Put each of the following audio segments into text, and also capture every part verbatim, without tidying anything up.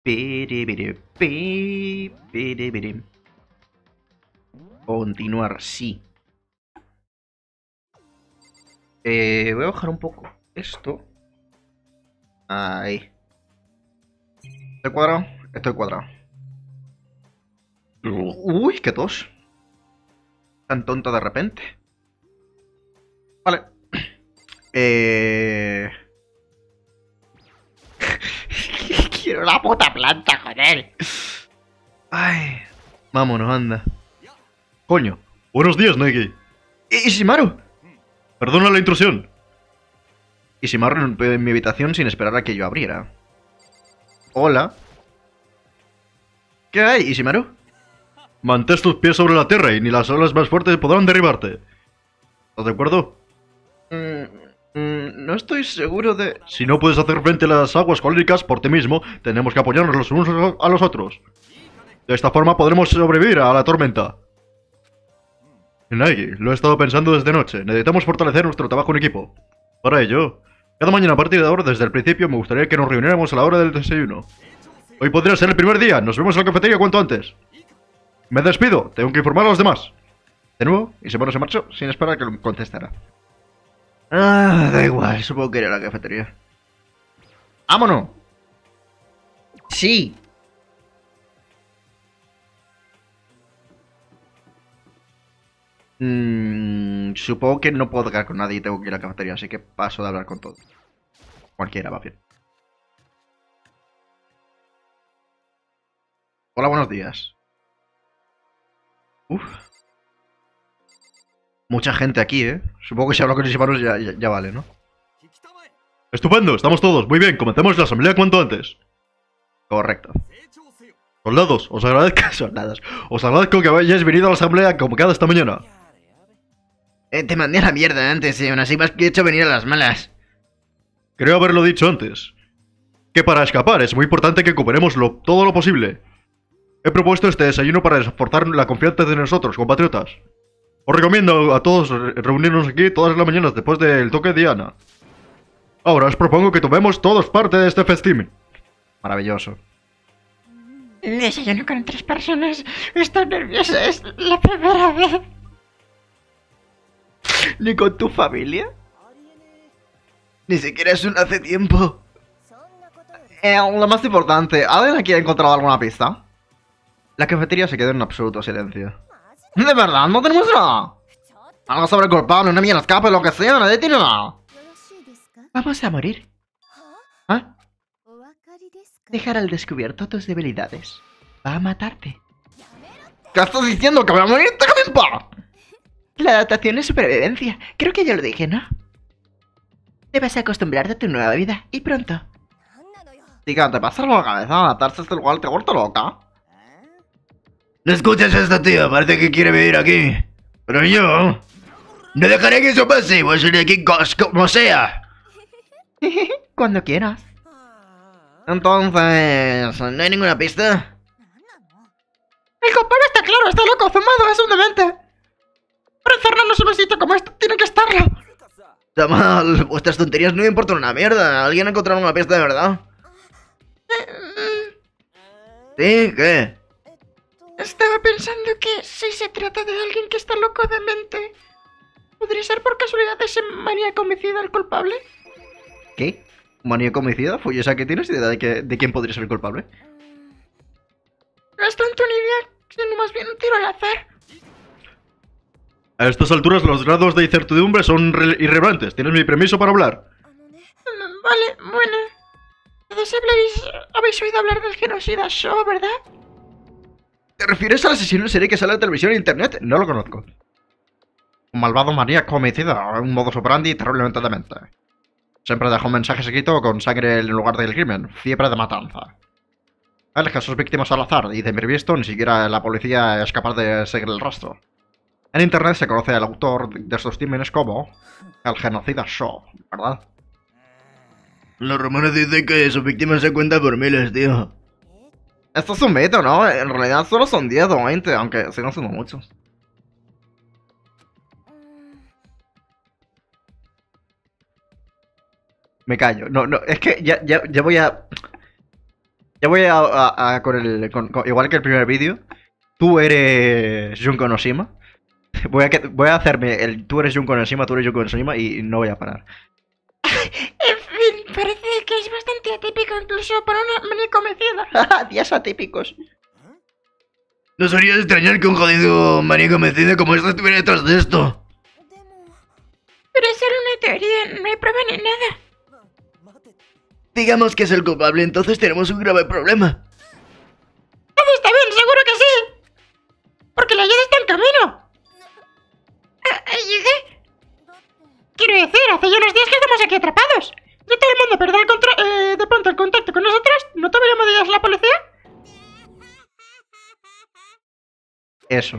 Piribiri, pi, piribiri. Continuar, sí. Eh, voy a bajar un poco esto. Ahí. ¿Estoy cuadrado? Estoy cuadrado. Uy, qué tos. Tan tonto de repente. Vale. Eh... Quiero la puta planta, joder. Ay. Vámonos, anda. Coño. Buenos días, Negi. Ishimaru. Perdona la intrusión. Ishimaru rompió en mi habitación sin esperar a que yo abriera. Hola. ¿Qué hay, Ishimaru? Mantén tus pies sobre la tierra y ni las olas más fuertes podrán derribarte. ¿Estás de acuerdo? Mm, mm, no estoy seguro de... Si no puedes hacer frente a las aguas coléricas por ti mismo, tenemos que apoyarnos los unos a los otros. De esta forma podremos sobrevivir a la tormenta. Nagi, lo he estado pensando desde noche. Necesitamos fortalecer nuestro trabajo en equipo. Para ello, cada mañana a partir de ahora, desde el principio, me gustaría que nos reuniéramos a la hora del desayuno. Hoy podría ser el primer día. Nos vemos en la cafetería cuanto antes. Me despido. Tengo que informar a los demás. De nuevo, Ishimaru se marchó sin esperar a que lo contestara. Ah, da igual. Supongo que era la cafetería. ¡Vámonos! Sí. Mm, supongo que no puedo tocar con nadie y tengo que ir a la cafetería, así que paso de hablar con todos. Cualquiera va bien. Hola, buenos días. Uf. Mucha gente aquí, ¿eh? Supongo que si hablo con Ishimaru ya, ya, ya vale, ¿no? Estupendo, estamos todos. Muy bien, comencemos la asamblea cuanto antes. Correcto. Soldados, os agradezco... Soldados. Os agradezco que hayáis venido a la asamblea convocada esta mañana. Eh, te mandé a la mierda antes y aún así me has hecho venir a las malas. Creo haberlo dicho antes. Que para escapar es muy importante que cooperemos lo, todo lo posible. He propuesto este desayuno para reforzar la confianza de nosotros, compatriotas. Os recomiendo a todos reunirnos aquí todas las mañanas después del toque de Diana. Ahora os propongo que tomemos todos parte de este festín. Maravilloso. Desayuno con tres personas. Estoy nerviosa. Es la primera vez. ¿Ni con tu familia? Ni siquiera es un hace tiempo. Eh, lo más importante, ¿alguien aquí ha encontrado alguna pista? La cafetería se quedó en absoluto silencio. ¿De verdad? ¿No tenemos nada? Algo sobre el culpable, una mía escape, lo que sea, nadie tiene nada. Vamos a morir. ¿Ah? Dejar al descubierto tus debilidades. Va a matarte. ¿Qué estás diciendo? ¿Que voy a morir? ¡Déjame en paz! La adaptación es supervivencia. Creo que ya lo dije, ¿no? Debes acostumbrarte a tu nueva vida, y pronto. Chica, ¿te pasa algo en la cabeza? ¿Adaptarse a este lugar te ha vuelto loca? No escuches a esta tía, parece que quiere vivir aquí. Pero yo... no dejaré que eso pase, voy a salir de aquí como sea. Cuando quieras. Entonces... ¿no hay ninguna pista? El culpable está claro. Está loco, fumado, es un demente. Para encerrarnos en un sitio como este, tiene que estarlo. Está mal, vuestras tonterías no me importan una mierda. ¿Alguien ha encontrado una pista de verdad? ¿Sí? ¿Qué? Estaba pensando que si se trata de alguien que está loco de mente, ¿podría ser por casualidad ese maníaco homicida el culpable? ¿Qué? ¿Maníaco homicida? Pues, o sea, ¿qué tienes idea de, que, de quién podría ser el culpable? No es tanto una idea, sino más bien un tiro al azar. A estas alturas los grados de incertidumbre son irrelevantes. Tienes mi permiso para hablar. Mm, Vale, bueno. Todos habléis, habéis oído hablar del Genocida Show, ¿verdad? ¿Te refieres al asesino en serie que sale en televisión e internet? No lo conozco. Un malvado maníaco homicida, un modus operandi terriblemente demente. Siempre deja un mensaje escrito con sangre en lugar del crimen, fiebre de matanza. Elige a sus víctimas al azar y de mi visto ni siquiera la policía es capaz de seguir el rastro. En internet se conoce al autor de estos crímenes como el Genocida Show, ¿verdad? Los rumores dicen que sus víctimas se cuentan por miles, tío. Esto es un mito, ¿no? En realidad solo son diez o veinte, aunque siguen siendo muchos. Me callo. No, no, es que ya, ya, ya voy a... Ya voy a, a- a- con el... con- con- igual que el primer vídeo. Tú eres Junko Noshima. Voy a, que- voy a hacerme el... Tú eres Junko Noshima, tú eres Junko Noshima y no voy a parar. En fin, parece que es bastante atípico incluso para una manía convencida. Días atípicos. Nos haría extrañar que un jodido maníaco homicida como este estuviera detrás de esto. Pero es solo una teoría, no hay prueba ni nada. Digamos que es el culpable, entonces tenemos un grave problema. Todo está bien, seguro que sí. Porque la ayuda está en camino. ¿A- ¿Ayuda? Quiero decir, hace ya unos días que estamos aquí atrapados. Ya todo el mundo perdió el contra- eh, de pronto el contacto con nosotros. ¿No deberíamos de ir a la policía? Eso.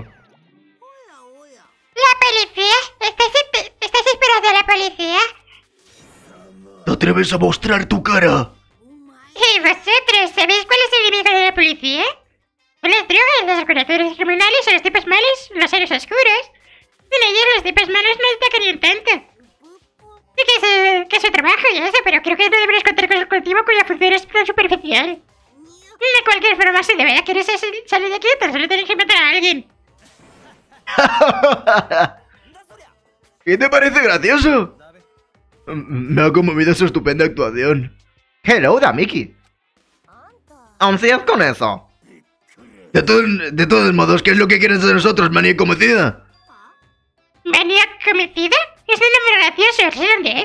¿La policía? ¿Estás, ¿Estás esperando a la policía? ¿Te atreves a mostrar tu cara? ¿Y vosotros sabéis cuál es el enemigo de la policía? Son las drogas, las organizaciones criminales, los tipos malos, los años oscuros. Sin ellos los tipos malos no destacarían tanto. Sí que es, que es su trabajo y eso, pero creo que no deberéis contar con el cultivo cuya función es tan superficial. De cualquier forma, si de verdad quieres salir de aquí, tan solo tenéis que matar a alguien. ¿Qué te parece gracioso? Me ha conmovido su estupenda actuación. Hello, Damiki. Aún sigues con eso. De, to de todos modos, ¿qué es lo que quieres de nosotros, maníaco homicida? ¿Manía cometida? Es un nombre gracioso, ¿sí dónde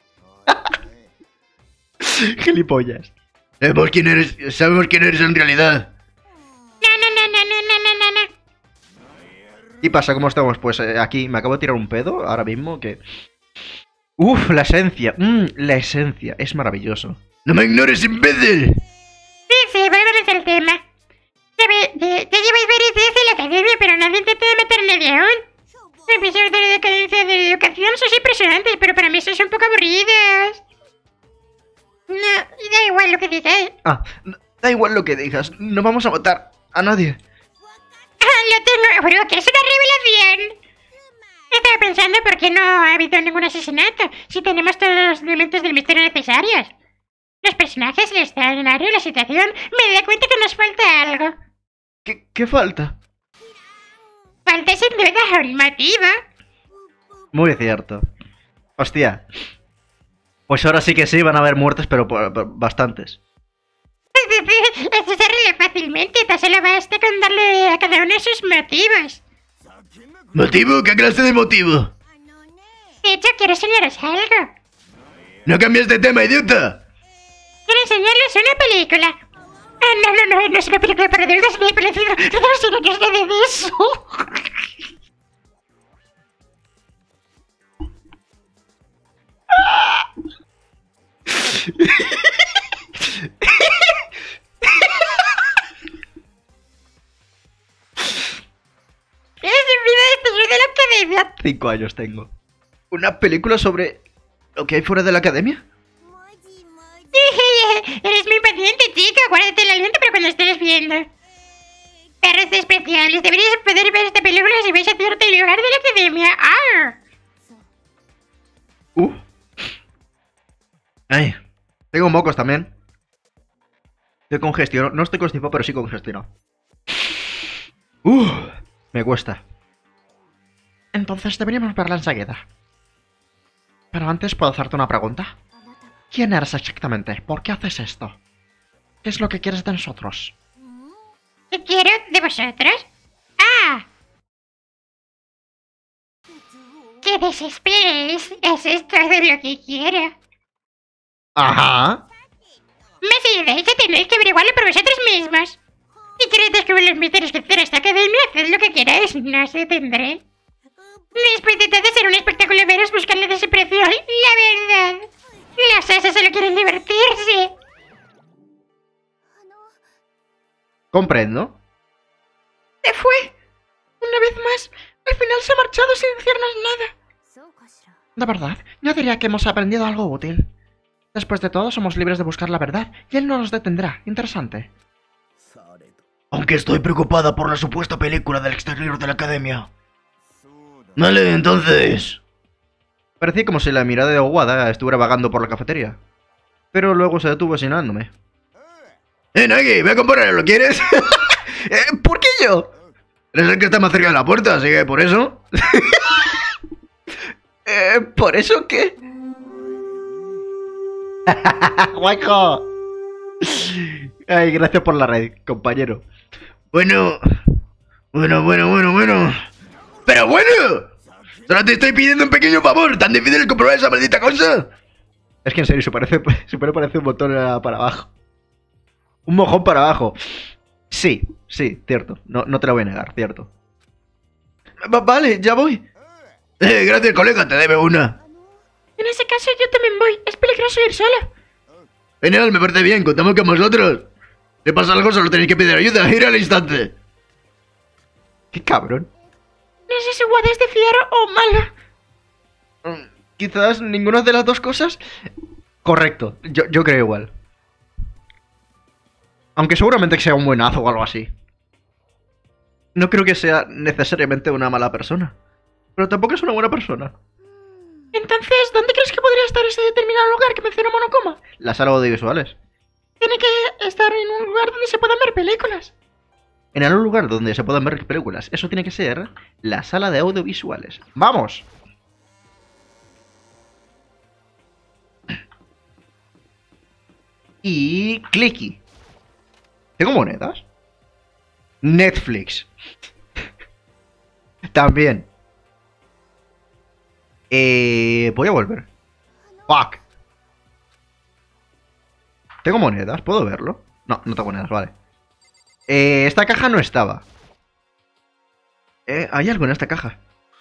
es? Gilipollas. Sabemos quién eres, sabemos quién eres en realidad. No, no, no, no, no, no, no, no, no. ¿Y pasa cómo estamos? Pues eh, aquí me acabo de tirar un pedo ahora mismo que... Uf, la esencia. Mmm, la esencia. Es maravilloso. ¡No me ignores, imbécil! Sí, sí, volvemos al tema. Ya, ve, ya, ya lleváis varios días en la academia, pero nadie intenta meter a nadie aún. Los episodios de la decadencia de la educación son impresionantes, pero para mí son un poco aburridos. No, y da igual lo que digáis. Ah, da igual lo que digas. No vamos a matar a nadie. Ah, lo tengo, bro, que es una revelación. Estaba pensando por qué no ha habido ningún asesinato, si tenemos todos los elementos del misterio necesarios. Los personajes, el escenario, la situación, me da cuenta que nos falta algo. ¿Qué, qué falta? Falta sin duda un motivo. Muy cierto. Hostia. Pues ahora sí que sí, van a haber muertes, pero por, por bastantes. Esto se arregla fácilmente, tan solo basta con darle a cada uno sus motivos. ¿Motivo? ¿Qué clase de motivo? De hecho, quiero enseñaros algo. ¡No cambies de tema, idiota! Quiero enseñarles una película. Ah, no, no, no, no es una película para adultos ni parecido. No sé lo que es nada de eso. Es mi vida de señor de la academia. Cinco años tengo. ¿Una película sobre lo que hay fuera de la academia? Eres muy impaciente, chica. Guárdate el aliento para cuando estés viendo. Perros despreciables. Deberías poder ver esta película si vais a cierto lugar de la academia. ¡Arr! Uh. Ay. Tengo mocos también. Estoy congestionado. No estoy constipado, pero sí congestionado. Uh. Me cuesta. Entonces deberíamos verla enseguida. Pero antes, ¿puedo hacerte una pregunta? ¿Quién eres exactamente? ¿Por qué haces esto? ¿Qué es lo que quieres de nosotros? ¿Qué quiero de vosotros? ¡Ah! ¡Que desesperéis! Eso es todo lo que quiero. Ajá. Me ayudáis a tenéis que averiguarlo por vosotros mismos. Si queréis descubrir los misterios que tiene esta academia, haced lo que queráis, no se tendré. Después de todo, ser un espectáculo veros buscar la desesperación, la verdad. Los osos solo quieren divertirse. Comprendo. Se fue. Una vez más, al final se ha marchado sin decirnos nada. De verdad, yo diría que hemos aprendido algo útil. Después de todo, somos libres de buscar la verdad, y él no nos detendrá. Interesante. Aunque estoy preocupada por la supuesta película del exterior de la academia. Vale, entonces... Parecía como si la mirada de Owada estuviera vagando por la cafetería. Pero luego se detuvo señalándome. Eh, Nagi, ve a comprar, ¿lo quieres? eh, ¿Por qué yo? Eres el que está más cerca de la puerta, así que por eso... eh, ¿Por eso qué? ¡Guaco! Ay, gracias por la red, compañero. Bueno... Bueno, bueno, bueno, bueno... ¡Pero bueno! Solo te estoy pidiendo un pequeño favor. ¿Tan difícil es comprobar esa maldita cosa? Es que en serio, se parece, se parece un botón para abajo. Un mojón para abajo. Sí, sí, cierto. No, no te lo voy a negar, cierto. Va, vale, ya voy. Eh, gracias, colega, te debe una. En ese caso yo también voy. Es peligroso ir solo. Genial, me parece bien, contamos con vosotros. Si pasa algo, solo tenéis que pedir ayuda. Ir al instante. Qué cabrón. No sé si Wada es de fiar o malo. Mm, Quizás ninguna de las dos cosas. Correcto, yo, yo creo igual. Aunque seguramente que sea un buenazo o algo así. No creo que sea necesariamente una mala persona. Pero tampoco es una buena persona. Entonces, ¿dónde crees que podría estar ese determinado lugar que menciona Monokuma? Las salas audiovisuales. Tiene que estar en un lugar donde se puedan ver películas. En algún lugar donde se puedan ver películas. Eso tiene que ser la sala de audiovisuales. ¡Vamos! Y... Clicky. ¿Tengo monedas? Netflix. También. Eh... Voy a volver. Fuck. ¿Tengo monedas? ¿Puedo verlo? No, no tengo monedas, vale. Eh, esta caja no estaba. Eh, ¿hay algo en esta caja?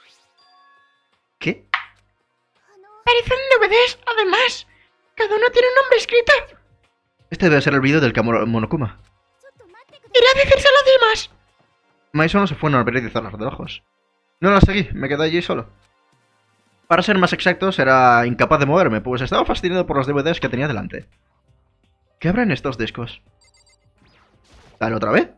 ¿Qué? Parecen D V Ds, además. Cada uno tiene un nombre escrito. Este debe ser el vídeo del Kamuro- Monokuma. Iré a decírselo a los demás. Maiso no se fue a abrir y cerrar de ojos. No la seguí, me quedé allí solo. Para ser más exactos, era incapaz de moverme, pues estaba fascinado por los D V Ds que tenía delante. ¿Qué habrá en estos discos? ¿Dale otra vez?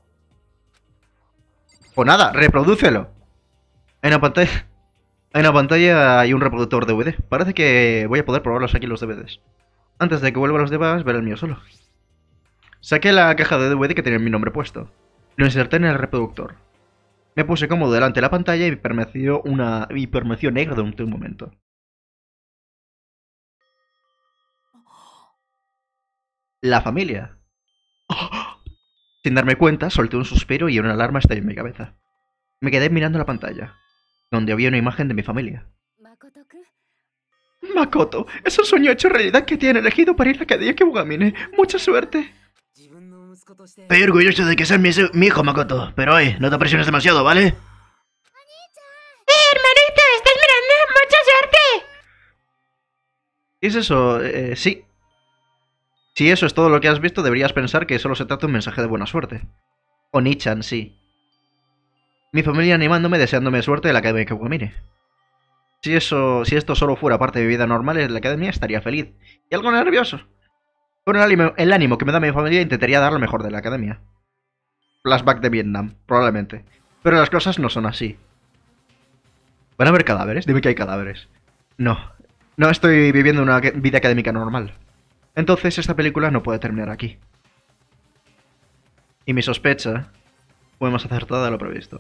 Pues nada, reprodúcelo. En la pantalla... En la pantalla hay un reproductor D V D. Parece que voy a poder probarlos aquí los D V Ds. Antes de que vuelva a los demás, veré el mío solo. Saqué la caja de D V D que tenía mi nombre puesto. Lo inserté en el reproductor. Me puse cómodo delante de la pantalla y permaneció una... y permaneció negro durante un momento. La familia. Sin darme cuenta, solté un suspiro y una alarma estalló en mi cabeza. Me quedé mirando la pantalla, donde había una imagen de mi familia. Makoto, es un sueño hecho realidad que te han elegido para ir a la academia Kebugamine. Mucha suerte. Estoy orgulloso de que seas mi, mi hijo, Makoto. Pero oye, no te presiones demasiado, ¿vale? ¡Eh, hermanito! ¡Estás mirando! ¡Mucha suerte! ¿Qué es eso? Eh, sí. Si eso es todo lo que has visto, deberías pensar que solo se trata de un mensaje de buena suerte. Oni-chan, sí. Mi familia animándome, deseándome suerte en la academia Kebugamine. Si eso, si esto solo fuera parte de mi vida normal en la academia, estaría feliz. Y algo nervioso. Con el ánimo, el ánimo que me da mi familia, intentaría dar lo mejor de la academia. Flashback de Vietnam, probablemente. Pero las cosas no son así. ¿Van a haber cadáveres? Dime que hay cadáveres. No. No estoy viviendo una vida académica normal. Entonces esta película no puede terminar aquí. Y mi sospecha fue más acertada de lo previsto.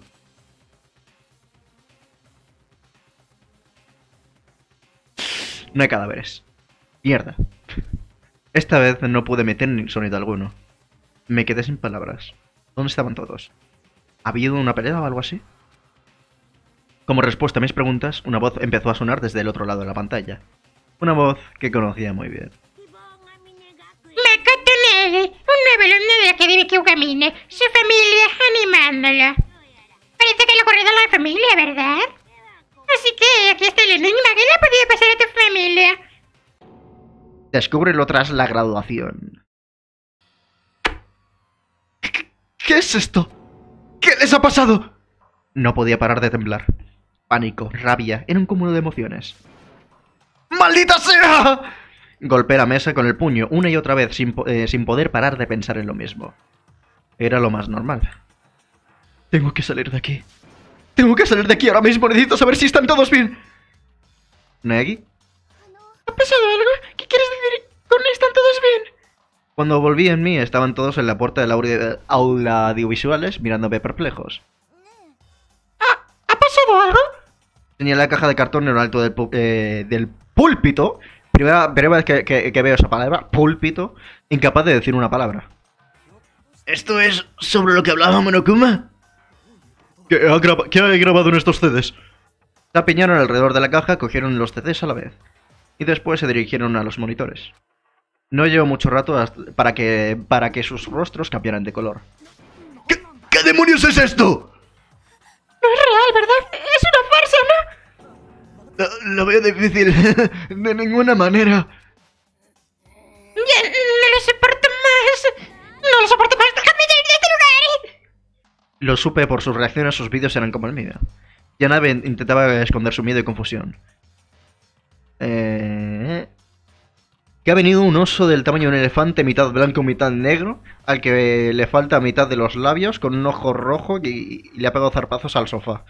No hay cadáveres. Mierda. Esta vez no pude meter ni sonido alguno. Me quedé sin palabras. ¿Dónde estaban todos? ¿Ha habido una pelea o algo así? Como respuesta a mis preguntas, una voz empezó a sonar desde el otro lado de la pantalla. Una voz que conocía muy bien. Makoto Nagi, un nuevo alumno de la Academia Kebugamine. Su familia animándolo. Parece que le ha ocurrido a la familia, ¿verdad? Así que aquí está el enigma. ¿Qué le ha podido pasar a tu familia? Descúbrelo tras la graduación. ¿Qué, ¿Qué es esto? ¿Qué les ha pasado? No podía parar de temblar. Pánico, rabia, era un cúmulo de emociones. ¡Maldita sea! Golpeé la mesa con el puño una y otra vez sin, eh, sin poder parar de pensar en lo mismo. Era lo más normal. Tengo que salir de aquí. Tengo que salir de aquí ahora mismo. Necesito saber si están todos bien. ¿Nagi? ¿Ha pasado algo? ¿Qué quieres decir con están todos bien? Cuando volví en mí, estaban todos en la puerta del aula, aula audiovisuales mirándome perplejos. ¿Ha, ¿ha pasado algo? Tenía la caja de cartón en lo alto del, eh, del púlpito. Primera, primera vez que, que, que veo esa palabra, púlpito, incapaz de decir una palabra. ¿Esto es sobre lo que hablaba Monokuma? ¿Qué ha, graba ¿Qué ha grabado en estos C Ds? Se apiñaron alrededor de la caja, cogieron los C Ds a la vez. Y después se dirigieron a los monitores. No llevó mucho rato hasta para, que, para que sus rostros cambiaran de color. ¿Qué, ¿Qué demonios es esto? No es real, ¿verdad? Es una farsa, ¿no? Lo, lo veo difícil. De ninguna manera. Ya no lo soporto más. No lo soporto más. ¡Déjame salir de este lugar! Lo supe por sus reacciones, sus vídeos eran como el mío. Yanabe intentaba esconder su miedo y confusión. Eh... Que ha venido un oso del tamaño de un elefante, mitad blanco, mitad negro, al que le falta mitad de los labios, con un ojo rojo y, y le ha pegado zarpazos al sofá.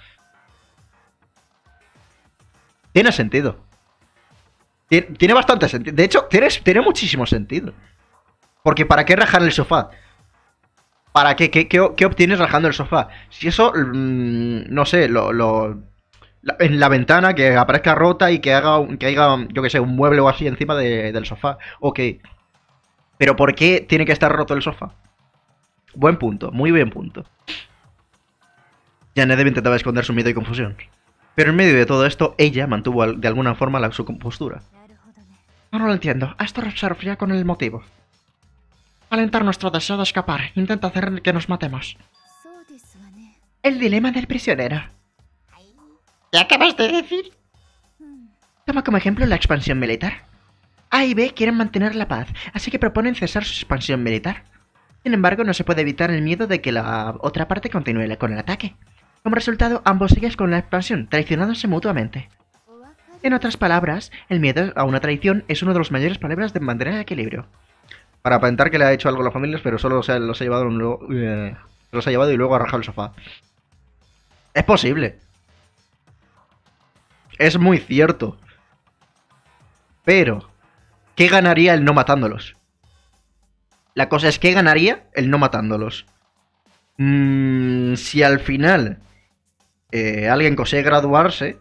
Tiene sentido. Tiene, tiene bastante sentido. De hecho, tiene, tiene muchísimo sentido. Porque ¿para qué rajar el sofá? ¿Para qué? ¿Qué, qué, qué obtienes rajando el sofá? Si eso, mmm, no sé, lo... lo La, en la ventana, que aparezca rota y que haga, que haya, yo que sé, un mueble o así encima de, del sofá. Ok. Pero ¿por qué tiene que estar roto el sofá? Buen punto, muy buen punto. Yanabe intentaba esconder su miedo y confusión. Pero en medio de todo esto, ella mantuvo de alguna forma la, su compostura. No, no lo entiendo. A esto se refería con el motivo. Alentar nuestro deseo de escapar. Intenta hacer que nos matemos. El dilema del prisionero. ¿Qué acabas de decir? Toma como ejemplo la expansión militar. A y B quieren mantener la paz, así que proponen cesar su expansión militar. Sin embargo, no se puede evitar el miedo de que la otra parte continúe con el ataque. Como resultado, ambos siguen con la expansión, traicionándose mutuamente. En otras palabras, el miedo a una traición es uno de los mayores problemas de mantener el equilibrio. Para aparentar que le ha hecho algo a las familias, pero solo se los ha llevado, un, eh, los ha llevado y luego ha rajado el sofá. Es posible. Es muy cierto. Pero, ¿qué ganaría el no matándolos? La cosa es, ¿qué ganaría el no matándolos? Mm, si al final eh, alguien consigue graduarse...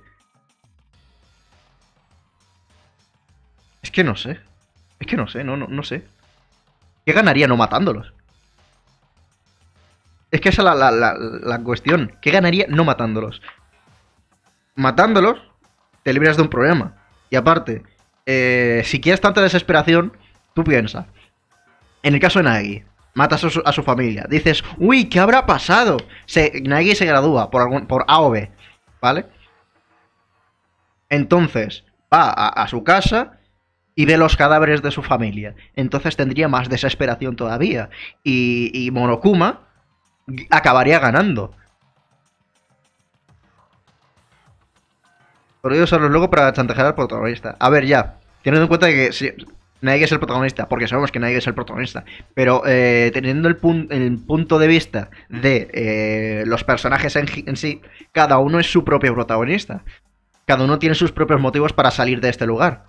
Es que no sé. Es que no sé, no, no, no sé. ¿Qué ganaría no matándolos? Es que esa es la, la, la, la cuestión. ¿Qué ganaría no matándolos? Matándolos te libras de un problema. Y aparte, eh, si quieres tanta desesperación, tú piensas. En el caso de Nagi, matas a su, a su familia. Dices, uy, ¿qué habrá pasado? Se, Nagi se gradúa por, algún, por A o B, ¿vale? Entonces, va a, a su casa y ve los cadáveres de su familia. Entonces tendría más desesperación todavía. Y, y Monokuma acabaría ganando. Pero ellos usarlos luego para chantajear al protagonista. A ver, ya. Teniendo en cuenta que si, Naegi es el protagonista, porque sabemos que Naegi es el protagonista. Pero eh, teniendo el, pun el punto de vista de eh, los personajes en, en sí, cada uno es su propio protagonista. Cada uno tiene sus propios motivos para salir de este lugar.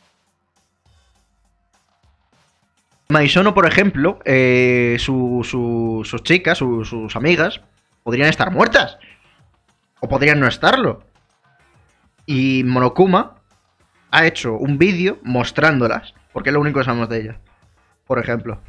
Maisono, por ejemplo, eh, su, su, sus chicas, su, sus amigas, podrían estar muertas. O podrían no estarlo. Y Monokuma ha hecho un vídeo mostrándolas, porque es lo único que sabemos de ellas. Por ejemplo.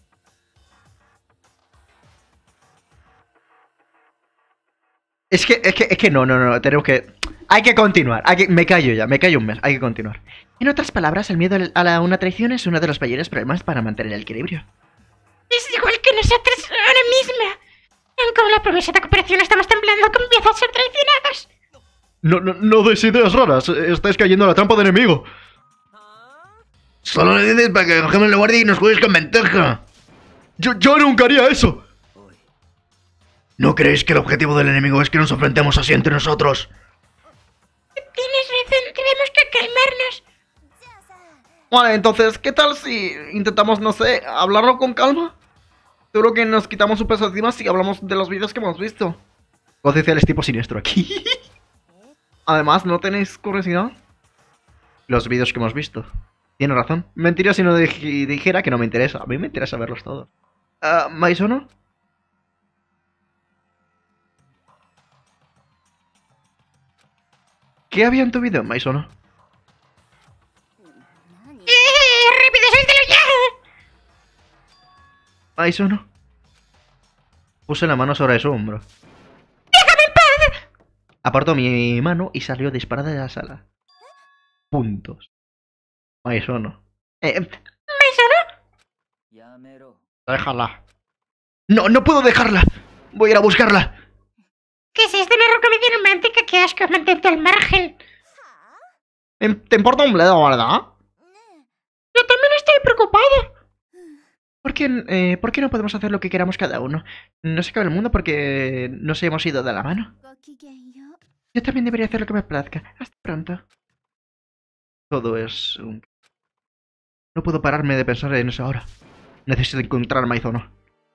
Es que, es que, es que no, no, no, tenemos que... Hay que continuar, hay que, me callo ya, me callo un mes, hay que continuar. En otras palabras, el miedo a la, una traición es uno de los mayores problemas para mantener el equilibrio. Es igual que nosotros ahora mismo. Con la promesa de cooperación estamos temblando que empiezan a ser traicionados. No, no, no des ideas raras. Estáis cayendo a la trampa del enemigo. Solo le dices para que cogemos la guardia y nos juegues con ventaja. Yo, yo nunca haría eso. ¿No creéis que el objetivo del enemigo es que nos enfrentemos así entre nosotros? Tienes razón, tenemos que calmarnos. Vale, entonces, ¿qué tal si intentamos, no sé, hablarlo con calma? Seguro que nos quitamos un peso encima si hablamos de los vídeos que hemos visto. Oficial es tipo siniestro aquí. Además, ¿no tenéis curiosidad? Los vídeos que hemos visto. Tiene razón. Mentiría si no dij- dijera que no me interesa. A mí me interesa verlos todos. Ah, ¿Maisono? ¿Qué había en tu video, Maisono? ¡Eh! ¡Rápido, suéltalo ya! Maisono. Puse la mano sobre su hombro. ¡Déjame en paz! Apartó mi mano y salió disparada de la sala. Puntos. Maisono. Eh, ¿Maisono? déjala. No, no puedo dejarla. Voy a ir a buscarla. ¿Qué es esto? Una comedia romántica? ¡Qué asco! Mantente al margen. Em, Te importa un bledo, ¿verdad? Yo también estoy preocupada. ¿Por qué, eh, ¿Por qué no podemos hacer lo que queramos cada uno? No se acaba el mundo porque nos hemos ido de la mano. Yo también debería hacer lo que me plazca. Hasta pronto. Todo es un... No puedo pararme de pensar en eso ahora. Necesito encontrar a Maizono.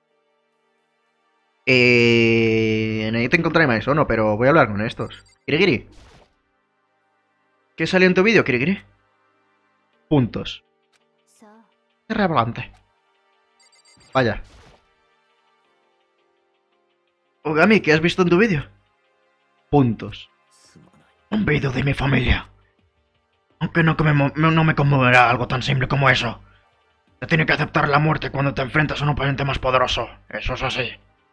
Eh... Necesito encontrar a Maizono, pero voy a hablar con estos. Kirigiri. ¿Qué salió en tu vídeo, Kirigiri? Puntos. Irrelevante. Vaya. Ogami, ¿qué has visto en tu vídeo? Puntos. Un vídeo de mi familia. Aunque no, que me, mo- no me conmoverá algo tan simple como eso. Te tiene que aceptar la muerte cuando te enfrentas a un oponente más poderoso. Eso es así.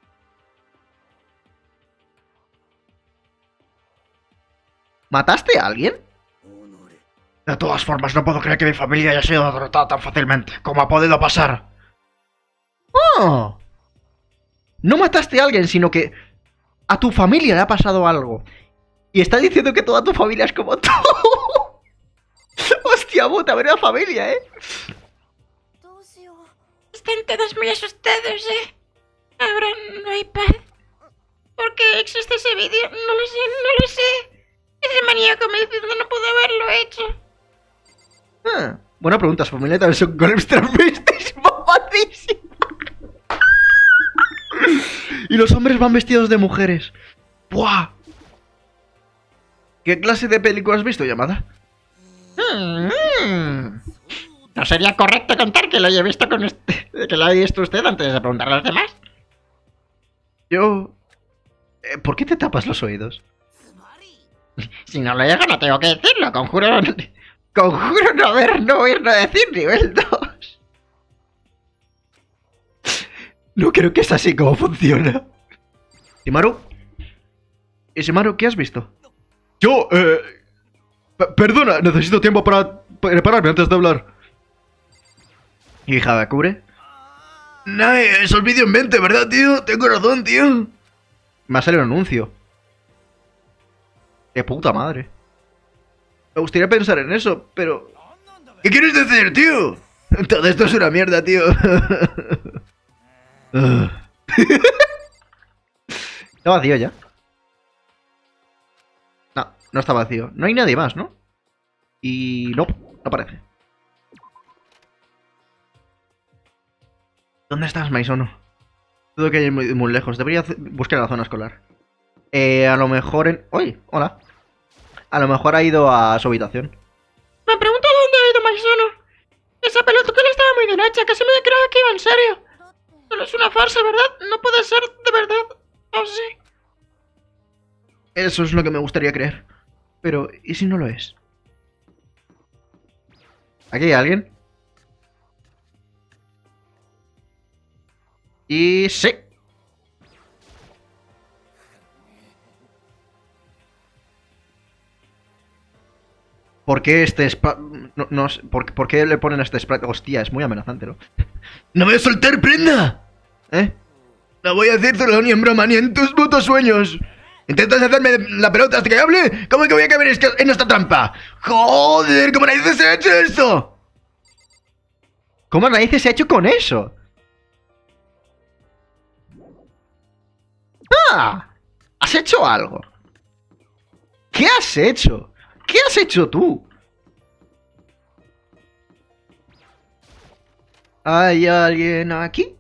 ¿Mataste a alguien? De todas formas, no puedo creer que mi familia haya sido derrotada tan fácilmente. ¿Cómo ha podido pasar? ¡Oh! No mataste a alguien, sino que a tu familia le ha pasado algo. Y está diciendo que toda tu familia es como tú. Hostia puta, menuda familia, ¿eh? Están todos muy asustados, ¿eh? Ahora no hay paz. ¿Por qué existe ese vídeo? No lo sé, no lo sé. Ese maníaco me dice que no pudo haberlo hecho. Ah, buena pregunta, su familia también son golems transvestis, mamadísimos. Y los hombres van vestidos de mujeres. ¡Buah! ¿Qué clase de película has visto, llamada? Mm. ¿No sería correcto contar que lo haya visto con usted, que lo haya visto usted antes de preguntarle a los demás? Yo... Eh, ¿Por qué te tapas los oídos? Si no lo hago, no tengo que decirlo. Conjuro... Conjuro no ver, no oír, no decir nivel dos. No creo que es así como funciona. ¿Shimaru? ¿Y Shimaru, qué has visto? Yo, eh... p- Perdona, necesito tiempo para prepararme antes de hablar. ¿Y Hagakure? Nae, es el vídeo en mente, ¿verdad, tío? Tengo razón, tío. Me ha salido un anuncio. ¡Qué puta madre! Me gustaría pensar en eso, pero... ¿Qué quieres decir, tío? Todo esto es una mierda, tío. ¿Está vacío ya? No, no está vacío. No hay nadie más, ¿no? Y... no, no parece. ¿Dónde estás, Maisono? Dudo que hay muy, muy lejos. Debería hacer- buscar la zona escolar. Eh, a lo mejor en... ¡Uy! Hola. A lo mejor ha ido a su habitación. Me pregunto dónde ha ido Maisono. Esa pelotuquera estaba muy derecha, casi me creía que iba en serio. Solo es una farsa, ¿verdad? No puede ser de verdad. ¿O sí? Eso es lo que me gustaría creer. Pero, ¿y si no lo es? ¿Aquí hay alguien? Y sí. ¿Por qué este spray? No, no sé, ¿por, ¿por qué le ponen este spray? Hostia, es muy amenazante, ¿no? ¡No me voy a soltar prenda! ¿Eh? No voy a hacértelo ni en broma, ni en tus putos sueños. ¿Intentas hacerme la pelota hasta que hable? ¿Cómo que voy a caber en esta- en esta trampa? ¡Joder! ¿Cómo narices he hecho esto? ¿Cómo narices se ha hecho con eso? ¡Ah! ¿Has hecho algo? ¿Qué has hecho? ¿Qué has hecho tú? ¿Hay alguien aquí?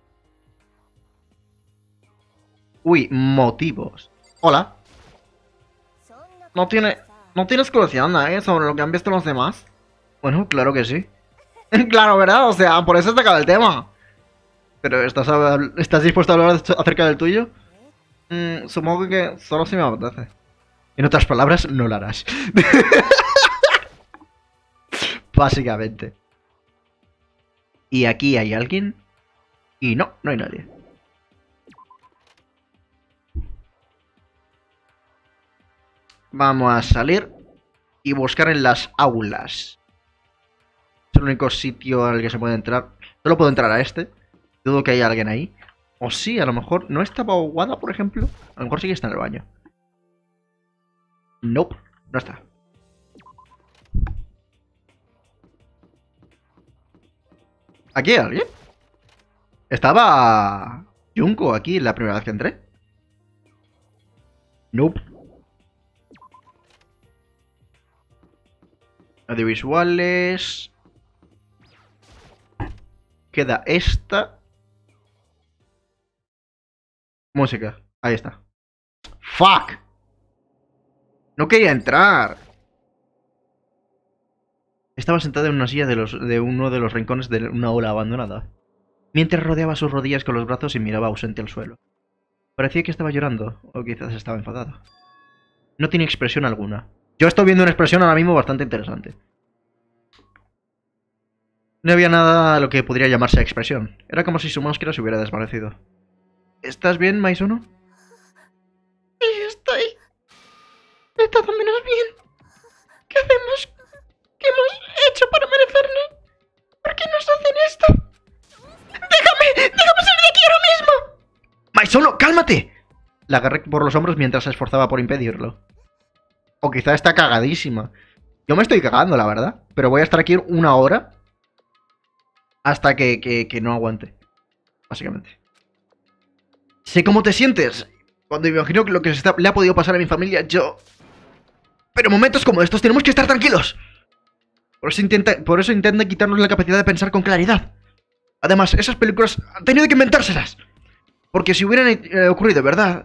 Uy, motivos. Hola. No tiene... No tienes curiosidad, ¿eh? Sobre lo que han visto los demás. Bueno, claro que sí. Claro, ¿verdad? O sea, por eso se acaba el tema. Pero ¿estás, a- ¿estás dispuesto a hablar acerca del tuyo? Mm, supongo que solo si me apetece. En otras palabras, no lo harás. Básicamente. Y aquí hay alguien. Y no, no hay nadie. Vamos a salir y buscar en las aulas. Es el único sitio al que se puede entrar. Solo puedo entrar a este. Dudo que haya alguien ahí. O sí, a lo mejor. ¿No estaba Wada, por ejemplo? A lo mejor sí que está en el baño. Nope, no está. ¿Aquí hay alguien? Estaba Junko aquí la primera vez que entré. Nope. Audiovisuales. Queda esta. Música. Ahí está. ¡Fuck! No quería entrar. Estaba sentada en una silla de, los, de uno de los rincones de una ola abandonada, mientras rodeaba sus rodillas con los brazos y miraba ausente al suelo. Parecía que estaba llorando, o quizás estaba enfadada. No tiene expresión alguna. Yo estoy viendo una expresión ahora mismo bastante interesante. No había nada a lo que podría llamarse expresión. Era como si su máscara se hubiera desvanecido. ¿Estás bien, Maizono? Sí, estoy. De todo menos bien. ¿Qué hacemos? ¿Qué hemos hecho para merecernos? ¿Por qué nos hacen esto? ¡Déjame! ¡Déjame salir de aquí ahora mismo! ¡Maizono, cálmate! La agarré por los hombros mientras se esforzaba por impedirlo. O quizá está cagadísima. Yo me estoy cagando, la verdad. Pero voy a estar aquí una hora hasta que, que, que no aguante. Básicamente. Sé cómo te sientes. Cuando me imagino lo que se está, le ha podido pasar a mi familia, yo... Pero en momentos como estos tenemos que estar tranquilos. Por eso intenta, por eso intenta quitarnos la capacidad de pensar con claridad. Además, esas películas han tenido que inventárselas. Porque si hubieran eh, ocurrido de verdad...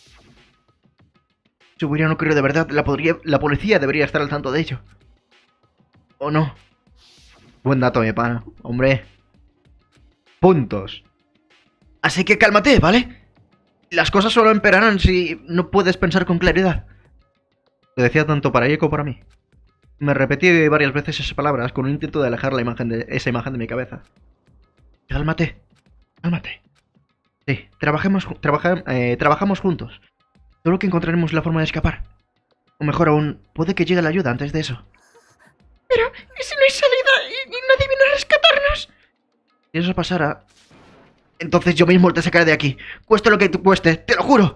Si hubieran ocurrido de verdad, la, podría, la policía debería estar al tanto de ello. ¿O no? Buen dato, mi pana. Hombre. Puntos. Así que cálmate, ¿vale? Las cosas solo empeorarán si no puedes pensar con claridad. Lo decía tanto para ella como para mí. Me repetí varias veces esas palabras con un intento de alejar la imagen de esa imagen de mi cabeza. Cálmate. Cálmate. Sí, trabajemos, trabaja, eh, trabajamos juntos. Solo que encontraremos la forma de escapar. O mejor aún, puede que llegue la ayuda antes de eso. Pero, ¿y si no hay salida y, y nadie viene a rescatarnos? Si eso pasara... Entonces yo mismo te sacaré de aquí. Cueste lo que te cueste, te lo juro.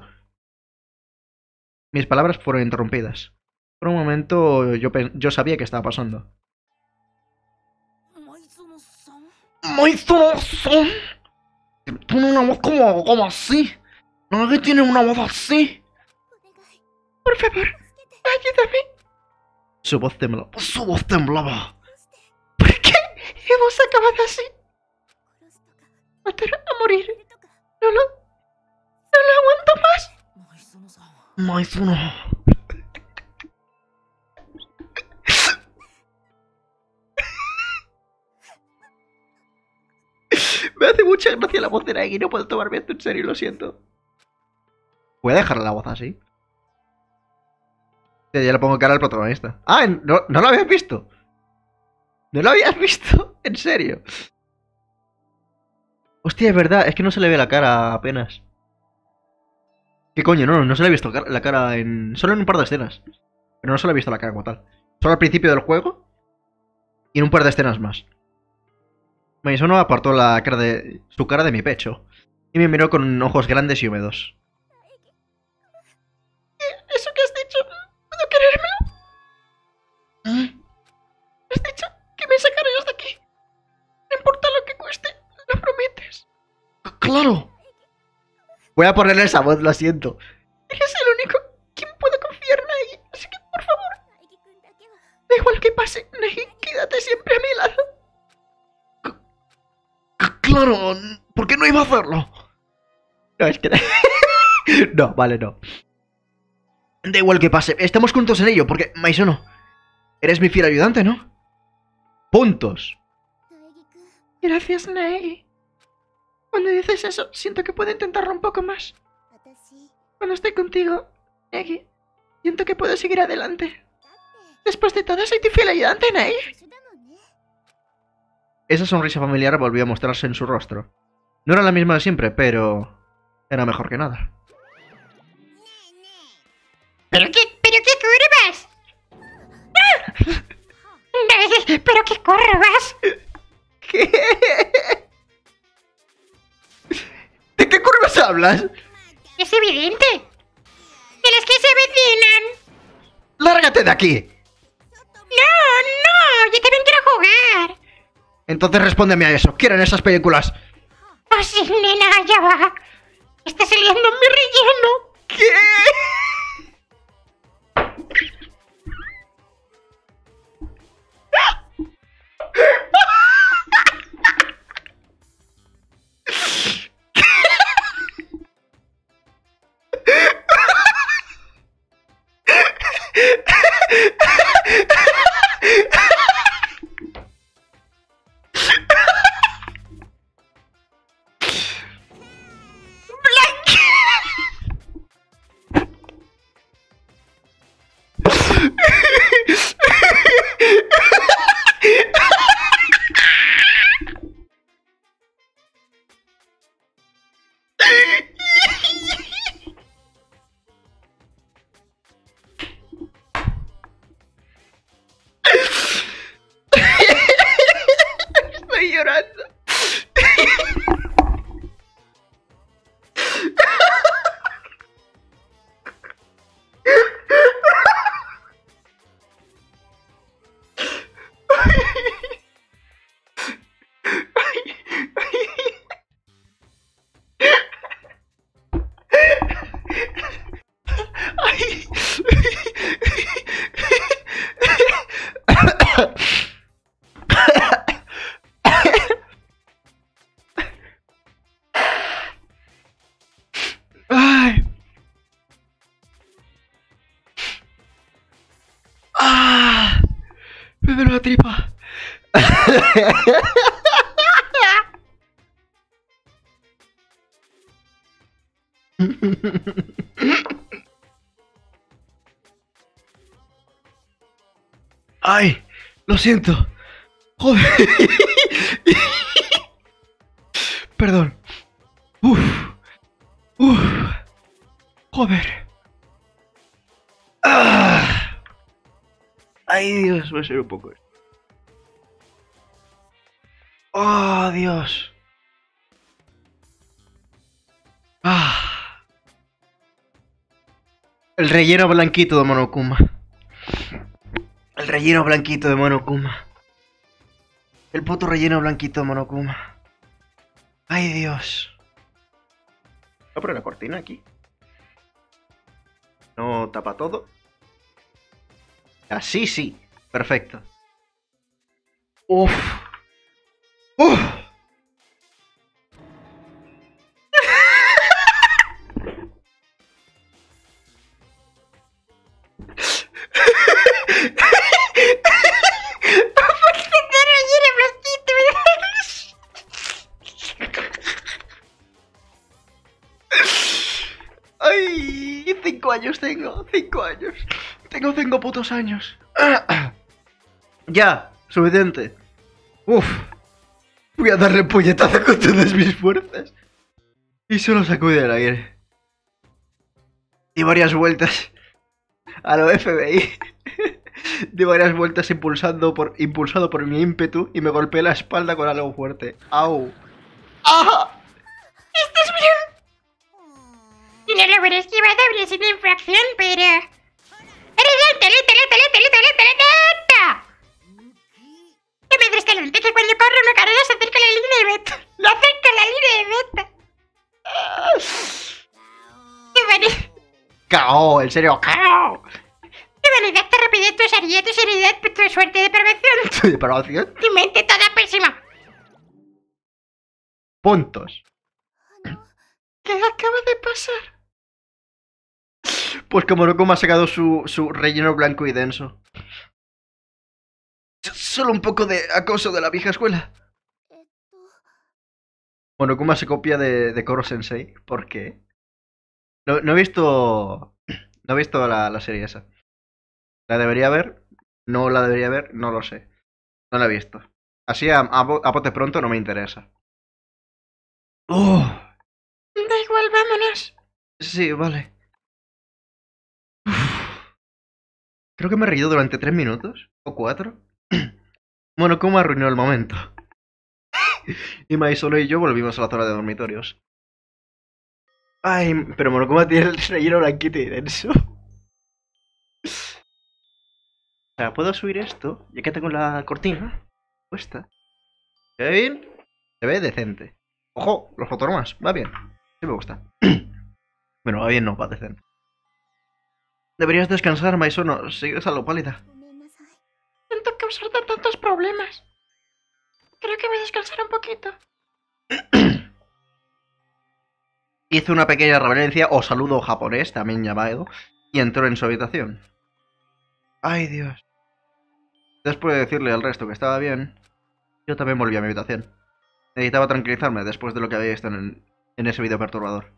Mis palabras fueron interrumpidas. Por un momento yo, yo sabía qué estaba pasando. Maizono-san. Tiene una voz como, como así. Nadie tiene una voz así. Por favor, ayúdame. Su voz temblaba. Su voz temblaba. ¿Por qué hemos acabado así? Matar a morir. No lo... No lo aguanto más. Maizono. Me hace mucha gracia la voz de Nagi. No puedo tomarme esto en serio, lo siento. ¿Voy a dejar la voz así? Ya, ya le pongo cara al protagonista. Ah, no, no lo habías visto. ¿No lo habías visto? ¿En serio? Hostia, es verdad, es que no se le ve la cara apenas. ¿Qué coño? No, no se le ha visto la cara en... Solo en un par de escenas. Pero no se le ha visto la cara como tal. Solo al principio del juego. Y en un par de escenas más. Maizono apartó la cara de... su cara de mi pecho. Y me miró con ojos grandes y húmedos. ¿Eso que has dicho? ¿Puedo querérmelo? ¿Mm? Has dicho que me sacarás de aquí. No importa lo que cueste, ¿lo prometes? ¡Claro! Voy a ponerle esa voz, lo siento. Eres el único quien puedo confiar en Nagi, así que por favor. Da igual que pase, Nagi, quédate siempre a mi lado. ¡Claro! ¿Por qué no iba a hacerlo? No, es que... no, vale, no. Da igual que pase, estamos juntos en ello, porque, Maizono, eres mi fiel ayudante, ¿no? Puntos. Gracias, Nei. Cuando dices eso, siento que puedo intentarlo un poco más. Cuando estoy contigo, Negi, siento que puedo seguir adelante. Después de todo, soy tu fiel ayudante, Nei. Esa sonrisa familiar volvió a mostrarse en su rostro. No era la misma de siempre, pero era mejor que nada. ¿Pero qué, pero qué curvas? ¡Ah! ¿Pero qué curvas? ¿Qué? ¿De qué curvas hablas? Es evidente. De las que se avecinan. ¡Lárgate de aquí! No, no, yo también quiero jugar. Entonces respóndeme a eso. ¿Quieren esas películas? Oh, sí, nena, ya va. Está saliendo mi relleno. ¿Qué? Estoy llorando. Ay. Ah, me duele la tripa. Ay, lo siento. Joder. Perdón. Uf. Uf. Joder. Ah. Ay, Dios, voy a ser un poco. Oh, Dios. Ah. El relleno blanquito de Monokuma. El relleno blanquito de Monokuma. El puto relleno blanquito de Monokuma. Ay, Dios. Voy a poner la cortina aquí. No tapa todo. Así sí. Perfecto. Uf. Uf. Ay, cinco años tengo, cinco años. Tengo cinco putos años. Ya, suficiente. Uf. Voy a darle puñetazo con todas mis fuerzas. Y solo sacude el aire. Y varias vueltas a lo F B I. De varias vueltas impulsando por, impulsado por mi ímpetu y me golpeé la espalda con algo fuerte. ¡Au! ¡Ah! ¿Estás bien? No lo habré esquivado, habría sido infracción, pero... ¡Eres lento, lento, lento, lento, lento, lento, lento! No me des talante que cuando corro una carrera se acerca a la línea de meta. ¡Lo acerca a la línea de meta! ¡Qué vanidad! ¡Cao! En serio, ¡cao! ¡Qué vanidad, tu rapidez, tu seriedad, tu seriedad, tu suerte de perversión! ¿De paración? Tu mente toda pésima. Puntos. ¿Qué acaba de pasar? Pues como Monokuma ha sacado su, su relleno blanco y denso. Solo un poco de acoso de la vieja escuela. Monokuma se copia de, de Koro Sensei. ¿Por qué? No, no he visto... No he visto la, la serie esa. ¿La debería ver? No la debería ver, no lo sé. No la he visto. Así a, a, bo- a bote pronto no me interesa. ¡Oh! Da igual, vámonos. Sí, vale. Uf. Creo que me he reído durante tres minutos. ¿O cuatro? Monokuma arruinó el momento. Y Maizono y yo volvimos a la zona de dormitorios. Ay, pero Monokuma tiene el relleno blanquito y denso. O sea, ¿puedo subir esto? Ya que tengo la cortina puesta. ¿Se ve bien? Se ve decente. Ojo, los fotogramas, va bien. Sí me gusta. Bueno, va bien, no, va decente. Deberías descansar, Maizono. Sigues algo pálida. Siento causarte tantos problemas. Creo que voy a descansar un poquito. Hizo una pequeña reverencia o saludo japonés, también llamado, y entró en su habitación. Ay, Dios. Después de decirle al resto que estaba bien, yo también volví a mi habitación. Necesitaba tranquilizarme después de lo que había visto en, en ese vídeo perturbador.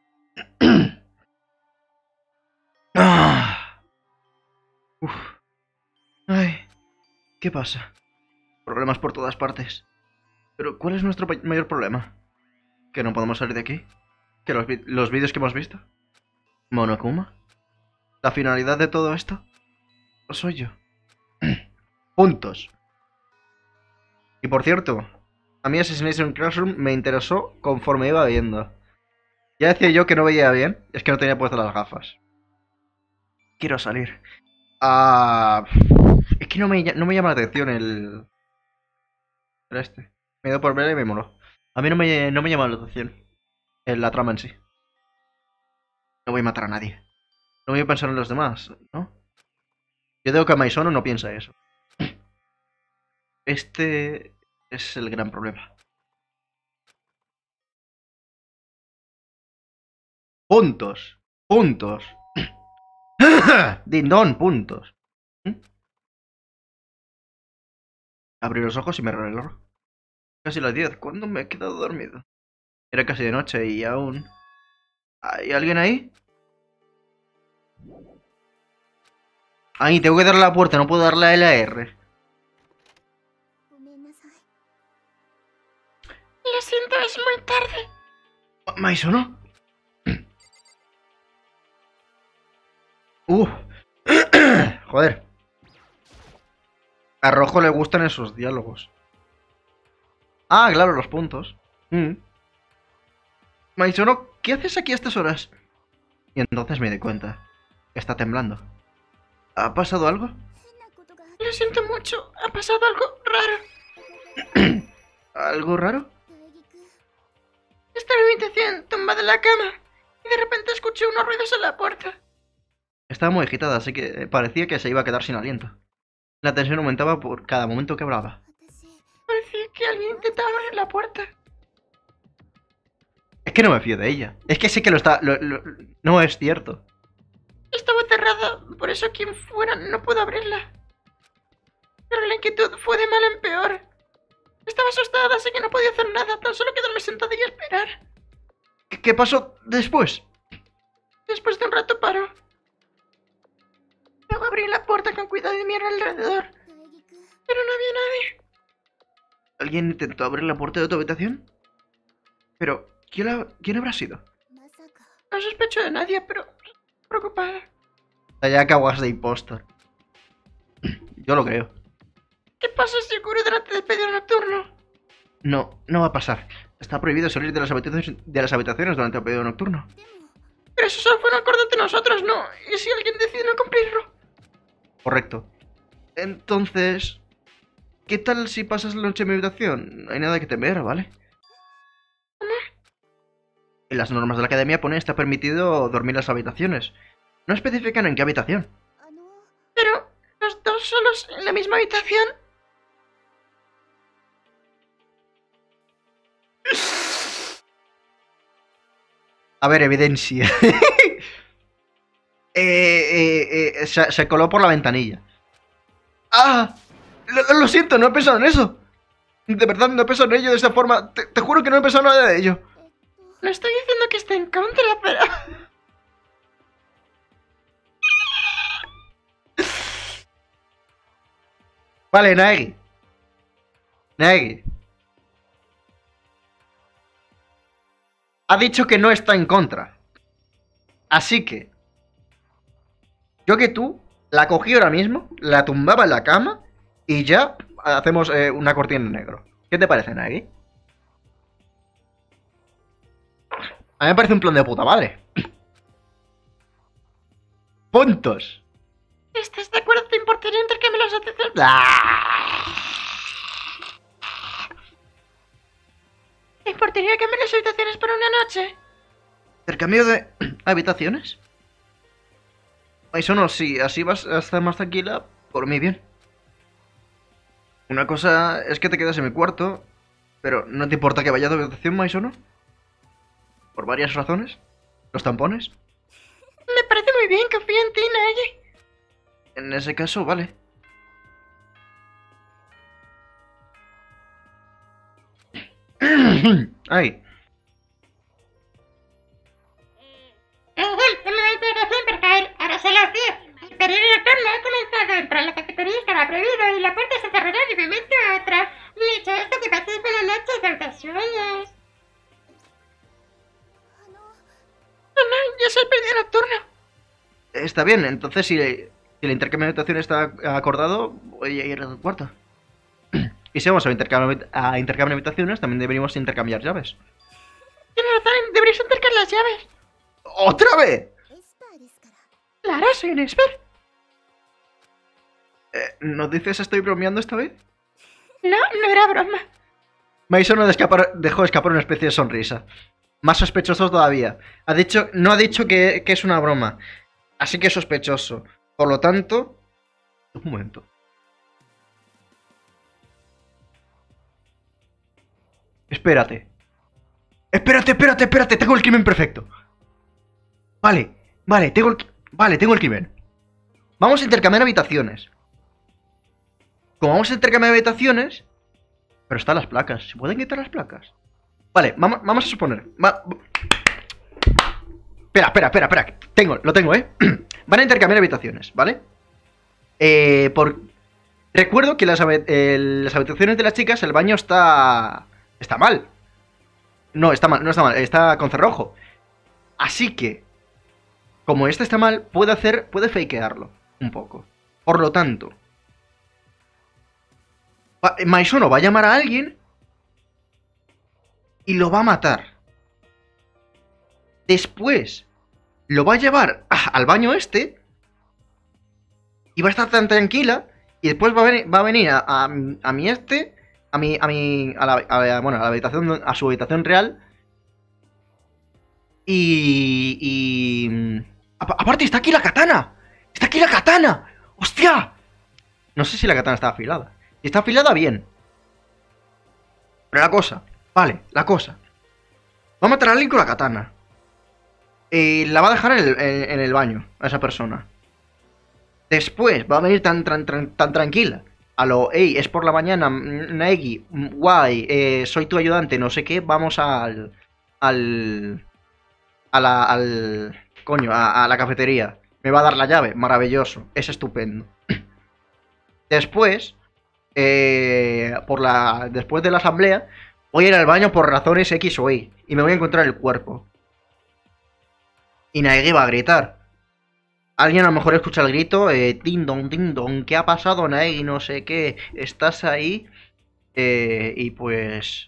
Ah. Uf. Ay, ¿qué pasa? Problemas por todas partes. Pero, ¿cuál es nuestro mayor problema? ¿Que no podemos salir de aquí? ¿Que los, vi los vídeos que hemos visto? ¿Monokuma? ¿La finalidad de todo esto? ¿O soy yo? Puntos. Y por cierto, a mí Assassination Classroom me interesó conforme iba viendo. Ya decía yo que no veía bien, es que no tenía puestas las gafas. Quiero salir. Ah, es que no me, no me llama la atención el... el este. Me he ido por ver y me moló. A mí no me, no me llama la atención el, la trama en sí. No voy a matar a nadie. No voy a pensar en los demás, ¿no? Yo digo que Maizono no piensa eso. Este es el gran problema. Puntos. Puntos. Dindón, puntos. ¿Mm? Abrí los ojos y me el reloj. Casi las diez. ¿Cuándo me he quedado dormido? Era casi de noche y aún... ¿Hay alguien ahí? Ahí, tengo que darle a la puerta, no puedo darle a L R. Lo siento, es muy tarde. ¿Maizono? Uh. Joder. A Rojo le gustan esos diálogos. Ah, claro, los puntos. Mm. Maizono, ¿qué haces aquí a estas horas? Y entonces me di cuenta. Está temblando. ¿Ha pasado algo? Lo siento mucho, ha pasado algo raro. ¿Algo raro? Estaba en mi habitación, tumbada en la cama, y de repente escuché unos ruidos en la puerta. Estaba muy agitada, así que parecía que se iba a quedar sin aliento. La tensión aumentaba por cada momento que hablaba. Parecía que alguien intentaba abrir la puerta. Es que no me fío de ella. Es que sé que lo está... Lo, lo, no es cierto. Estaba cerrada, por eso quien fuera no pudo abrirla. Pero la inquietud fue de mal en peor. Estaba asustada, así que no podía hacer nada, tan solo quedarme sentada y esperar. ¿Qué, qué pasó después? Después de un rato paró. Luego abrí la puerta con cuidado y miré alrededor. Pero no había nadie. ¿Alguien intentó abrir la puerta de tu habitación? Pero, ¿quién, la, ¿quién habrá sido? No sospecho de nadie, pero preocupada. Ya caguas de impostor. Yo lo creo. ¿Qué pasa si ocurre durante el pedido nocturno? No, no va a pasar. Está prohibido salir de las habitaciones, de las habitaciones durante el periodo nocturno. Pero eso solo fue un acuerdo entre nosotros, ¿no? ¿Y si alguien decide no cumplirlo? Correcto. Entonces... ¿Qué tal si pasas la noche en mi habitación? No hay nada que temer, ¿vale? ¿Cómo? En las normas de la academia pone está permitido dormir en las habitaciones. No especifican en qué habitación. Pero, ¿los dos solos en la misma habitación? A ver, evidencia. eh, eh, eh, se, se coló por la ventanilla. ¡Ah! Lo, lo siento, no he pensado en eso. De verdad, no he pensado en ello de esa forma. Te, te juro que no he pensado nada de ello. No estoy diciendo que esté en contra, pero... Vale, Naegi. Naegi. Ha dicho que no está en contra. Así que... Yo que tú la cogí ahora mismo, la tumbaba en la cama y ya hacemos eh, una cortina en negro. ¿Qué te parece, Naegi? A mí me parece un plan de puta madre. Puntos. ¿Estás de acuerdo? ¿Te importaría intercambiar las habitaciones? ¡Ah! ¿Te importaría cambiar las habitaciones por una noche? ¿Intercambio de habitaciones? Eso no, sí, así vas a estar más tranquila, por mí bien. Una cosa es que te quedas en mi cuarto, pero ¿no te importa que vaya de habitación, Maisono? Por varias razones. ¿Los tampones? Me parece muy bien, confío en ti, Naegi. En ese caso, vale. Ay. Naegi, un momento de oración, por favor. Ahora son las diez. El periodo nocturno ha comenzado. Entrar a la cafetería estará prohibido y la puerta se cerrará de un momento a otro. Dicho esto, que paséis buenas noches, dulces sueños. No, no, yo soy el periodo nocturno. Está bien, entonces si, si el intercambio de habitación está acordado, voy a ir al cuarto. Y si vamos a intercambio, a intercambio de habitaciones, también deberíamos intercambiar llaves. Tienes razón, deberías intercambiar las llaves. ¡Otra vez! Claro, soy un expert. Eh, ¿No dices estoy bromeando esta vez? No, no era broma. Maisono dejó escapar una especie de sonrisa. Más sospechoso todavía. Ha dicho, no ha dicho que, que es una broma. Así que es sospechoso. Por lo tanto... Un momento. Espérate. Espérate, espérate, espérate. Tengo el crimen perfecto. Vale, vale, tengo el... Vale, tengo el crimen. Vamos a intercambiar habitaciones. Como vamos a intercambiar habitaciones... Pero están las placas. ¿Se pueden quitar las placas? Vale, vamos, vamos a suponer. Va... Espera, espera, espera, espera. Tengo, lo tengo, ¿eh? Van a intercambiar habitaciones, ¿vale? Eh, por... Recuerdo que las, eh, las habitaciones de las chicas, el baño está... Está mal. No, está mal, no está mal, está con cerrojo. Así que... Como este está mal, puede hacer... Puede fakearlo un poco. Por lo tanto... Va, Maisono va a llamar a alguien... Y lo va a matar. Después lo va a llevar a, al baño este. Y va a estar tan tranquila. Y después va a venir, va a, venir a, a, a mi este. A mi. A mi. A la, a, bueno, a la habitación. A su habitación real. Y. Y. A, aparte, está aquí la katana. Está aquí la katana. ¡Hostia! No sé si la katana está afilada. Si está afilada, bien. Pero la cosa. Vale, la cosa. Va a matar a alguien con la katana. Eh, la va a dejar en el, en, en el baño, a esa persona. Después va a venir tan, tan, tan, tan tranquila. A lo, hey, es por la mañana, Naegi, guay, eh, soy tu ayudante, no sé qué, vamos al... Al... A la... Al... Coño, a, a la cafetería. Me va a dar la llave, maravilloso, es estupendo. Después... Eh, por la... Después de la asamblea... Voy a ir al baño por razones X o Y. Y me voy a encontrar el cuerpo. Y Naegi va a gritar. Alguien a lo mejor escucha el grito. Eh, ding dong, ding dong. ¿Qué ha pasado, Naegi? No sé qué. ¿Estás ahí? Eh, y pues...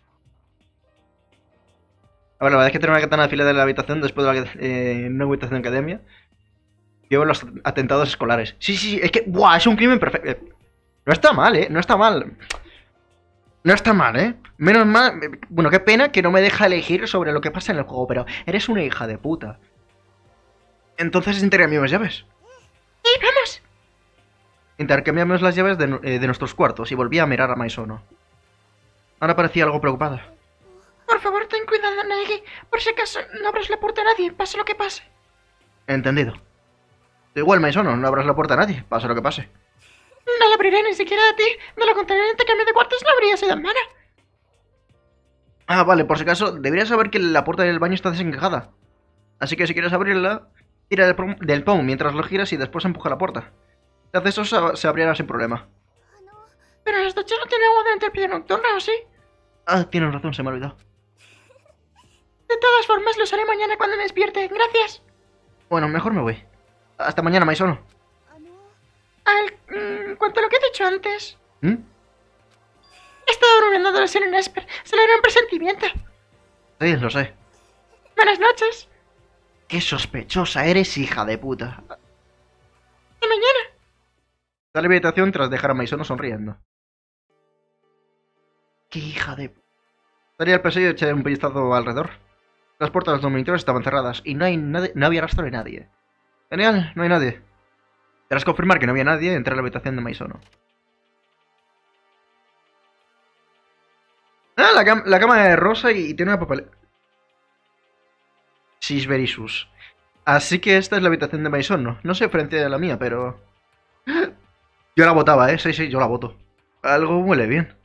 A ver, la verdad es que tener una katana de fila de la habitación después de la eh, una habitación de academia. Yo los atentados escolares. Sí, sí, sí. Es que... ¡Buah! Es un crimen perfecto. Eh, no está mal, ¿eh? No está mal. No está mal, ¿eh? Menos mal... Bueno, qué pena que no me deja elegir sobre lo que pasa en el juego, pero eres una hija de puta. Entonces intercambiamos llaves. ¡Sí, vamos! Intercambiamos las llaves de, eh, de nuestros cuartos y volví a mirar a Maisono. Ahora parecía algo preocupada. Por favor, ten cuidado, Naegi. Por si acaso, no abras la puerta a nadie, pase lo que pase. Entendido. Igual, Maisono, no abras la puerta a nadie, pase lo que pase. No la abriré ni siquiera a ti. De lo contrario, en este cambio de cuartos no habría sido en vano. Ah, vale, por si acaso, deberías saber que la puerta del baño está desencajada. Así que si quieres abrirla, tira del, pom- del pom mientras lo giras y después empuja la puerta. Si haces eso, se, se abrirá sin problema. Pero las duchas no tienen agua durante el pie nocturno, ¿o sí? Ah, tienes razón, se me ha olvidado. De todas formas, lo usaré mañana cuando me despierte. Gracias. Bueno, mejor me voy. Hasta mañana, Maisono. Al, mm, en cuanto a lo que he dicho antes, ¿Mm? he estado durmiendo de en un Esper. Se le era un presentimiento. Sí, lo sé. Buenas noches. Qué sospechosa eres, hija de puta. Y mañana. Da la habitación tras dejar a Maisono sonriendo. Qué hija de... Salí al pasillo y eché un vistazo alrededor. Las puertas de los dormitorios estaban cerradas y no, hay nadie, no había rastro de nadie. Genial, no hay nadie. Tras confirmar que no había nadie, entré a la habitación de Maisono. Ah, la, cam la cama es rosa y, y tiene una papelera. Sisberisus. Así que esta es la habitación de Maisono. No se diferencia de la mía, pero... Yo la votaba, ¿eh? Sí, sí, yo la voto. Algo huele bien.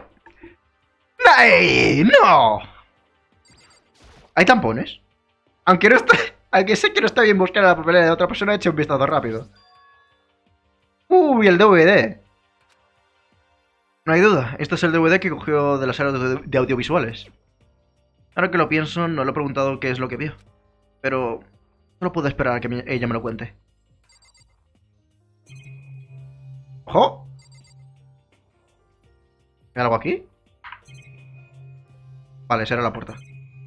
¡Ay! ¡No! ¿Hay tampones? Aunque no está... Aunque sé que no está bien buscar la papelera de otra persona, he hecho un vistazo rápido. ¡Uy, el D V D! No hay duda, este es el D V D que cogió de la sala de, de audiovisuales. Ahora que lo pienso, no le he preguntado qué es lo que vio. Pero... solo puedo esperar a que me- ella me lo cuente. ¡Ojo! ¿Hay algo aquí? Vale, esa era la puerta.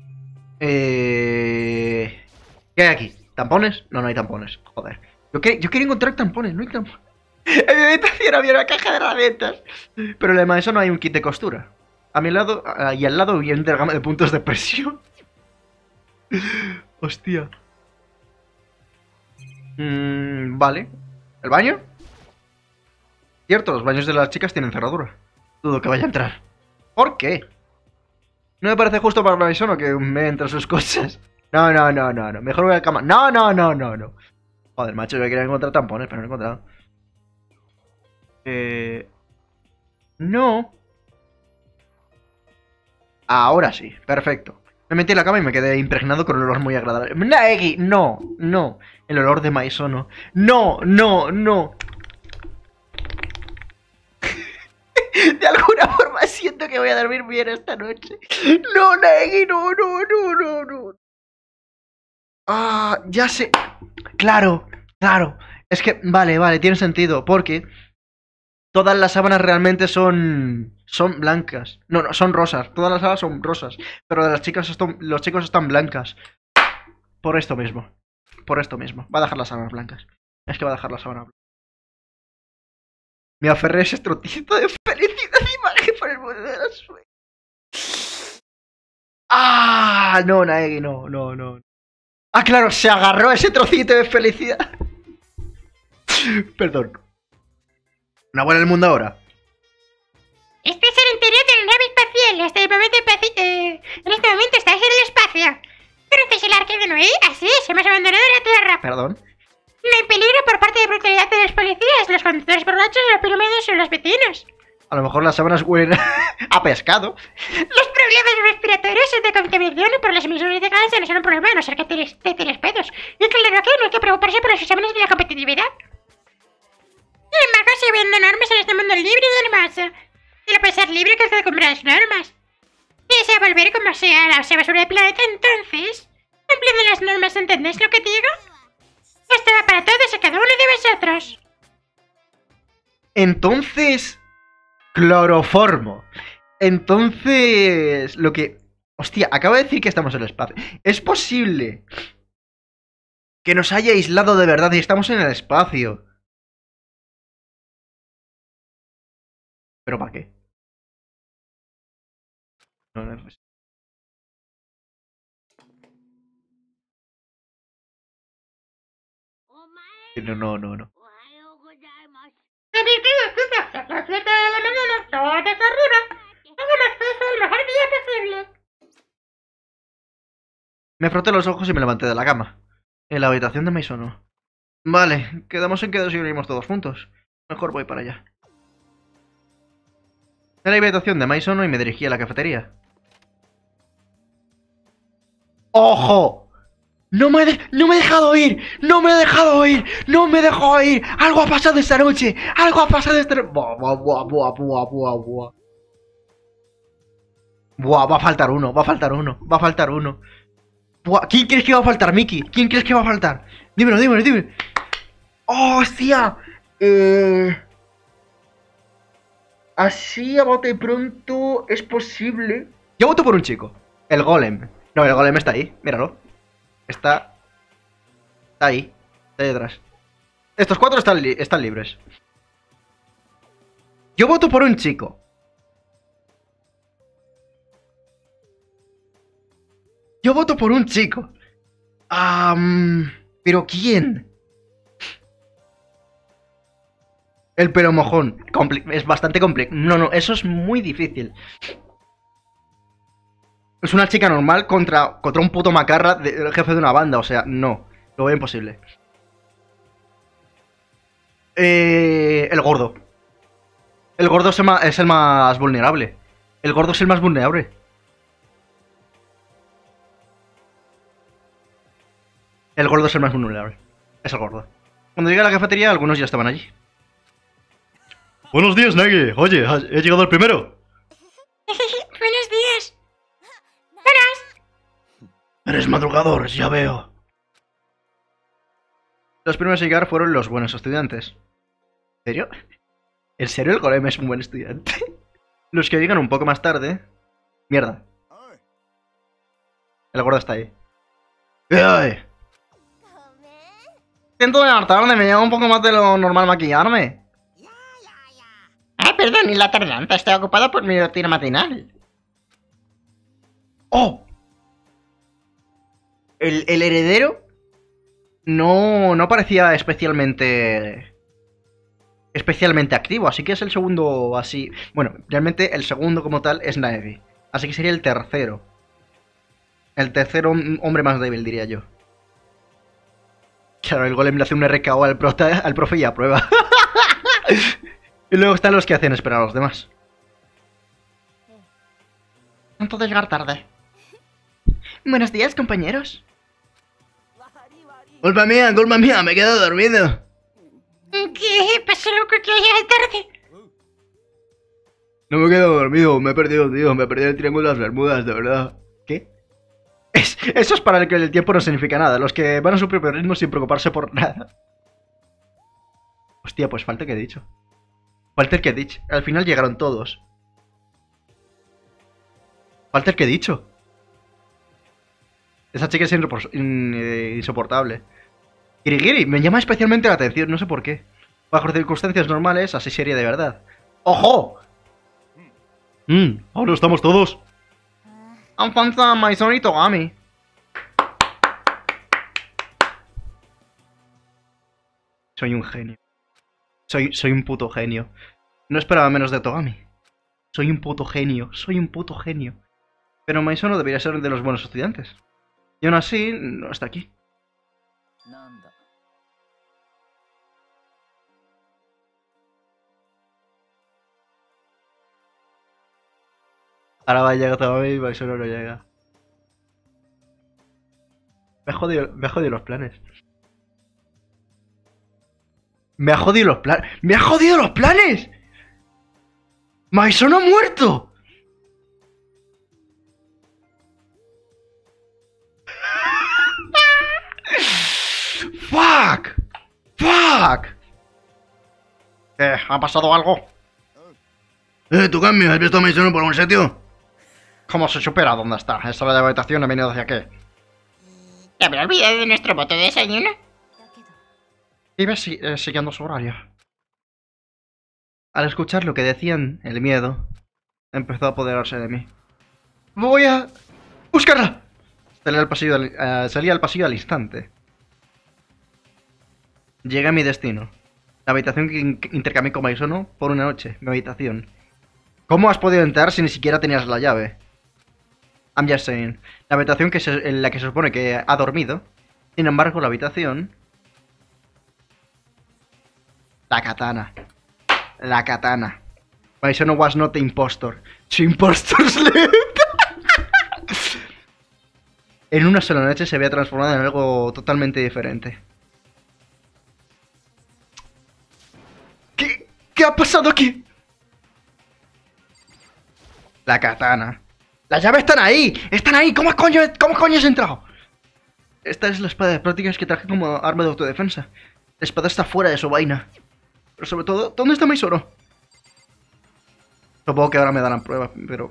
Eh... ¿Qué hay aquí? ¿Tampones? No, no hay tampones. Joder. Yo, que- yo quería encontrar tampones, no hay tampones. En mi habitación había una caja de herramientas. Pero además de eso no hay un kit de costura. A mi lado, a- y al lado había un diagrama de puntos de presión. Hostia. Mm, vale. ¿El baño? Cierto, los baños de las chicas tienen cerradura. Dudo que vaya a entrar. ¿Por qué? No me parece justo para Maisono que me entre sus cosas. No, no, no, no, no. Mejor voy a la cama. No, no, no, no, no. Joder, macho, yo quería encontrar tampones, pero no he encontrado. Eh... No. Ahora sí, perfecto. Me metí en la cama y me quedé impregnado con un olor muy agradable. Naegi, no, no. El olor de Maisono. No, no, no. De alguna forma siento que voy a dormir bien esta noche. No, Naegi, no, no, no, no, no. Ah, ya sé. Claro, claro. Es que, vale, vale, tiene sentido. Porque todas las sábanas realmente son... Son blancas. No, no, son rosas. Todas las sábanas son rosas. Pero de las chicas están, los chicos están blancas. Por esto mismo. Por esto mismo. Va a dejar las sábanas blancas. Es que va a dejar las sábanas blancas. Me aferré a ese trocito de felicidad y magia por el mundo de los sueños. ¡Ah! No, Naegi, no, no, no. Ah, claro, se agarró a ese trocito de felicidad. Perdón. Una buena del mundo ahora. Este es el interior de la nave espacial. Hasta el momento espaci- eh, en este momento estáis en el espacio. ¿Conoces el arca de Noé? Así es, hemos abandonado la Tierra. Perdón. No hay peligro por parte de brutalidad de los policías, los conductores borrachos y los pilomedos son los vecinos. A lo mejor las sábanas huelen a pescado. Los problemas respiratorios de contaminación por las emisiones de gases no son un problema, a no ser que tienes, te tires pedos. Y claro que no hay que preocuparse por los exámenes de la competitividad. Sin embargo, sigue habiendo normas en este mundo libre y de masa. Y no puede ser libre que se cumpla las normas. Si desea volver como sea a la basura del planeta, entonces... cumpliendo las normas, ¿entendéis lo que digo? Esto va para todos y cada uno de vosotros. Entonces... Cloroformo. Entonces... Lo que... Hostia, acabo de decir que estamos en el espacio. Es posible que nos haya aislado de verdad y estamos en el espacio. ¿Pero para qué? No, no, no. No, no, no, no. Permitido, chicos, a las siete de la mañana, todos arriba. Hagamos eso el mejor día posible. Me froté los ojos y me levanté de la cama. En la habitación de Maisono. Vale, quedamos en que desayunaremos todos juntos. Mejor voy para allá. De la habitación de Maisono y me dirigí a la cafetería. ¡Ojo! ¡No me, de no me he dejado ir! ¡No me he dejado ir! ¡No me he dejado ir! ¡Algo ha pasado esta noche! ¡Algo ha pasado esta noche! Buah, buah, buah, buah, buah, buah, buah. Buah, va a faltar uno, va a faltar uno, va a faltar uno. Buah, ¿quién crees que va a faltar, Miki? ¿Quién crees que va a faltar? Dímelo, dímelo, dímelo. ¡Oh, hostia! Eh... Así a bote pronto es posible. Yo voto por un chico. El golem. No, el golem está ahí, míralo. Está... Está ahí. Está ahí detrás. Estos cuatro están, li están libres. Yo voto por un chico. Yo voto por un chico. Um, ¿Pero quién? El pelo mojón. Compli es bastante complicado. No, no, eso es muy difícil. Es una chica normal contra, contra un puto macarra del jefe de una banda. O sea, no. Lo veo imposible. Eh, el gordo. El gordo es el, más, es el más vulnerable. El gordo es el más vulnerable. El gordo es el más vulnerable. Es el gordo. Cuando llegué a la cafetería, algunos ya estaban allí. Buenos días, Nagi. Oye, ¿he llegado el primero? Buenos días. Buenas. Eres madrugador, ya veo. Los primeros a llegar fueron los buenos estudiantes. ¿En serio? ¿En serio el golem es un buen estudiante? Los que llegan un poco más tarde... Mierda. El gordo está ahí. ¿Qué hay? Siento llegar tarde, me lleva un poco más de lo normal maquillarme. Ay, perdón, y la tardanza. Estoy ocupado por mi rutina matinal. ¡Oh! El, el heredero no, no parecía especialmente... Especialmente activo, así que es el segundo así... Bueno, realmente el segundo como tal es Naevi. Así que sería el tercero. El tercero hombre más débil, diría yo. Claro, el golem le hace un R K O al, prota, al profe y aprueba. Y luego están los que hacen esperar a los demás. Tanto de llegar tarde. Buenos días, compañeros. Culpa mía, culpa mía, me he quedado dormido. ¿Qué pasa, loco, que llegas tarde? No me he quedado dormido, me he perdido, tío, me he perdido el triángulo de las Bermudas, de verdad. ¿Qué? Es, eso es para el que el tiempo no significa nada, los que van a su propio ritmo sin preocuparse por nada. Hostia, pues falta el que he dicho. Falta el que he dicho. Al final llegaron todos. Falta el que he dicho. Esa chica es in, eh, insoportable. Girigiri, me llama especialmente la atención, no sé por qué. Bajo circunstancias normales, así sería de verdad. ¡Ojo! Mmm, ahora estamos todos. Alfonso, Maison y Togami. Soy un genio. Soy, soy un puto genio. No esperaba menos de Togami. Soy un puto genio, soy un puto genio. Pero Maison no debería ser de los buenos estudiantes. Y aún así, no está aquí. Ahora va a llegar Togami y Maison no llega. Me ha jodido, me ha jodido los planes. Me ha jodido los planes. ¡Me ha jodido los planes! ¡Maison ha muerto! ¡Fuck! ¡Fuck! ¿Qué? ¿Ha pasado algo? Eh, tu cambio, ¿has visto a Maison por algún sitio? ¿Cómo se supera dónde está? Esa de la habitación ha venido hacia qué. ¿Te habrá olvidado de nuestro bote de desayuno? Iba si eh, siguiendo su horario. Al escuchar lo que decían, el miedo empezó a apoderarse de mí. ¡Voy a buscarla! Salí al pasillo al, uh, salí al pasillo al instante. Llegué a mi destino. La habitación que in intercambié con Maisono por una noche. Mi habitación. ¿Cómo has podido entrar si ni siquiera tenías la llave? I'm just saying. La habitación que se, en la que se supone que ha dormido. Sin embargo, la habitación... La katana. La katana. Maisono was not the impostor. Su impostor slept. En una sola noche se había transformado en algo totalmente diferente. ¿Qué, ¿Qué ha pasado aquí? La katana. ¡Las llaves están ahí! ¡Están ahí! ¿Cómo coño, cómo coño has entrado? Esta es la espada de prácticas que traje como arma de autodefensa. La espada está fuera de su vaina. Pero sobre todo, ¿dónde está Maisoro? Supongo que ahora me darán pruebas, pero...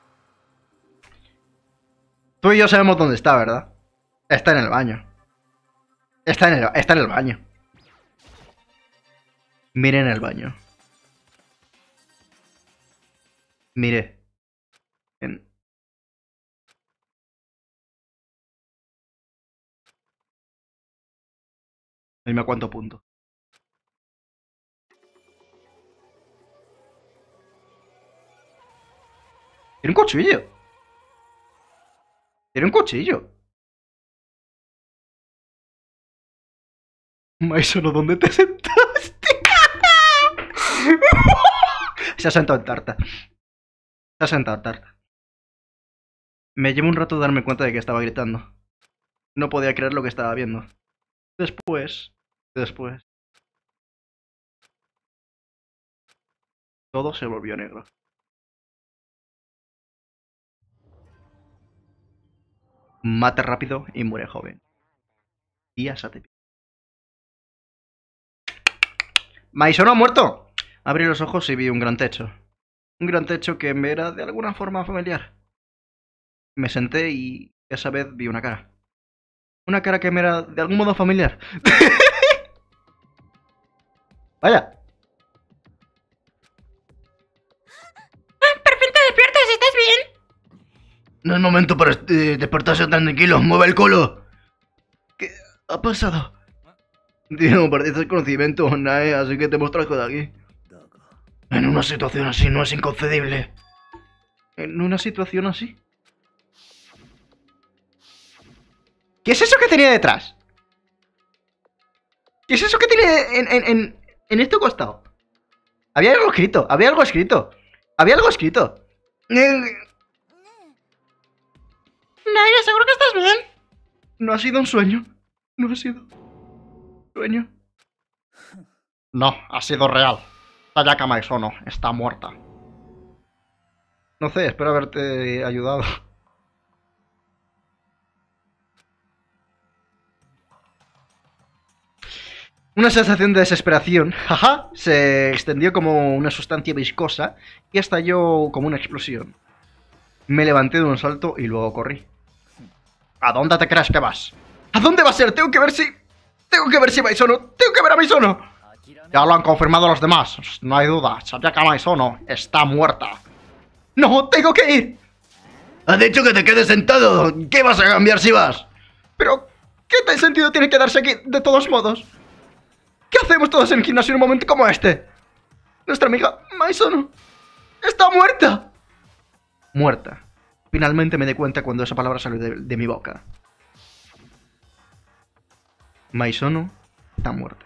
Tú y yo sabemos dónde está, ¿verdad? Está en el baño. Está en el, está en el baño. Mire en el baño. Mire. En... Dime a cuánto punto. Tiene un cuchillo. Tiene un cuchillo. Maisoro, ¿dónde te sentaste? Se ha sentado en tarta. Se ha sentado en tarta. Me llevó un rato darme cuenta de que estaba gritando. No podía creer lo que estaba viendo. Después... Después... Todo se volvió negro. Mate rápido y muere joven. Día Sate. ¡Maisoro ha muerto! Abrí los ojos y vi un gran techo. Un gran techo que me era de alguna forma familiar. Me senté y esa vez vi una cara. Una cara que me era de algún modo familiar. Vaya. Por fin te despiertas, ¿estás bien? No es momento para eh, despertarse tan tranquilo. ¡Mueve el culo! ¿Qué ha pasado? Tío, perdiste el conocimiento, Nae, así que te muestro algo de aquí. En una situación así no es inconcebible. ¿En una situación así? ¿Qué es eso que tenía detrás? ¿Qué es eso que tiene en, en, en, en este costado? Había algo escrito, había algo escrito. Había algo escrito. Nae, ¿seguro que estás bien? No ha sido un sueño. No ha sido un sueño. No, ha sido real. Sayaka Maisono está muerta. No sé, espero haberte ayudado. Una sensación de desesperación, jaja, se extendió como una sustancia viscosa y estalló como una explosión. Me levanté de un salto y luego corrí. ¿A dónde te crees que vas? ¿A dónde va a ser? Tengo que ver si... Tengo que ver si Maisono... Tengo que ver a Maisono. Ya lo han confirmado los demás. No hay duda. Sayaka Maisono está muerta. ¡No! ¡Tengo que ir! ¡Has dicho que te quedes sentado! ¿Qué vas a cambiar si vas? Pero... ¿qué tal sentido tiene quedarse aquí de todos modos? ¿Qué hacemos todos en el gimnasio en un momento como este? Nuestra amiga Maisono está muerta. Muerta. Finalmente me di cuenta cuando esa palabra salió de, de mi boca. Maisono está muerta.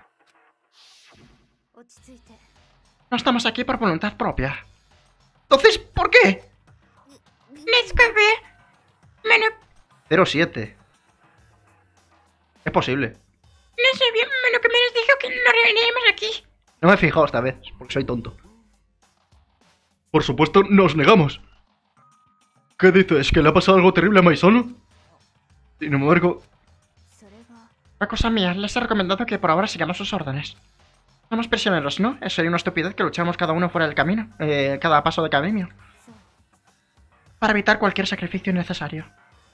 No estamos aquí por voluntad propia. Entonces, ¿por qué? Disculpe. Bueno, cero siete. Es posible. no sé bien, lo que me nos dijo que nos reuniríamos aquí. No me he fijado esta vez, porque soy tonto. Por supuesto, nos negamos. ¿Qué dices? ¿Que le ha pasado algo terrible a Maisono? Sin embargo... Una cosa mía, les he recomendado que por ahora sigamos sus órdenes. Somos prisioneros, ¿no? Sería una estupidez que lucháramos cada uno fuera del camino, eh, cada paso de camino. Para evitar cualquier sacrificio innecesario.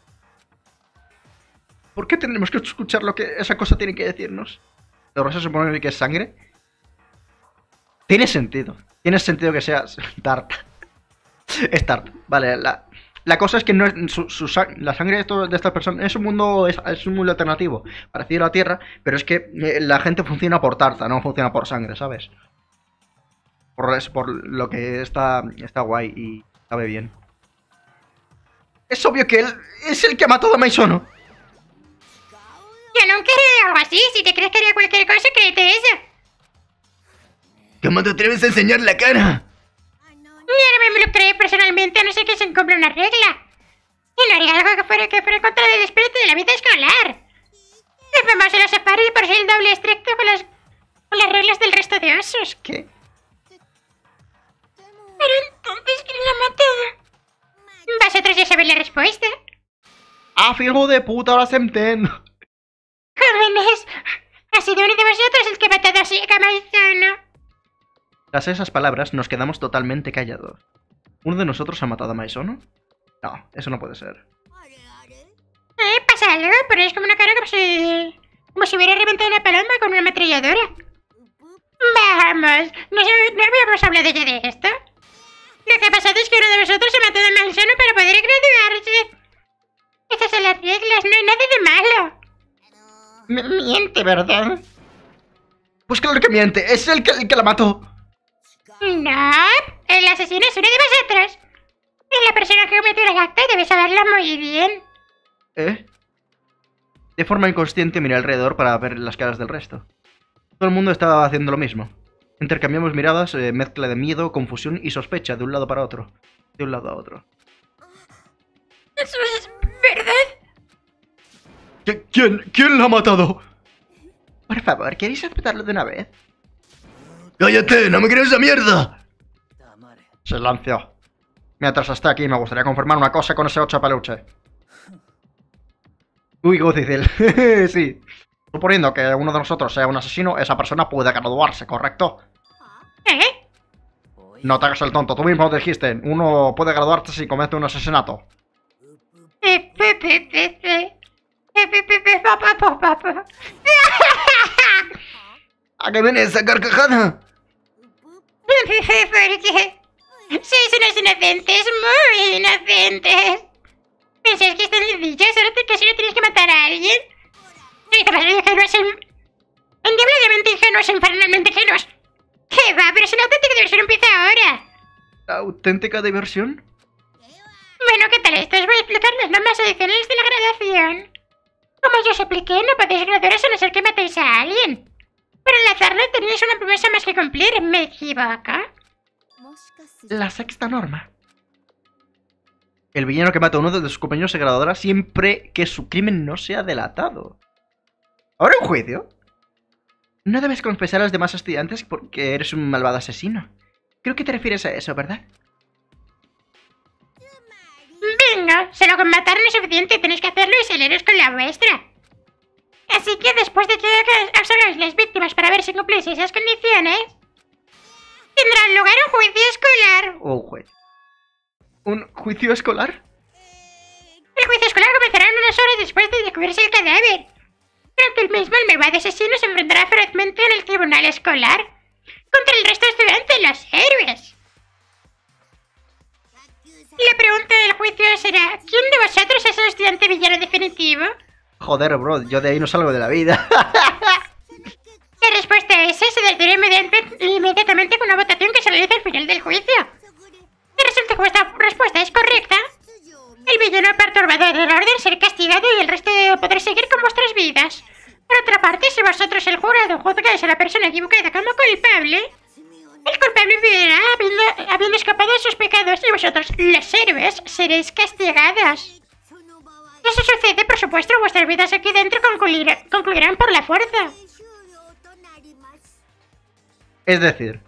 ¿Por qué tendremos que escuchar lo que esa cosa tiene que decirnos? ¿Ahora se supone que es sangre? Tiene sentido. Tiene sentido que sea Tart. Es Tart. Vale, la, la cosa es que no es su, su, la sangre de, esto, de estas personas es un mundo es, es un mundo alternativo, parecido a la Tierra, pero es que eh, la gente funciona por tarta, no funciona por sangre, ¿sabes? Por, es por lo que está, está guay y sabe bien. Es obvio que él es el que ha matado a Maisono. Yo nunca haría algo así. Si te crees que haría cualquier cosa, créete eso. ¿Cómo te atreves a enseñar la cara? Yo no me involucré personalmente a no ser que se incumpla una regla. Y no haría algo que fuera, que fuera en contra del espíritu de la vida escolar. Es famoso en los safaris por ser el doble estricto con las, con las reglas del resto de osos. ¿Qué? Pero entonces, ¿quién la ha matado? Vosotros ya sabéis la respuesta. ¡Ah, fijo de puta! Ahora se entiende. Jóvenes, ha sido uno de vosotros el que ha matado a Shiga Maizono. Tras esas palabras nos quedamos totalmente callados. ¿Uno de nosotros ha matado a Maizono? No, eso no puede ser. Eh, pasa algo, ponéis como una cara como si... como si hubiera reventado una paloma con una ametralladora. Vamos, ¿no, no habíamos hablado ya de esto? Lo que ha pasado es que uno de vosotros ha matado a Maizono para poder graduarse. Esas son las reglas, no hay nada de malo. M miente, ¿verdad? Pues claro que miente, es el que, el que la mató. No, el asesino es uno de vosotros. Es la persona que cometió el acto y debe saberlo muy bien. ¿Eh? De forma inconsciente miré alrededor para ver las caras del resto. Todo el mundo estaba haciendo lo mismo. Intercambiamos miradas, eh, mezcla de miedo, confusión y sospecha de un lado para otro. De un lado a otro. ¿Eso es verdad? ¿Quién? ¿Quién la ha matado? Por favor, ¿queréis aceptarlo de una vez? ¡Cállate! ¡No me crees esa mierda! Silencio. Mientras esté aquí, me gustaría confirmar una cosa con ese ocho peluche. Uy, Gocicel. Sí. Suponiendo que uno de nosotros sea un asesino, esa persona puede graduarse, ¿correcto? ¿Eh? No te hagas el tonto, tú mismo dijiste, uno puede graduarse si comete un asesinato. Eh, pe, pe, pe, pe. Eh, pe, pe, pe, pa, pa, pa, pa, pa. ¿A qué viene esa carcajada? Porque sois unos inocentes, muy inocentes. ¿Pensáis que están sencillo? Solo te, que solo tienes que matar a alguien. Sois demasiado ingenuos en... endiabladamente ingenuos, infernalmente ingenuos. ¿Qué va? Pero si la auténtica diversión empieza ahora. ¿La auténtica diversión? Bueno, ¿qué tal esto? Os voy a explicar las normas adicionales de la graduación. Como yo os expliqué, no podéis graduaros a no ser que matéis a alguien. Pero al hacerlo tenéis una promesa más que cumplir, ¿me equivoco? La sexta norma. El villano que mata a uno de sus compañeros se graduará siempre que su crimen no sea delatado. ¿Ahora un juicio? No debes confesar a los demás estudiantes porque eres un malvado asesino. Creo que te refieres a eso, ¿verdad? Venga, solo con matar no es suficiente, tenéis que hacerlo y saliros con la vuestra. Así que después de que os hagáis las víctimas para ver si cumplís esas condiciones, tendrá lugar un juicio escolar. ¿Un juicio? ¿Un juicio escolar? El juicio escolar comenzará unas horas después de descubrirse el cadáver. Durante el mismo, el malvado asesino se enfrentará ferozmente en el tribunal escolar contra el resto de estudiantes, los héroes. Y la pregunta del juicio será, ¿quién de vosotros es el estudiante villano definitivo? Joder, bro, yo de ahí no salgo de la vida. La respuesta a esa se decidirá inmediatamente, inmediatamente con una votación que se realiza al final del juicio. Si resulta que vuestra respuesta es correcta, el villano perturbador del orden será castigado y el resto podrá seguir con vuestras vidas. Por otra parte, si vosotros, el jurado, juzgáis a la persona equivocada como culpable, el culpable vivirá habiendo, habiendo escapado de sus pecados y vosotros, los héroes, seréis castigados. Si eso sucede, por supuesto, vuestras vidas aquí dentro concluirán, concluirán por la fuerza. Es decir,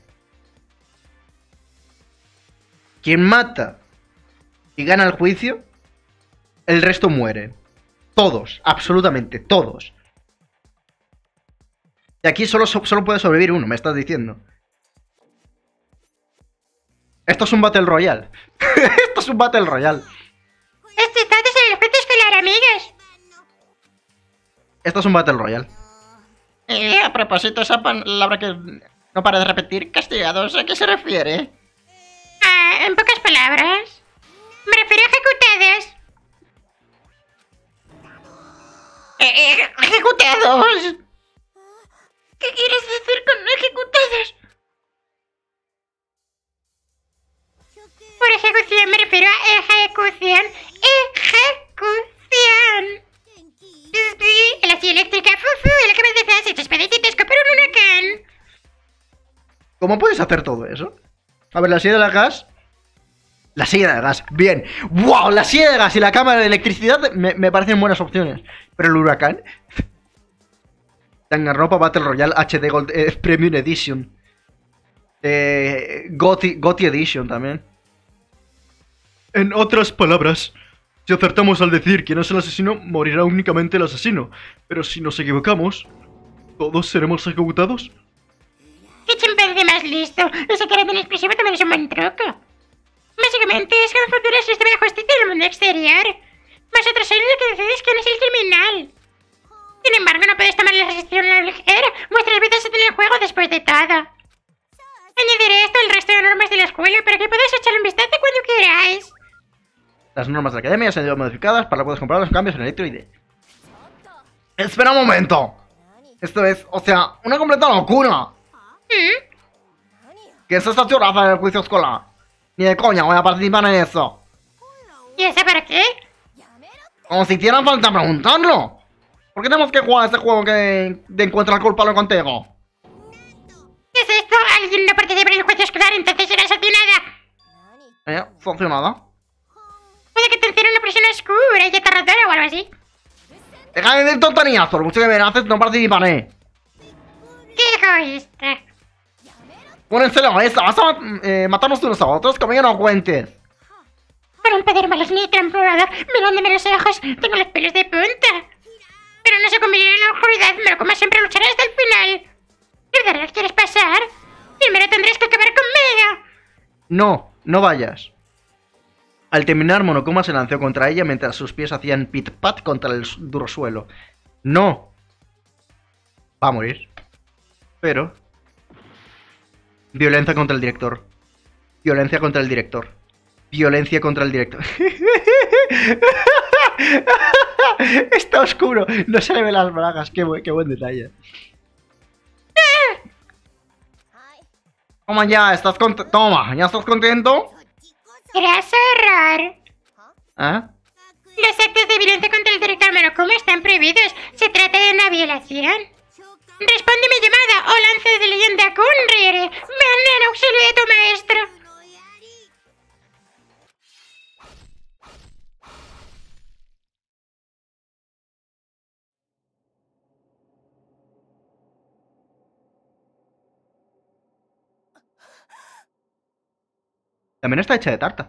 quien mata y gana el juicio, el resto muere. Todos, absolutamente todos. Y aquí solo, solo puede sobrevivir uno, me estás diciendo. Esto es un Battle Royale. Esto es un Battle Royale. Este estado es el juicio escolar, amigos. Esto es un Battle Royale. Eh, a propósito, esa palabra que no para de repetir, castigados, ¿a qué se refiere? Ah, en pocas palabras, me refiero a ejecutados. Eh, eh, ejecutados. ¿Qué quieres decir con ejecutados? Por ejecución me refiero a ejecución. ¡Ejecución! La silla eléctrica, fufu, el que me decías, hechos pedacitos, por un huracán. ¿Cómo puedes hacer todo eso? A ver, la silla de gas. La silla de gas, bien. ¡Wow! La silla de gas y la cámara de electricidad me, me parecen buenas opciones. Pero el huracán. Danganronpa Battle Royale H D Gold eh, Premium Edition. Eh, Gotti, Gotti Edition también. En otras palabras, si acertamos al decir quién es el asesino, morirá únicamente el asesino. Pero si nos equivocamos, ¿todos seremos ejecutados? ¡Qué chimpancé más listo! Ese carácter expresivo también es un buen truco. Básicamente es confundir el sistema de justicia del mundo exterior. Vosotros sois los que decidís quién es el criminal. Sin embargo, no podéis tomar la decisión a la ligera. Vuestras vidas están en juego después de todo. Añadiré esto al resto de normas de la escuela para que podáis echarle un vistazo cuando queráis. Las normas de la academia se han sido modificadas para que puedas comprar los cambios en Electro I D. ¡Espera un momento! Esto es, o sea, una completa locura. ¿Mm? ¿Qué es esta chorraza del juicio escolar? Ni de coña voy a participar en eso. ¿Y eso para qué? Como si hiciera falta preguntarlo. ¿Por qué tenemos que jugar a este juego que de encuentra el culpable contigo? ¿Qué es esto? ¿Alguien no participa en el juicio escolar, entonces será sancionada? ¿Eh? ¿Sancionada? Puede que te encierre en una prisión oscura y aterradora o algo así. Deja de decir tonterías, por mucho que me haces no participaré. ¡Qué egoísta! Pónenselo a esa, vas a eh, matarnos unos a otros, conmigo no cuentes. Con un poder maligno y transformador, mirándome los ojos, tengo los pelos de punta. Pero no se convertirá en la oscuridad, me lo como siempre lucharé hasta el final. ¿De verdad quieres pasar? Primero tendréis que acabar conmigo. No, no vayas. Al terminar, Monokuma se lanzó contra ella mientras sus pies hacían pit-pat contra el duro suelo. No. Va a morir. Pero... Violencia contra el director. Violencia contra el director. Violencia contra el director. Está oscuro. No se le ven las bragas. Qué buen, qué buen detalle. Toma ya, ¿estás contento? Toma, ¿ya estás contento? Graso horror. ¿Eh? Los actos de violencia contra el director Monokuma están prohibidos. Se trata de una violación. Responde mi llamada o lanza de leyenda Kunrir. Ven en auxilio de tu maestro. También está hecha de tarta.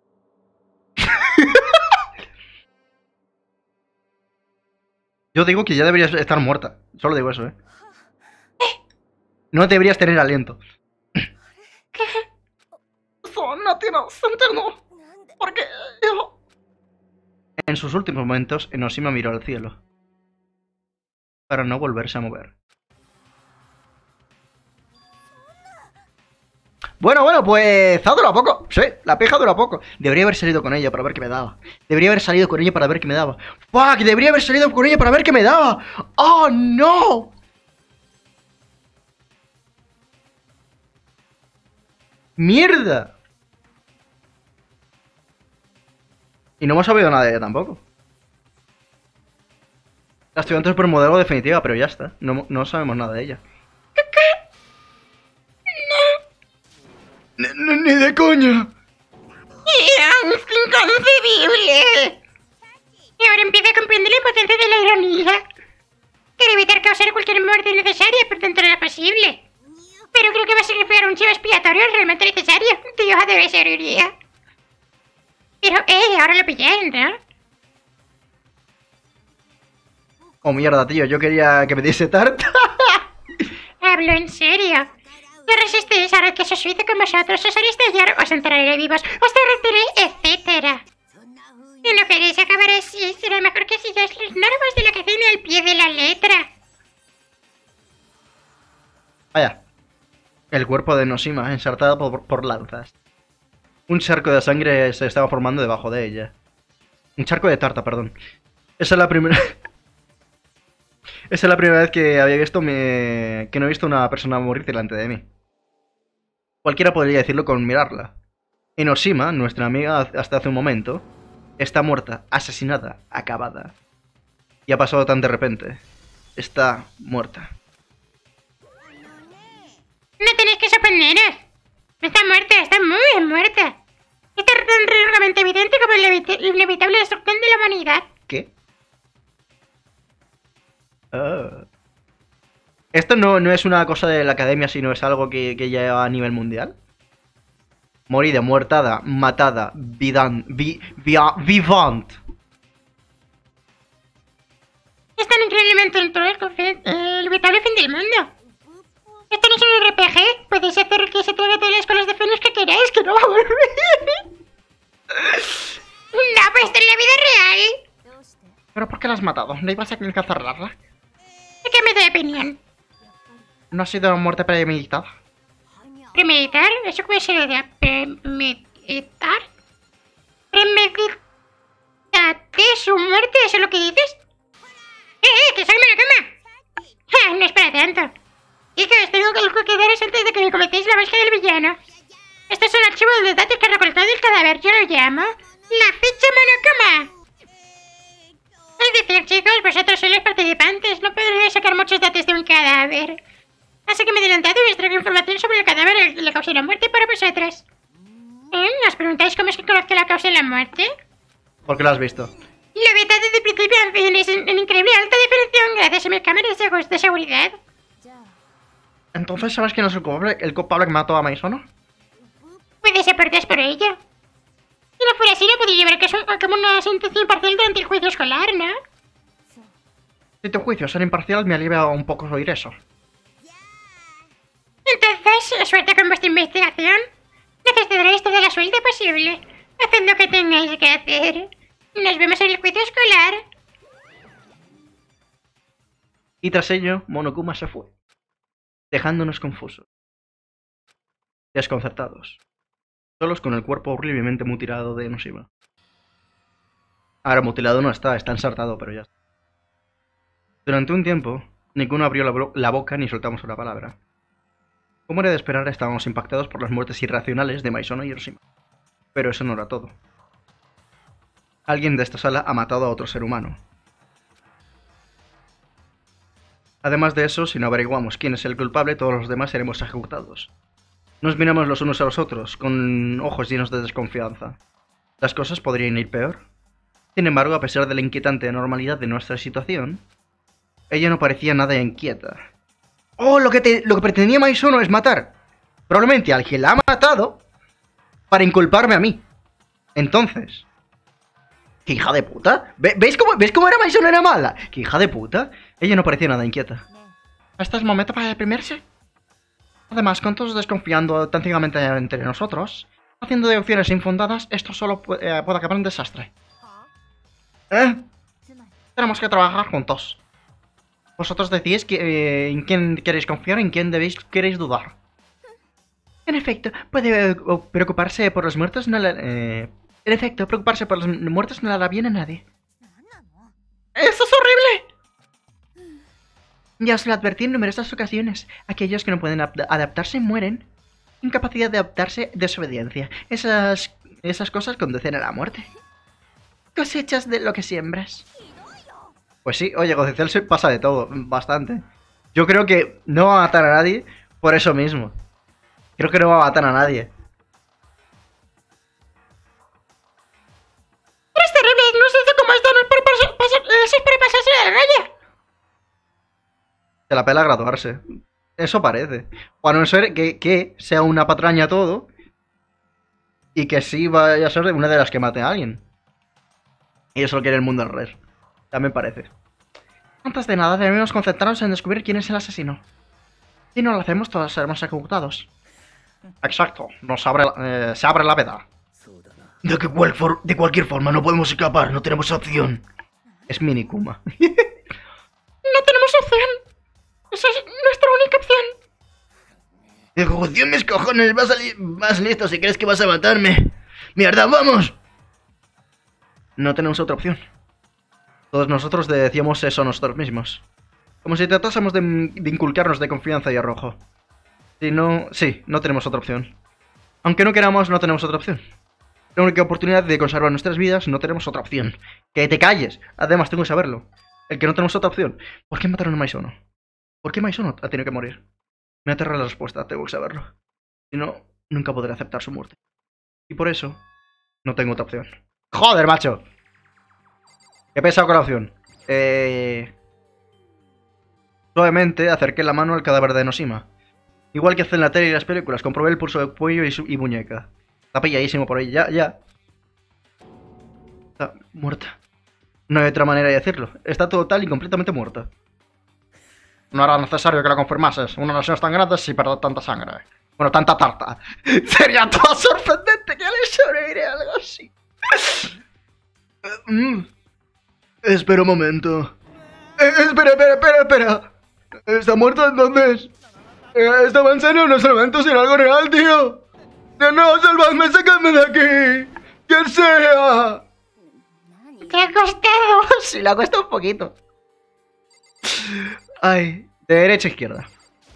Yo digo que ya deberías estar muerta. Solo digo eso, ¿eh? No deberías tener aliento. Eso no tiene sentido. Porque yo... En sus últimos momentos, Enoshima miró al cielo. Para no volverse a mover. Bueno, bueno, pues... ha durado poco. Sí, la pija dura poco. Debería haber salido con ella para ver qué me daba. Debería haber salido con ella para ver qué me daba. ¡Fuck! Debería haber salido con ella para ver qué me daba. ¡Oh, no! ¡Mierda! Y no hemos sabido nada de ella tampoco. La estudiante supermodelo definitiva, pero ya está. No, no sabemos nada de ella. N -n ¡Ni de coña! ¡Es inconcebible! Y ahora empieza a comprender la importancia de la ironía. Quiero evitar causar cualquier muerte innecesaria, por tanto no era posible. Pero creo que va a significar un chivo expiatorio realmente necesario. Dios, debe ser ironía. Pero, eh, ahora lo pillé, ¿no? Oh, mierda, tío. Yo quería que me diese tarta. Hablo en serio. No resistís ahora que os suizo con vosotros, os haré estallar, os enterraré vivos, os derretiré, etcétera. Si no queréis acabar así, será mejor que sigáis las normas de la academia al pie de la letra. Vaya. El cuerpo de Enoshima, ensartado por, por lanzas. Un charco de sangre se estaba formando debajo de ella. Un charco de tarta, perdón. Esa es la primera... Esa es la primera vez que había visto me... que no he visto una persona morir delante de mí. Cualquiera podría decirlo con mirarla. Enoshima, nuestra amiga hasta hace un momento, está muerta, asesinada, acabada. Y ha pasado tan de repente. Está muerta. No tenéis que sorprenderos. No está muerta, está muy muerta. Está tan realmente evidente como la evita- inevitable destrucción de la humanidad. ¿Qué? Ah. Esto no, no es una cosa de la academia, sino es algo que, que ya a nivel mundial. Morida, muertada, matada, vidan, vi, via, vivant. Es tan increíblemente natural que el inevitable fin del mundo. Esto no es un R P G. Podéis hacer que se traiga todas las colas de fenos que queráis, que no va a volver. No, pues esto en la vida real. ¿Pero por qué la has matado? ¿No ibas a encarcelarla? ¿De qué me da opinión? ¿No ha sido una muerte premeditada? ¿Premeditar? ¿Eso puede ser de premeditar? ¿Premeditate su muerte? ¿Eso es lo que dices? ¡Eh, eh! ¡Que salme la cama! Ja, no es para tanto. Chicos, tengo algo que daros antes de que me cometéis la magia del villano. Este es un archivo de los datos que ha recolectado el cadáver. Yo lo llamo la ficha monocoma. Es decir, chicos, vosotros sois los participantes. No podréis sacar muchos datos de un cadáver. Así que me he adelantado y os traigo información sobre el cadáver y la causa de la muerte para vosotros. ¿Eh? ¿Os preguntáis cómo es que conozco la causa de la muerte? ¿Por qué lo has visto? Lo he visto desde el principio a fin. Es en increíble alta definición gracias a mis cámaras de, de seguridad. Entonces, ¿sabes quién es el culpable, el culpable que mató a Maisono? Puedes aportar por ello. Si no fuera así, no podría llevar a cabo a cabo una sentencia imparcial durante el juicio escolar, ¿no? Si tu juicio ser imparcial me alivia un poco oír eso. Entonces, suerte con vuestra investigación. Necesitaréis toda la suerte posible. Haced lo que tengáis que hacer. Nos vemos en el juicio escolar. Y tras ello, Monokuma se fue, dejándonos confusos, desconcertados, solos con el cuerpo horriblemente mutilado de Enoshima. Ahora mutilado no está, está ensartado, pero ya está. Durante un tiempo, ninguno abrió la, bo- la boca ni soltamos una palabra. Como era de esperar, estábamos impactados por las muertes irracionales de Maisono y Hiroshima. Pero eso no era todo. Alguien de esta sala ha matado a otro ser humano. Además de eso, si no averiguamos quién es el culpable, todos los demás seremos ejecutados. Nos miramos los unos a los otros, con ojos llenos de desconfianza. ¿Las cosas podrían ir peor? Sin embargo, a pesar de la inquietante normalidad de nuestra situación, ella no parecía nada inquieta. ¡Oh! Lo que, te, lo que pretendía Maisono es matar. Probablemente a alguien la ha matado para inculparme a mí. Entonces... ¿Qué hija de puta? ¿Ve- ¿Veis cómo, ¿Veis cómo era Maisono? Era mala? ¿Qué hija de puta? Ella no parecía nada inquieta. ¿Este es el momento para deprimirse? Además, con todos desconfiando tan ciegamente entre nosotros, haciendo deducciones infundadas, esto solo pu- eh, puede acabar en desastre. ¿Eh? Tenemos que trabajar juntos. Vosotros decís que, eh, en quién queréis confiar, en quién debéis, queréis dudar. En efecto, puede eh, preocuparse por los muertos no le... Eh, en efecto, preocuparse por los muertos no le hará bien a nadie. ¡Eso es horrible! Ya os lo advertí en numerosas ocasiones. Aquellos que no pueden ap- adaptarse mueren. Incapacidad de adaptarse, desobediencia. Esas, esas cosas conducen a la muerte. Cosechas de lo que siembras. Pues sí, oye, Gocicel se pasa de todo, bastante. Yo creo que no va a matar a nadie por eso mismo. Creo que no va a matar a nadie. Eres terrible, no sé cómo esto no es por, pasar, pasar, eso es por pasarse de la raya. Se la pela graduarse. Eso parece. O a no ser que, que sea una patraña todo. Y que sí vaya a ser una de las que mate a alguien. Y eso lo quiere el mundo al revés. También parece. Antes de nada, debemos concentrarnos en descubrir quién es el asesino. Si no lo hacemos, todos seremos ejecutados. Exacto, nos abre, eh, se abre la veda. De, que cual for- de cualquier forma, no podemos escapar, no tenemos opción. Es Minikuma. No tenemos opción. Esa es nuestra única opción. Ejecución mis cojones, vas, a li- vas listo si crees que vas a matarme. ¡Mierda, vamos! No tenemos otra opción. Todos nosotros decíamos eso a nosotros mismos. Como si tratásemos de, de inculcarnos de confianza y arrojo. Si no... Sí, no tenemos otra opción. Aunque no queramos, no tenemos otra opción. La única oportunidad de conservar nuestras vidas, no tenemos otra opción. ¡Que te calles! Además, tengo que saberlo. El que no tenemos otra opción. ¿Por qué mataron a Maisono? ¿Por qué Maisono ha tenido que morir? Me aterra la respuesta, tengo que saberlo. Si no, nunca podré aceptar su muerte. Y por eso, no tengo otra opción. ¡Joder, macho! He pensado con la opción. Eh... Suavemente acerqué la mano al cadáver de Enoshima. Igual que hacen en la tele y las películas, comprobé el pulso de cuello y, su y muñeca. Está pilladísimo por ahí, ya, ya. Está muerta. No hay otra manera de decirlo. Está total y completamente muerta. No era necesario que la confirmases. Una lesión tan grande sin perder tanta sangre. Bueno, tanta tarta. Sería todo sorprendente que le sobreviviera algo así. mm. Espera un momento. Eh, espera, espera, espera, espera. ¿Está muerta entonces? Eh, ¿Estaba en serio? No solamente sino algo real, tío. No, no, salvadme, sacadme de aquí. ¡Quien sea! ¿Te ha costado? Sí, le ha costado un poquito. Ay, de derecha a izquierda.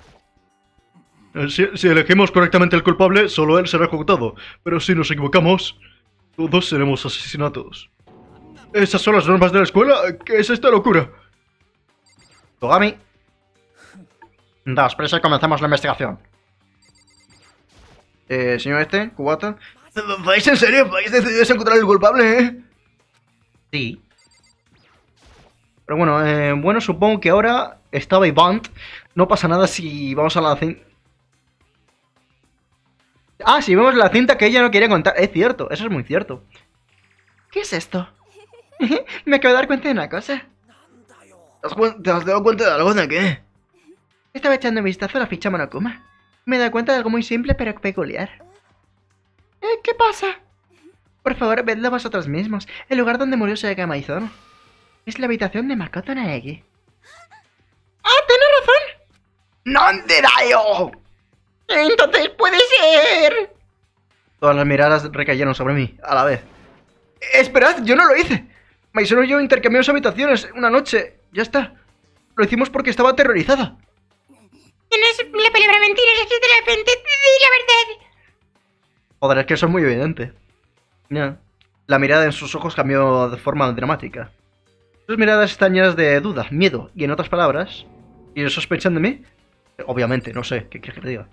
Si, si elegimos correctamente el culpable, solo él será ejecutado. Pero si nos equivocamos, todos seremos asesinados. ¿Esas son las normas de la escuela? ¿Qué es esta locura? Togami. Daos presa y comenzamos la investigación. Eh, señor este, Kubata. ¿Vais en serio? ¿Vais decididos a encontrar el culpable, eh? Sí. Pero bueno, eh, bueno, supongo que ahora estaba Ivant. No pasa nada si vamos a la cinta. Ah, si vemos la cinta que ella no quería contar. Es cierto, eso es muy cierto. ¿Qué es esto? Me acabo de dar cuenta de una cosa. ¿Te has dado cuenta de algo de qué? Estaba echando un vistazo a la ficha Monokuma. Me he dado cuenta de algo muy simple pero peculiar. ¿Eh? ¿Qué pasa? Por favor, vedlo vosotros mismos. El lugar donde murió Sayaka Maizono. Es la habitación de Makoto Naegi. ¡Ah, tienes razón! ¡Nonde dayo! ¡Entonces puede ser! Todas las miradas recayeron sobre mí, a la vez. ¡Esperad! ¡Yo no lo hice! Maizono y yo intercambiamos habitaciones una noche. Ya está. Lo hicimos porque estaba aterrorizada. Tienes la palabra mentira, existe la frente, di la verdad. Joder, es que eso es muy evidente. Ya. La mirada en sus ojos cambió de forma dramática. Sus miradas están llenas de duda, miedo, y en otras palabras... ¿Y sospechan de mí? Obviamente, no sé, ¿qué quieres que te diga?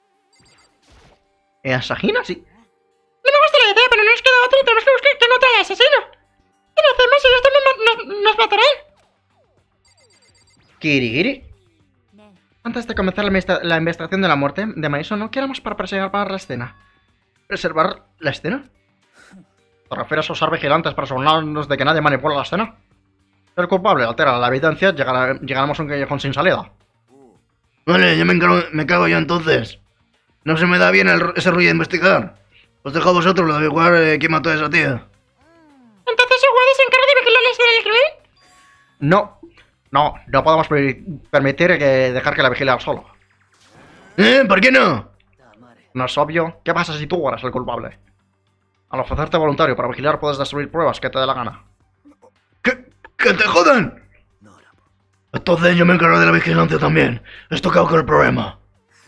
¿Eh, Asahina? Sí. No me gusta la idea, pero no nos queda otra y tenemos que buscar quién otra al asesino. ¿Qué no hacemos si esto nos, nos, nos matarán? Kirigiri. Antes de comenzar la, investa la investigación de la muerte de Maizono, ¿qué haremos para preservar la escena? ¿Preservar la escena? ¿Te refieres a usar vigilantes para asegurarnos de que nadie manipula la escena? Si el culpable altera la evidencia, llegará, llegaremos a un callejón sin salida. Vale, ya me, encargo, me cago yo entonces. No se me da bien el, ese rollo de investigar. Os dejo a vosotros lo de averiguar eh, quién mató a esa tía. ¿Entonces el guardia se encarga de vigilar la escena del crimen? No. No, no podemos per permitir que dejar que la vigile solo. ¿Eh? ¿Por qué no? No es obvio. ¿Qué pasa si tú eres el culpable? Al ofrecerte voluntario para vigilar puedes destruir pruebas que te dé la gana. ¿Qué? ¿Que te jodan? Entonces yo me encargo de la vigilancia también. Esto acabo con el problema.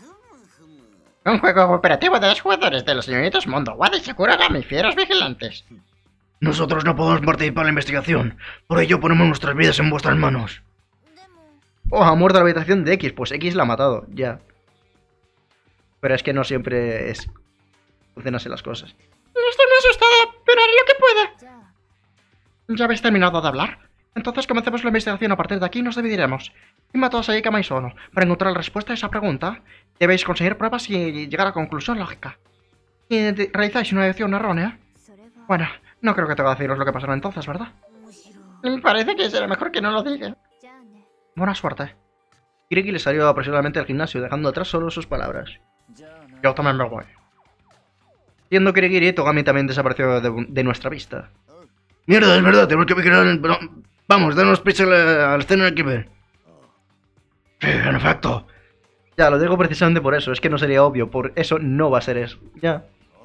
Un juego cooperativo de los jugadores de los señoritos Mondo, Wada y Sakuragami, fieros vigilantes. Nosotros no podemos participar en la investigación. Por ello ponemos nuestras vidas en vuestras manos. Oh, ha muerto la habitación de X. Pues X la ha matado, ya. Pero es que no siempre es... funcionan así las cosas. Estoy muy asustada, pero haré lo que pueda. ¿Ya habéis terminado de hablar? Entonces comencemos la investigación. A partir de aquí nos dividiremos. ¿Quién mató a Sayaka Maizono? Para encontrar la respuesta a esa pregunta, debéis conseguir pruebas y llegar a conclusión lógica. Si realizáis una decisión errónea... Bueno, no creo que tenga que deciros lo que pasará entonces, ¿verdad? Me parece que será mejor que no lo diga. Buena suerte. Kiriki le salió apresuradamente al gimnasio, dejando atrás solo sus palabras. Yo también me voy. Siendo Kirigiri, Togami también desapareció de, de nuestra vista. Mierda, es verdad, tenemos que vigilar el... Vamos, danos prisa a la, a la escena del crimen. Sí, en efecto. Ya, lo digo precisamente por eso, es que no sería obvio, por eso no va a ser eso. Ya.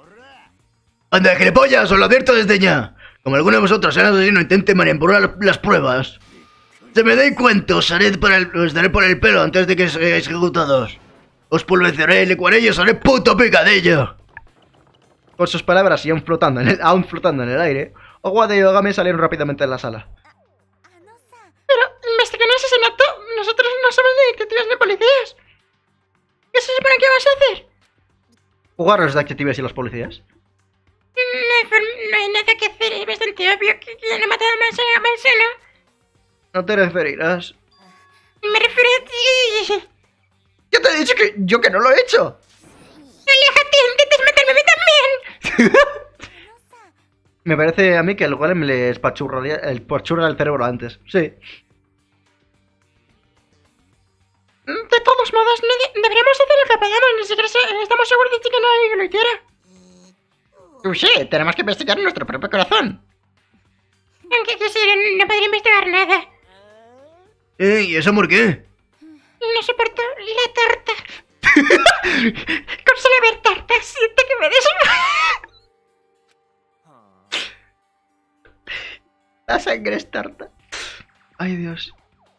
¡Anda, gilipollas! ¡Os lo advierto desde ya! Como alguno de vosotros sea asesino intente manipular las pruebas. Se me dé cuenta, os, haré por el, os daré por el pelo antes de que seáis ejecutados. Os pulverizaré, licuaré y os haré puto picadillo. Con sus palabras y aún flotando en el, aún flotando en el aire, Owada y Ogame salieron rápidamente de la sala. Pero, investigar un asesinato, nosotros no somos ni detectives ni policías. ¿Qué Jugar a los detectives y los policías. No hay, form- no hay nada que hacer, es bastante obvio que quien ha matado a Manson- a Mansono. No te referirás. Me refiero a ti. Yo te he dicho que yo que no lo he hecho. ¡Aléjate! ¡Intentas matarme a mí también! Me parece a mí que el golem le espachurraría el pachurra el cerebro antes. Sí. De todos modos, no de- deberíamos hacer lo que podamos. Ni siquiera se- estamos seguros de que nadie lo hiciera. Tú sí, tenemos que investigar nuestro propio corazón. Aunque quisiera, no podría investigar nada. ¿Eh? ¿Y eso por qué? No soporto la torta. Con solo ver tarta, siento que me desmayo. La sangre es tarta. Ay, Dios.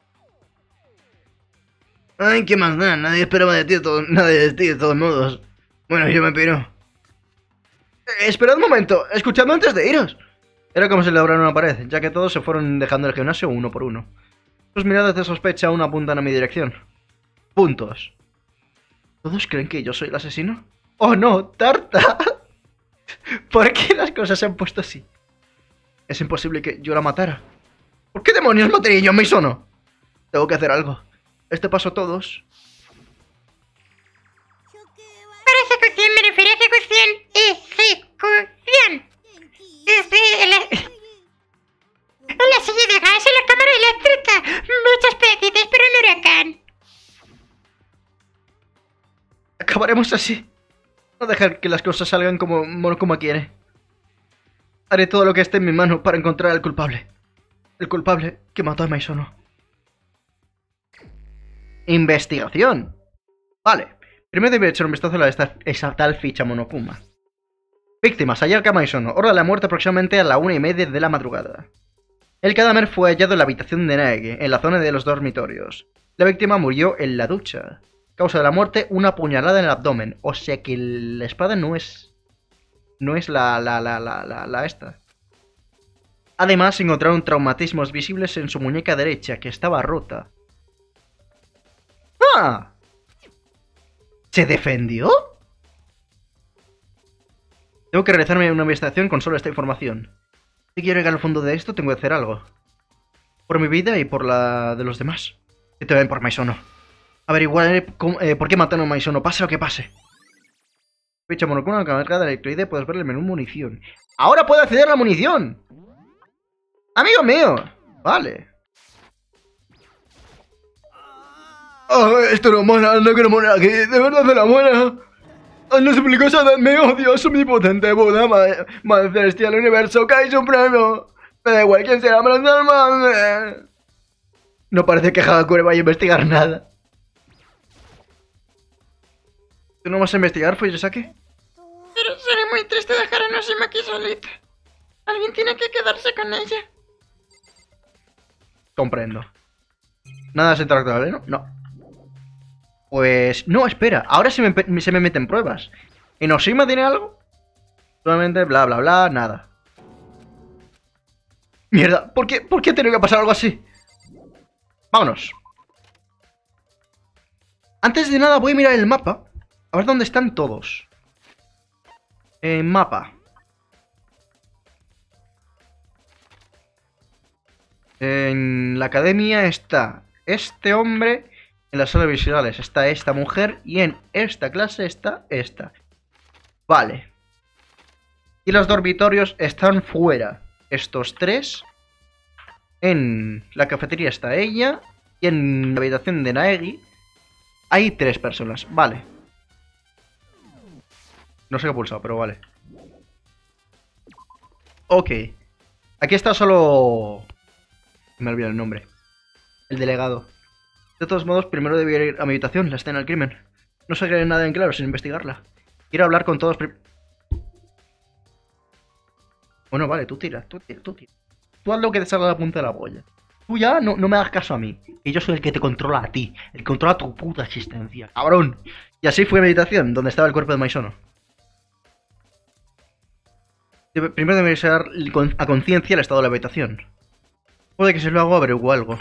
Ay, ¿qué más da? Nadie esperaba de ti, todo, nadie de ti, de todos modos. Bueno, yo me piro. Eh, esperad un momento, escuchadme antes de iros. Era como si le abrieran una pared, ya que todos se fueron dejando el gimnasio uno por uno. Sus miradas de sospecha aún apuntan a mi dirección. Puntos. ¿Todos creen que yo soy el asesino? ¡Oh no! ¡Tarta! ¿Por qué las cosas se han puesto así? Es imposible que yo la matara. ¿Por qué demonios mataría yo a Maisono? Tengo que hacer algo. Este paso a todos. Para ejecución me refiero a ejecución. Ejecución. Desde la... En la silla de gas, en la cámara eléctrica. Muchos pedacitos, pero un huracán. Acabaremos así. No dejar que las cosas salgan como Monokuma quiere. Haré todo lo que esté en mi mano para encontrar al culpable. El culpable que mató a Maisono. Investigación. Vale. Primero debería echar un vistazo a esta, esa tal ficha Monokuma. Víctimas. Ayaka Maisono. Hora de la muerte aproximadamente a la una y media de la madrugada. El cadáver fue hallado en la habitación de Naegi, en la zona de los dormitorios. La víctima murió en la ducha. Causa de la muerte, una puñalada en el abdomen. O sea que la espada no es... No es la... la... la... la... la, la esta. Además, encontraron traumatismos visibles en su muñeca derecha, que estaba rota. ¡Ah! ¿Se defendió? Tengo que realizarme una investigación con solo esta información. Si quiero llegar al fondo de esto, tengo que hacer algo. Por mi vida y por la de los demás. Que te ven por Maisono. Averiguaré cómo, eh, por qué mataron a Maisono, pase lo que pase. Ficha Monokuma, cargada de electroide, puedes ver el menú munición. ¡Ahora puedo acceder a la munición! ¡Amigo mío! Vale. Oh, esto no mola, no quiero morir aquí, de verdad de la buena. No suplico, dadme, oh Dios omnipotente, Buda, madre, madre celestial, universo, Kai supremo. Me da igual quién sea, me lo madre. No parece que Hagakure vaya a investigar nada. ¿Tú no vas a investigar, Fuyosaki? Pero será muy triste dejar a Noshima aquí solita. Alguien tiene que quedarse con ella. Comprendo. Nada es interactuable, ¿no? No. Pues... No, espera. Ahora se me, se me meten pruebas. ¿En Oshima tiene algo? Solamente bla bla bla, nada. Mierda, ¿por qué, ¿por qué ha tenido que pasar algo así? Vámonos. Antes de nada voy a mirar el mapa. A ver dónde están todos. Eh, mapa. En la academia está este hombre. En las salas visuales está esta mujer. Y en esta clase está esta. Vale. Y los dormitorios están fuera. Estos tres. En la cafetería está ella. Y en la habitación de Naegi hay tres personas. Vale. No sé qué he pulsado, pero vale. Ok. Aquí está solo... Me olvidé el nombre. El delegado. De todos modos, primero debería ir a mi habitación, la escena del crimen. No sacaré nada en claro sin investigarla. Quiero hablar con todos... Bueno, vale, tú tira, tú tira, tú tira. Tú haz lo que te salga de la punta de la polla. Tú ya no, no me hagas caso a mí. Que yo soy el que te controla a ti. El que controla tu puta existencia. ¡Cabrón! Y así fue a mi habitación, donde estaba el cuerpo de Maisono. Primero debería ser a conciencia el estado de la habitación. Puede que si lo hago averiguo algo.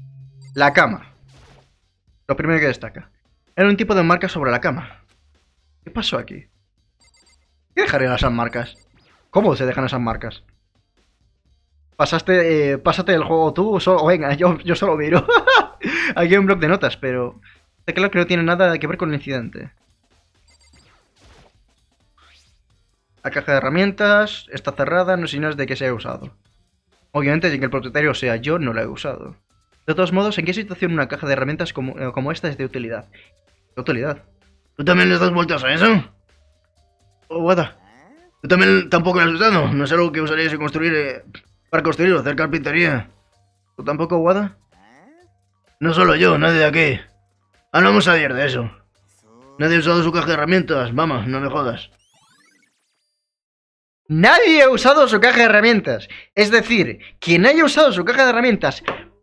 La cama. Lo primero que destaca. Era un tipo de marca sobre la cama. ¿Qué pasó aquí? ¿Qué dejarían esas marcas? ¿Cómo se dejan esas marcas? Pasaste, eh, pásate el juego tú, solo, venga, yo, yo solo miro. Aquí hay un bloc de notas, pero está claro que no tiene nada que ver con el incidente. La caja de herramientas está cerrada, no hay señales de que se haya usado. Obviamente, sin que el propietario sea yo, no la he usado. De todos modos, ¿en qué situación una caja de herramientas como, eh, como esta es de utilidad? ¿De utilidad? ¿Tú también le das vueltas a eso? Oh, guada. ¿Tú también tampoco lo has usado? No es algo que usarías en construir, eh, para construir o hacer carpintería. ¿Tú tampoco, Guada? No solo yo, nadie de aquí. Hablamos ayer de eso. Nadie ha usado su caja de herramientas. Vamos, no me jodas. Nadie ha usado su caja de herramientas. Es decir, quien haya usado su caja de herramientas...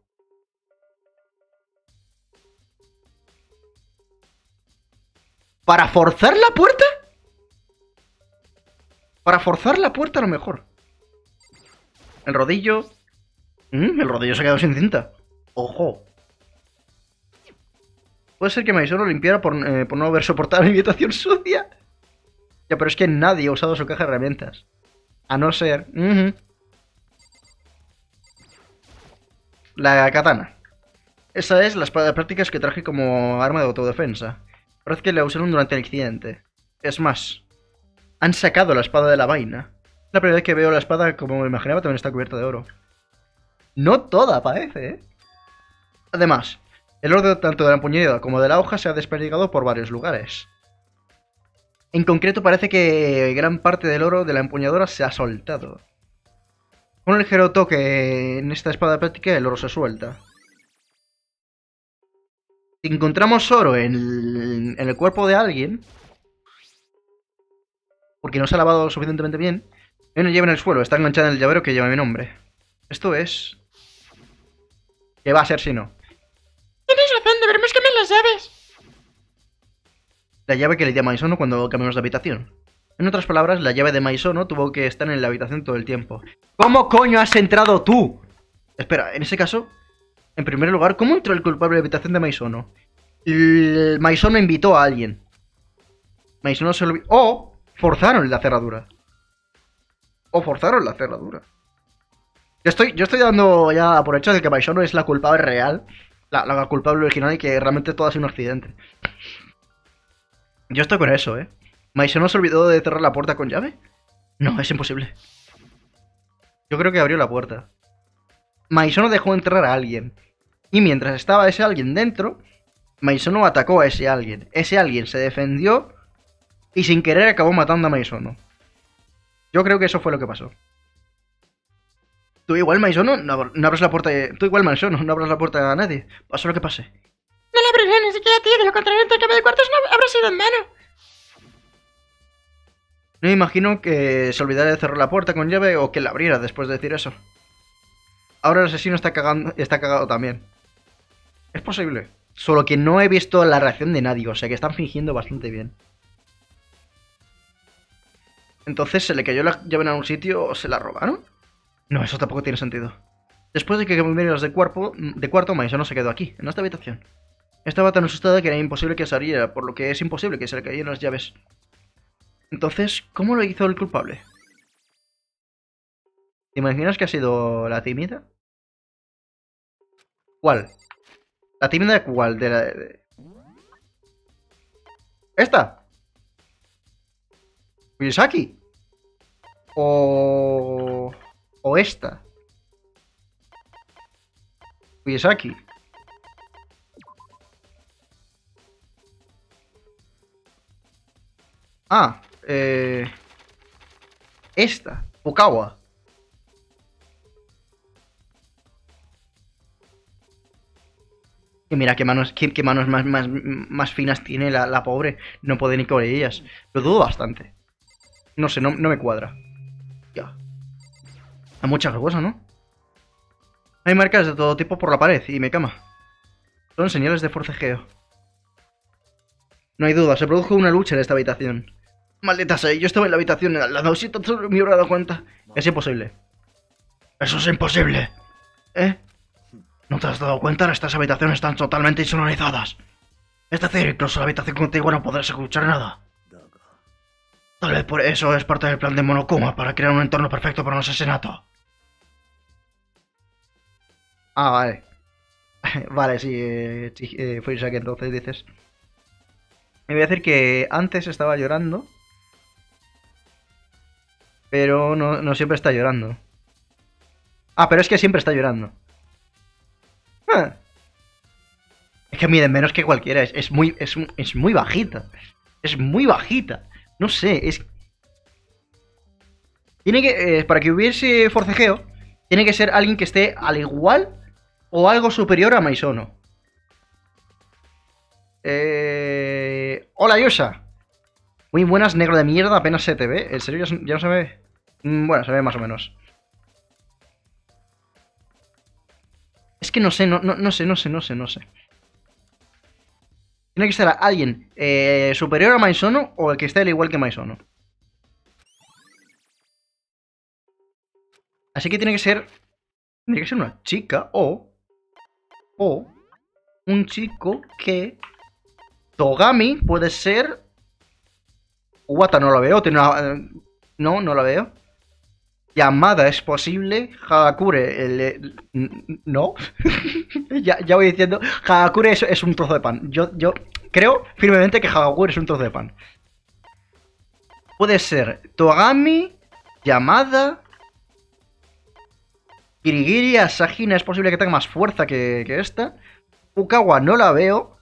¿Para forzar la puerta? Para forzar la puerta a lo mejor. El rodillo... Mm, el rodillo se ha quedado sin cinta. Ojo. Puede ser que Maisoro lo limpiara por, eh, por no haber soportado la habitación sucia. Ya, pero es que nadie ha usado su caja de herramientas. A no ser... Uh-huh. La katana. Esa es la espada de prácticas que traje como arma de autodefensa. Parece que la usaron durante el accidente. Es más, han sacado la espada de la vaina. La primera vez que veo la espada, como me imaginaba, también está cubierta de oro. No toda, parece, ¿eh? Además, el oro tanto de la empuñadura como de la hoja se ha desperdigado por varios lugares. En concreto parece que gran parte del oro de la empuñadura se ha soltado. Con un ligero toque en esta espada práctica el oro se suelta. Si encontramos oro en el, en el cuerpo de alguien, porque no se ha lavado lo suficientemente bien, hay una llave en el suelo, está enganchada en el llavero que lleva mi nombre. Esto es... ¿Qué va a ser si no? Tienes razón, deberemos cambiar las llaves. La llave que le di a Maisono cuando cambiamos de habitación. En otras palabras, la llave de Maisono tuvo que estar en la habitación todo el tiempo. ¿Cómo coño has entrado tú? Espera, en ese caso, en primer lugar, ¿cómo entró el culpable en la habitación de Maisono? El Maisono invitó a alguien. Maisono se lo... O forzaron la cerradura. O forzaron la cerradura. Yo estoy, yo estoy dando ya por hecho de que Maisono es la culpable real. La, la culpable original y que realmente todo ha sido un accidente. Yo estoy con eso, ¿eh? ¿Maisono se olvidó de cerrar la puerta con llave? No, es imposible. Yo creo que abrió la puerta. Maisono dejó entrar a alguien. Y mientras estaba ese alguien dentro, Maisono atacó a ese alguien. Ese alguien se defendió y sin querer acabó matando a Maisono. Yo creo que eso fue lo que pasó. Tú igual, Maisono, no, no abres la puerta... Tú igual, Maisono, no abres la puerta a nadie. Pase lo que pase. No la abriré ni siquiera a ti, de lo contrario el intercambio de cuartos no habrá sido en vano. No me imagino que se olvidara de cerrar la puerta con llave o que la abriera después de decir eso. Ahora el asesino está cagando, está cagado también. Es posible. Solo que no he visto la reacción de nadie, o sea que están fingiendo bastante bien. Entonces, ¿se le cayó la llave en algún sitio o se la robaron? No, eso tampoco tiene sentido. Después de que cambiamos de, cuerpo, de cuarto, Maisono se quedó aquí, en esta habitación. Estaba tan asustada que era imposible que saliera, por lo que es imposible que se le cayeran las llaves. Entonces, ¿cómo lo hizo el culpable? ¿Te imaginas que ha sido la tímida? ¿Cuál? ¿La tímida cuál? De la... de... ¿Esta? ¿Miyazaki? ¿O... o esta? Miyazaki. Ah, eh... esta, Fukawa. Y mira qué manos, qué, qué manos más, más, más finas tiene la, la pobre. No puede ni con ellas. Lo dudo bastante. No sé, no, no me cuadra. Ya. Hay mucha cosa, ¿no? Hay marcas de todo tipo por la pared y mi cama. Son señales de forcejeo. No hay duda, se produjo una lucha en esta habitación. Maldita sea, yo estaba en la habitación al lado, si tanto me hubiera dado cuenta. Es imposible. Eso es imposible. ¿Eh? ¿No te has dado cuenta? Estas habitaciones están totalmente insonorizadas. Es decir, incluso la habitación contigua no podrás escuchar nada. Tal vez por eso es parte del plan de Monokuma, para crear un entorno perfecto para un asesinato. Ah, vale. Vale, sí, eh, eh, fue Isaac entonces, dices. Me voy a decir que antes estaba llorando. Pero no, no siempre está llorando. Ah, pero es que siempre está llorando. Ah. Es que mide menos que cualquiera. Es, es, muy, es, es muy bajita. Es muy bajita. No sé, es... Tiene que... Eh, para que hubiese forcejeo, tiene que ser alguien que esté al igual o algo superior a Maisono. Eh... Hola, Yusa. Muy buenas, negro de mierda, apenas se te ve. ¿En serio ya, ya no se ve? Mm, bueno, se ve más o menos. Es que no sé, no, no, no sé, no sé, no sé, no sé. Tiene que ser alguien eh, superior a Maisono o el que esté al igual que Maisono. Así que tiene que ser... Tiene que ser una chica o... O... Un chico que... Togami puede ser... Wata no la veo, tiene una... No, no la veo. Yamada es posible. Hagakure... El, el, no. ya, ya voy diciendo... Hagakure es, es un trozo de pan. Yo, yo creo firmemente que Hagakure es un trozo de pan. Puede ser Togami, Yamada... Kirigiri, Asahina es posible que tenga más fuerza que, que esta. Fukawa no la veo.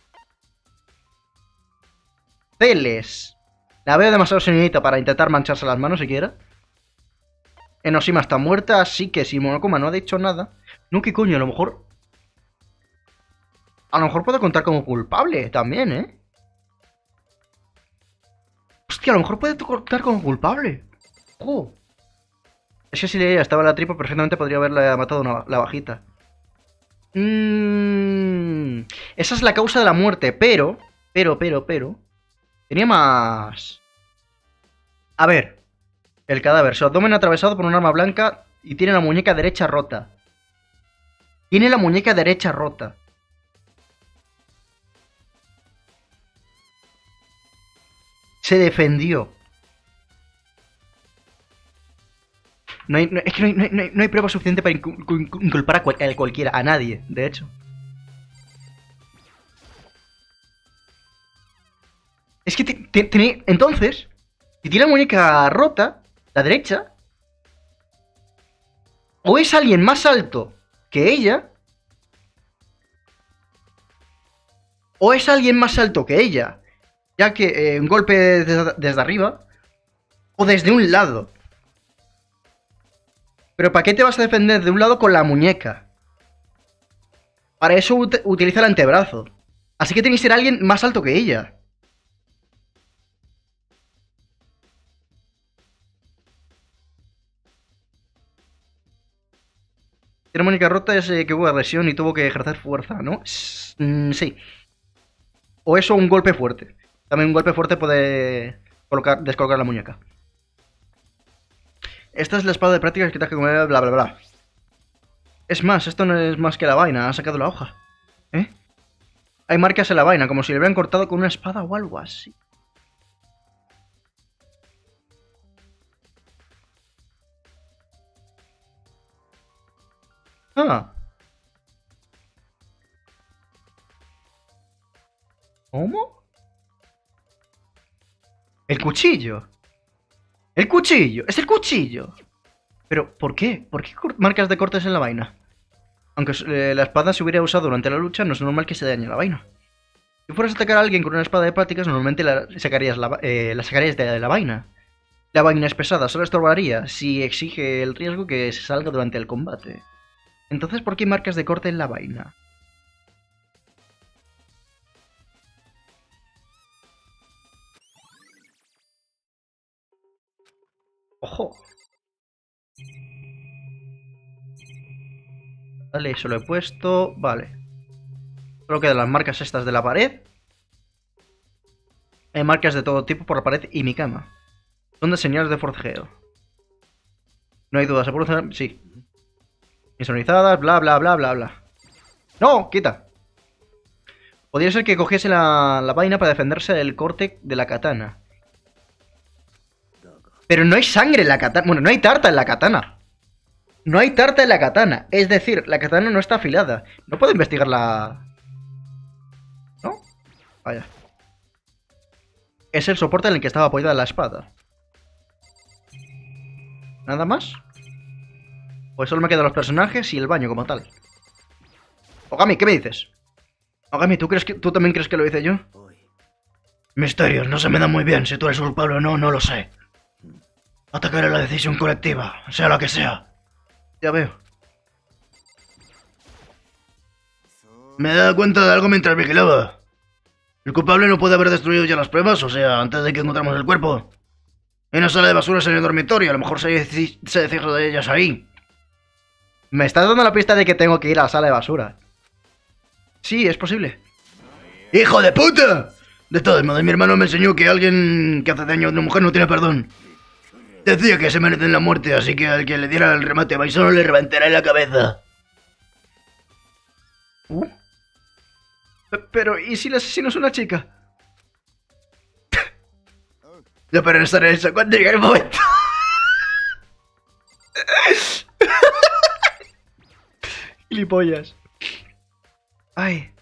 Celes. La veo demasiado señorita para intentar mancharse las manos siquiera. Enoshima está muerta, así que si Monokuma no ha dicho nada... No, qué coño, a lo mejor... A lo mejor puedo contar como culpable también, ¿eh? Hostia, a lo mejor puede contar como culpable. ¡Oh! Es que si ella estaba en la tripa, perfectamente podría haberla matado una, la bajita. Mm, esa es la causa de la muerte, pero... Pero, pero, pero... Tenía más... A ver... El cadáver, su abdomen atravesado por un arma blanca y tiene la muñeca derecha rota. Tiene la muñeca derecha rota. Se defendió. No hay, no, es que no hay, no, hay, no hay prueba suficiente para inculpar a, cual, a cualquiera, a nadie, de hecho. Es que tiene... Entonces, si tiene la muñeca rota... La derecha. O es alguien más alto que ella. O es alguien más alto que ella. Ya que eh, un golpe desde, desde arriba. O desde un lado. Pero ¿para qué te vas a defender de un lado con la muñeca? Para eso ut utiliza el antebrazo. Así que tiene que ser alguien más alto que ella. Tiene muñeca rota es eh, que hubo agresión y tuvo que ejercer fuerza, ¿no? Mm, sí. O eso, un golpe fuerte. También un golpe fuerte puede colocar, descolocar la muñeca. Esta es la espada de prácticas que te hace comer, bla, bla, bla. Es más, esto no es más que la vaina. Ha sacado la hoja. ¿Eh? Hay marcas en la vaina, como si le hubieran cortado con una espada o algo así. Ah. ¿Cómo? El cuchillo. El cuchillo. Es el cuchillo. Pero, ¿por qué? ¿Por qué marcas de cortes en la vaina? Aunque eh, la espada se hubiera usado durante la lucha, no es normal que se dañe la vaina. Si fueras a atacar a alguien con una espada de prácticas, normalmente la sacarías, la, eh, la sacarías de, de la vaina. La vaina es pesada, solo estorbaría si exige el riesgo que se salga durante el combate. Entonces, ¿por qué marcas de corte en la vaina? ¡Ojo! Vale, eso lo he puesto. Vale. Solo quedan las marcas estas de la pared. Hay marcas de todo tipo por la pared y mi cama. Son de señales de forcejeo. No hay dudas, se sí. Insonorizadas, bla, bla, bla, bla, bla. ¡No! ¡Quita! Podría ser que cogiese la, la vaina para defenderse del corte de la katana. Pero no hay sangre en la katana. Bueno, no hay tarta en la katana. No hay tarta en la katana. Es decir, la katana no está afilada. No puedo investigar la... ¿No? Vaya. Es el soporte en el que estaba apoyada la espada. ¿Nada más? Pues solo me quedan los personajes y el baño como tal. Ogami, ¿qué me dices? Ogami, ¿tú, crees que, ¿tú también crees que lo hice yo? Misterios, no se me da muy bien si tú eres culpable o no, no lo sé. Atacaré la decisión colectiva, sea la que sea. Ya veo. Me he dado cuenta de algo mientras vigilaba. El culpable no puede haber destruido ya las pruebas, o sea, antes de que encontramos el cuerpo. Hay una sala de basuras en el dormitorio, a lo mejor se, se deshizo de ellas ahí. ¿Me estás dando la pista de que tengo que ir a la sala de basura? Sí, es posible. ¡Hijo de puta! De todos modos, mi hermano me enseñó que alguien que hace daño a una mujer no tiene perdón. Decía que se merecen la muerte, así que al que le diera el remate a Baisono le reventará en la cabeza. Uh. Pero, ¿y si el asesino es una chica? Ya pensaré en eso cuando llegue el momento. Gilipollas. Ay.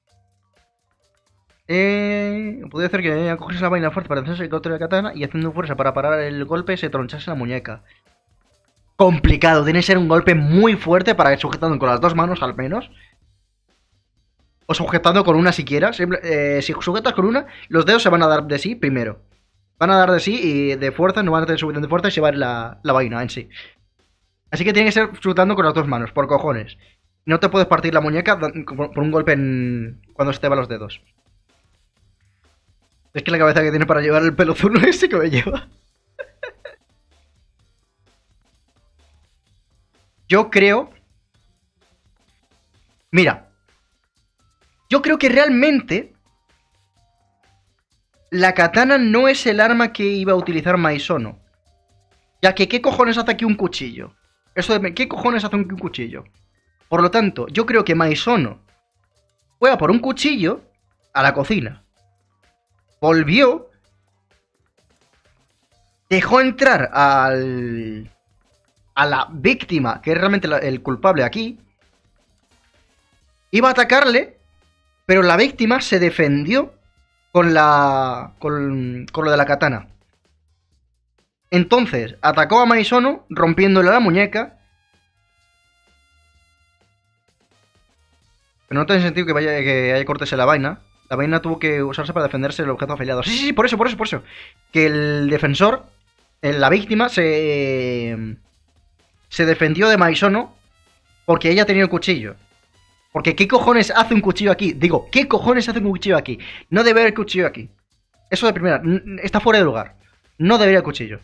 Eh, podría hacer que ella cogiese la vaina fuerte para hacerse el corte de la katana y haciendo fuerza para parar el golpe se tronchase la muñeca. Complicado, tiene que ser un golpe muy fuerte para ir sujetando con las dos manos al menos. O sujetando con una siquiera. Simple, eh, si sujetas con una, los dedos se van a dar de sí primero. Van a dar de sí y de fuerza, no van a tener suficiente fuerza y se va a ir la, la vaina en sí. Así que tiene que ser sujetando con las dos manos, por cojones. No te puedes partir la muñeca por un golpe en... cuando se te van los dedos. Es que la cabeza que tiene para llevar el pelozuno ese que me lleva. Yo creo... Mira. Yo creo que realmente... La katana no es el arma que iba a utilizar Maizono. Ya que, ¿qué cojones hace aquí un cuchillo? Eso de... ¿Qué cojones hace un cuchillo? Por lo tanto, yo creo que Maizono fue a por un cuchillo a la cocina. Volvió. Dejó entrar al... a la víctima, que es realmente la, el culpable aquí. Iba a atacarle, pero la víctima se defendió con la... con, con lo de la katana. Entonces, atacó a Maizono, rompiéndole la muñeca. Pero no tiene sentido que vaya que haya cortes en la vaina. La vaina tuvo que usarse para defenderse del objeto afiliado. Sí, sí, sí, por eso, por eso, por eso. Que el defensor, la víctima, se... se defendió de Maizono porque ella tenía un cuchillo. Porque ¿qué cojones hace un cuchillo aquí? Digo, ¿qué cojones hace un cuchillo aquí? No debe haber cuchillo aquí. Eso de primera, está fuera de lugar. No debería haber cuchillo.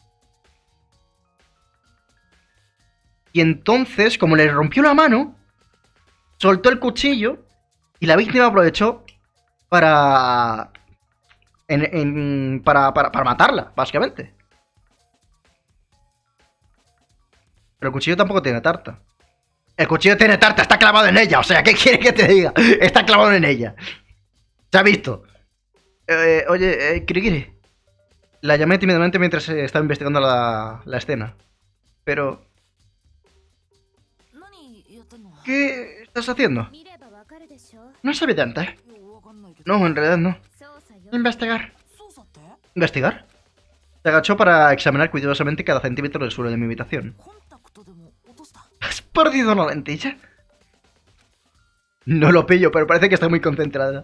Y entonces, como le rompió la mano, soltó el cuchillo y la víctima aprovechó para... En, en, para, para, para matarla, básicamente. Pero el cuchillo tampoco tiene tarta. El cuchillo tiene tarta, está clavado en ella. O sea, ¿qué quiere que te diga? Está clavado en ella. Se ha visto. Eh, oye, eh, Kirigiri. La llamé tímidamente mientras estaba investigando la, la escena. Pero... ¿qué estás haciendo? No es evidente. No, en realidad no. Investigar. ¿Investigar? Se agachó para examinar cuidadosamente cada centímetro del suelo de mi habitación. ¿Has perdido la lentilla? No lo pillo, pero parece que está muy concentrada.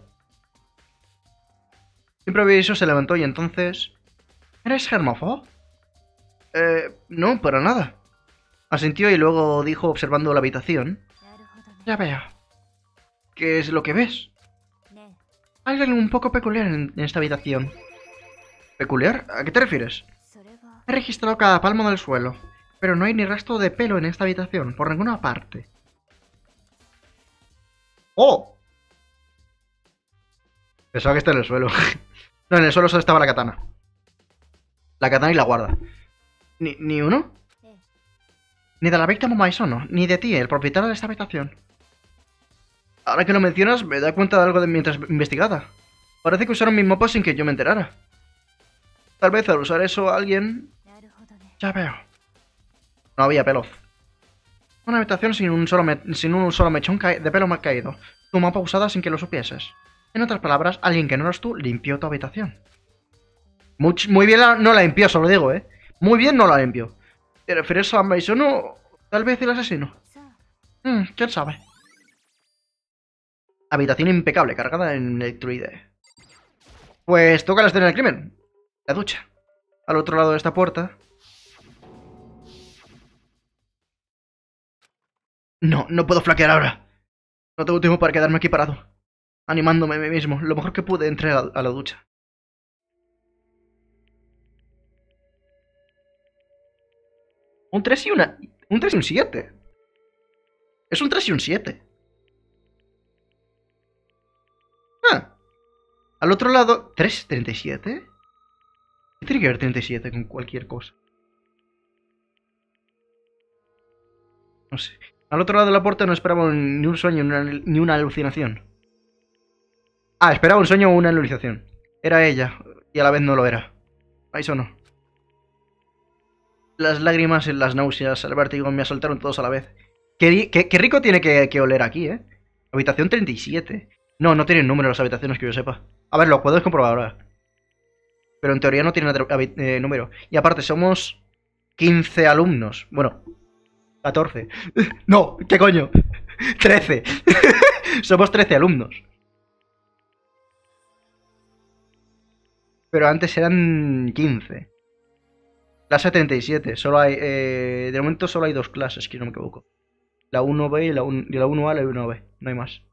Improviso se levantó y entonces... ¿Eres germófobo? Eh, no, para nada. Asintió y luego dijo observando la habitación. Ya veo. ¿Qué es lo que ves? Hay algo un poco peculiar en esta habitación. ¿Peculiar? ¿A qué te refieres? He registrado cada palmo del suelo, pero no hay ni rastro de pelo en esta habitación, por ninguna parte. ¡Oh! Pensaba que está en el suelo. No, en el suelo solo estaba la katana. La katana y la guarda. ¿Ni, ¿ni uno? Ni de la víctima Maizono, ni de ti, el propietario de esta habitación. Ahora que lo mencionas, me da cuenta de algo de mientras investigada. Parece que usaron mi mapa sin que yo me enterara. Tal vez al usar eso alguien Ya veo. No había pelos. Una habitación sin un solo, me sin un solo mechón de pelo mal caído. Tu mapa usada sin que lo supieses. En otras palabras, alguien que no eras tú limpió tu habitación. Muy, muy bien la, no la limpió, solo digo, ¿eh? Muy bien no la limpió. ¿Te refieres a Mason o tal vez el asesino? Hmm, ¿quién sabe? Habitación impecable, cargada en electroide. Pues toca la escena del crimen. La ducha. Al otro lado de esta puerta. No, no puedo flaquear ahora. No tengo tiempo para quedarme aquí parado. Animándome a mí mismo. Lo mejor que pude entré a la, a la ducha. Un tres y una... Un tres y un siete. Es un tres y un siete. Ah. Al otro lado... ¿tres treinta y siete? ¿Qué tiene que ver treinta y siete con cualquier cosa? No sé. Al otro lado de la puerta no esperaba ni un sueño ni una, ni una alucinación. Ah, esperaba un sueño o una alucinación. Era ella, y a la vez no lo era. Eso no. Las lágrimas, las náuseas, el vértigo me asaltaron todos a la vez. Qué, qué, qué rico tiene que, que oler aquí, ¿eh? Habitación treinta y siete. No, no tienen número las habitaciones que yo sepa. A ver, lo puedes comprobar ahora. Pero en teoría no tienen eh, número. Y aparte, somos quince alumnos. Bueno, catorce. No, ¿qué coño? trece. Somos trece alumnos. Pero antes eran quince. Clase treinta y siete. Solo hay, eh, de momento solo hay dos clases, si no me equivoco. La uno B y la, uno, y la uno A y la uno B. No hay más.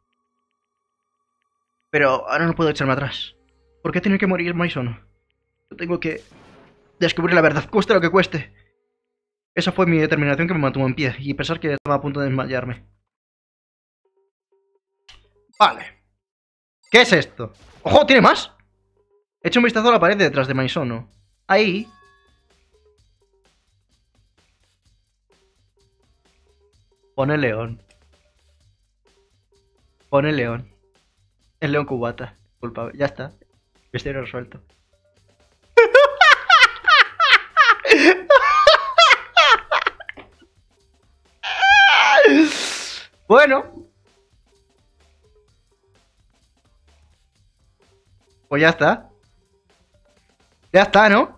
Pero ahora no puedo echarme atrás. ¿Por qué tiene que morir Mason? Yo tengo que descubrir la verdad, cueste lo que cueste. Esa fue mi determinación que me mantuvo en pie. Y pensar que estaba a punto de desmayarme. Vale. ¿Qué es esto? ¡Ojo! ¿Tiene más? He hecho un vistazo a la pared de detrás de Maisono. Ahí... Pone león. Pone león. El león cubata. Culpable. Ya está. Misterio resuelto. Bueno. Pues ya está. Ya está, ¿no?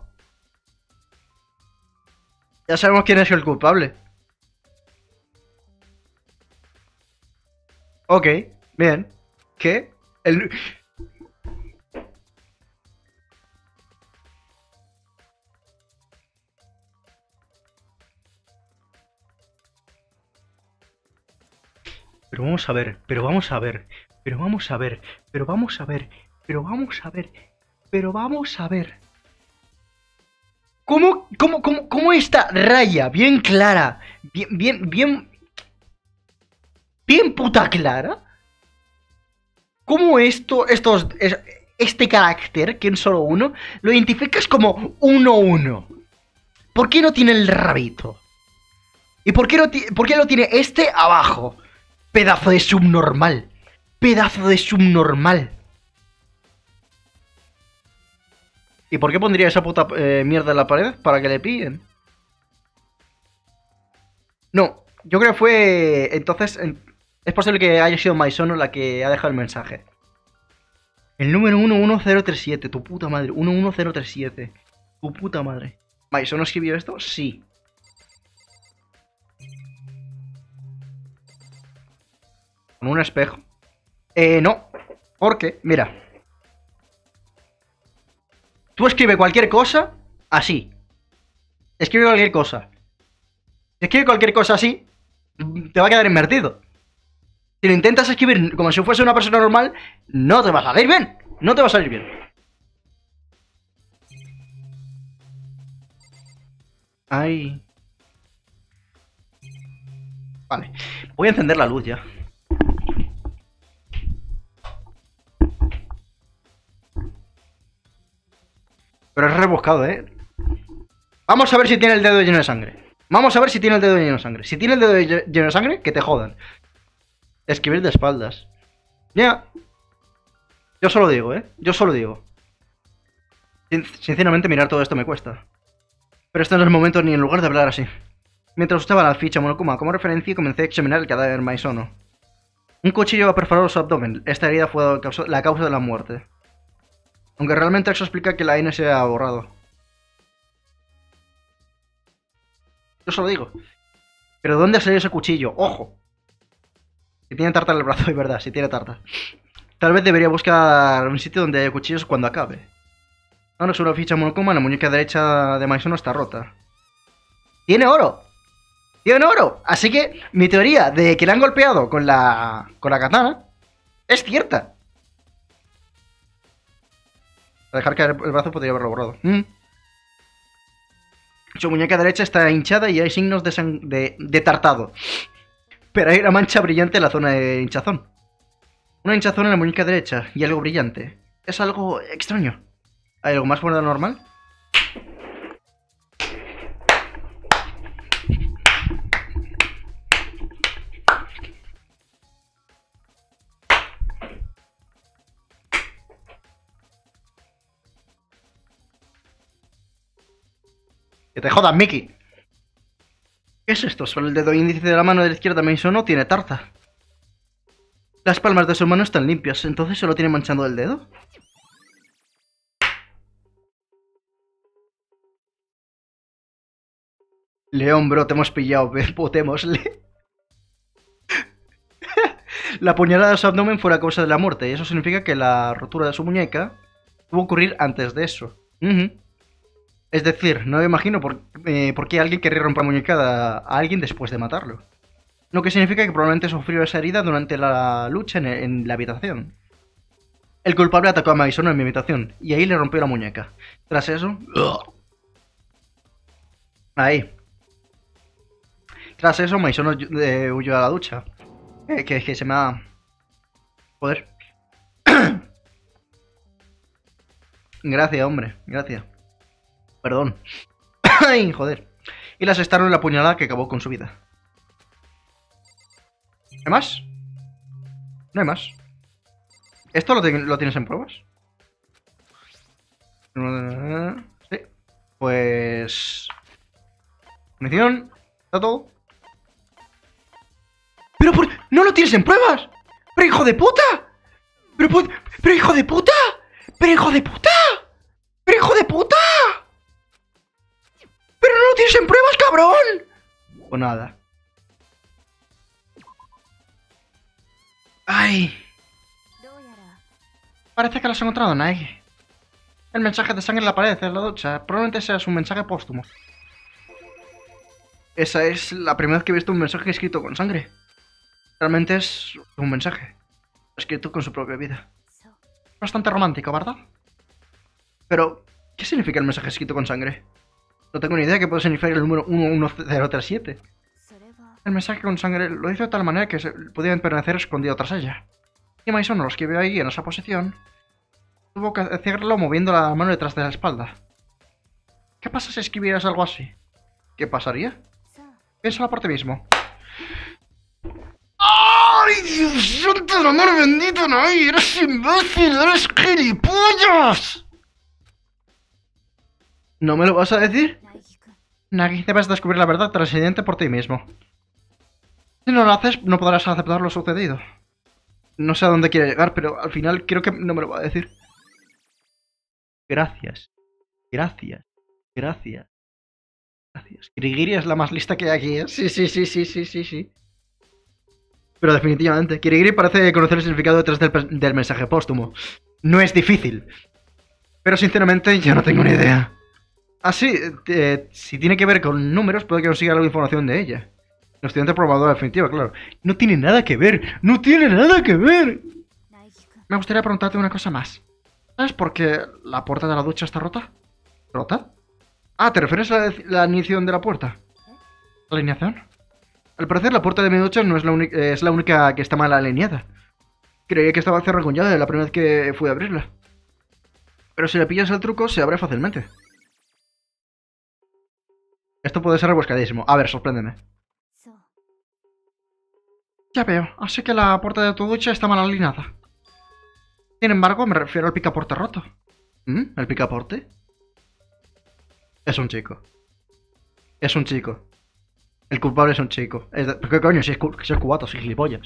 Ya sabemos quién es el culpable. Ok, bien. ¿Qué? El... Pero vamos a ver, pero vamos a ver, pero vamos a ver, pero vamos a ver, pero vamos a ver, pero vamos a ver. ¿Cómo, cómo, cómo, cómo esta raya bien clara, bien, bien, bien... bien puta clara? ¿Cómo esto, estos, este carácter, que es solo uno, lo identificas como uno uno? ¿Por qué no tiene el rabito? ¿Y por qué, no por qué lo tiene este abajo? Pedazo de subnormal. Pedazo de subnormal. ¿Y por qué pondría esa puta eh, mierda en la pared? Para que le pillen. No, yo creo que fue... Entonces, en... es posible que haya sido Maisono la que ha dejado el mensaje. El número uno uno cero tres siete, tu puta madre. uno uno cero tres siete. Tu puta madre. ¿Maisono escribió esto? Sí. ¿Con un espejo? Eh, no. Porque, mira. Tú escribe cualquier cosa así. Escribe cualquier cosa. Escribe cualquier cosa así, te va a quedar invertido. Si lo intentas escribir como si fuese una persona normal, no te va a salir bien. No te va a salir bien. Ay. Vale. Voy a encender la luz ya. Pero es rebuscado, ¿eh? Vamos a ver si tiene el dedo lleno de sangre. Vamos a ver si tiene el dedo lleno de sangre. Si tiene el dedo lleno de sangre, que te jodan. Escribir de espaldas. Ya. Yo solo digo, ¿eh? Yo solo digo. Sin sinceramente, mirar todo esto me cuesta. Pero este no es el momento ni el lugar de hablar así. Mientras usaba la ficha Monokuma como referencia, comencé a examinar el cadáver de Maizono. Un cuchillo ha perforado su abdomen. Esta herida fue la causa de la muerte. Aunque realmente eso explica que la N se ha borrado. Yo solo digo. ¿Pero dónde ha salido ese cuchillo? ¡Ojo! Si tiene tarta en el brazo, es verdad, si tiene tarta. Tal vez debería buscar un sitio donde haya cuchillos cuando acabe. Ahora sobre la ficha Monokuma, la muñeca derecha de Maizono está rota. ¡Tiene oro! ¡Tiene oro! Así que mi teoría de que le han golpeado con la, con la katana es cierta. Para dejar caer el brazo podría haberlo borrado. Mm. Su muñeca derecha está hinchada y hay signos de, de, de tartado. Pero hay una mancha brillante en la zona de hinchazón. Una hinchazón en la muñeca derecha y algo brillante. Es algo extraño. ¿Hay algo más fuera de lo normal? ¡Que te jodas, Mickey! ¿Qué es esto? Sobre el dedo índice de la mano de la izquierda Maizono tiene tarta. Las palmas de su mano están limpias, ¿entonces se lo tiene manchando el dedo? León, bro, te hemos pillado, votémosle. La puñalada de su abdomen fue la causa de la muerte, y eso significa que la rotura de su muñeca tuvo que ocurrir antes de eso. Uh-huh. Es decir, no me imagino por, eh, por qué alguien querría romper la muñeca a alguien después de matarlo. Lo que significa que probablemente sufrió esa herida durante la lucha en, en la habitación. El culpable atacó a Maizono en mi habitación, y ahí le rompió la muñeca. Tras eso... Ahí. Tras eso, Maizono eh, huyó a la ducha. Eh, que, que se me ha... Joder. Gracias, hombre. Gracias. Perdón. Ay, joder. Y le asestaron la puñalada que acabó con su vida. ¿No hay más? No hay más. ¿Esto lo, te lo tienes en pruebas? Sí. Pues... Munición. Está todo. ¡Pero por... ¡No lo tienes en pruebas! ¡Pero hijo de puta! ¡Pero, por... ¿Pero hijo de puta! ¡Pero hijo de puta! ¡Pero hijo de puta! ¡Pero no lo tienes en pruebas, cabrón! Pues nada. ¡Ay! Parece que lo has encontrado, Naegi. El mensaje de sangre en la pared de la ducha. Probablemente sea un mensaje póstumo. Esa es la primera vez que he visto un mensaje escrito con sangre. Realmente es un mensaje escrito con su propia vida. Bastante romántico, ¿verdad? Pero, ¿qué significa el mensaje escrito con sangre? No tengo ni idea qué puede significar el número uno uno cero tres siete. El mensaje con sangre lo hizo de tal manera que se podía permanecer escondido tras ella. Y Maizono lo escribió ahí en esa posición. Tuvo que hacerlo moviendo la mano detrás de la espalda. ¿Qué pasa si escribieras algo así? ¿Qué pasaría? Piénsalo por ti mismo. ¡Ay, Dios santo del amor bendito, Naegi! ¡Eres imbécil! ¡Eres gilipollas! ¿No me lo vas a decir? Naegi, debes descubrir la verdad tras el incidente por ti mismo. Si no lo haces, no podrás aceptar lo sucedido. No sé a dónde quiere llegar, pero al final creo que no me lo va a decir. Gracias. Gracias. Gracias. Gracias. Kirigiri es la más lista que hay aquí, ¿eh? Sí, sí, sí, sí, sí, sí, sí. Pero definitivamente, Kirigiri parece conocer el significado detrás del, del mensaje póstumo. No es difícil. Pero sinceramente, yo no tengo ni idea. Ah, sí, eh, si tiene que ver con números, puedo que consiga algo de información de ella. El estudiante probador definitiva, claro. No tiene nada que ver. ¡No tiene nada que ver! Me gustaría preguntarte una cosa más. ¿Sabes por qué la puerta de la ducha está rota? ¿Rota? Ah, ¿te refieres a la, la alineación de la puerta? ¿La alineación? Al parecer la puerta de mi ducha no es la, eh, es la única que está mal alineada. Creía que estaba cerrada con llave la primera vez que fui a abrirla. Pero si le pillas el truco, se abre fácilmente. Esto puede ser rebuscadísimo. A ver, sorpréndeme. Ya veo, así que la puerta de tu ducha está mal alineada. Sin embargo, me refiero al picaporte roto. ¿Mm? ¿El picaporte? Es un chico. Es un chico. El culpable es un chico. Es de... ¿Qué coño? Si es, cu... si es cubato, soy gilipollas.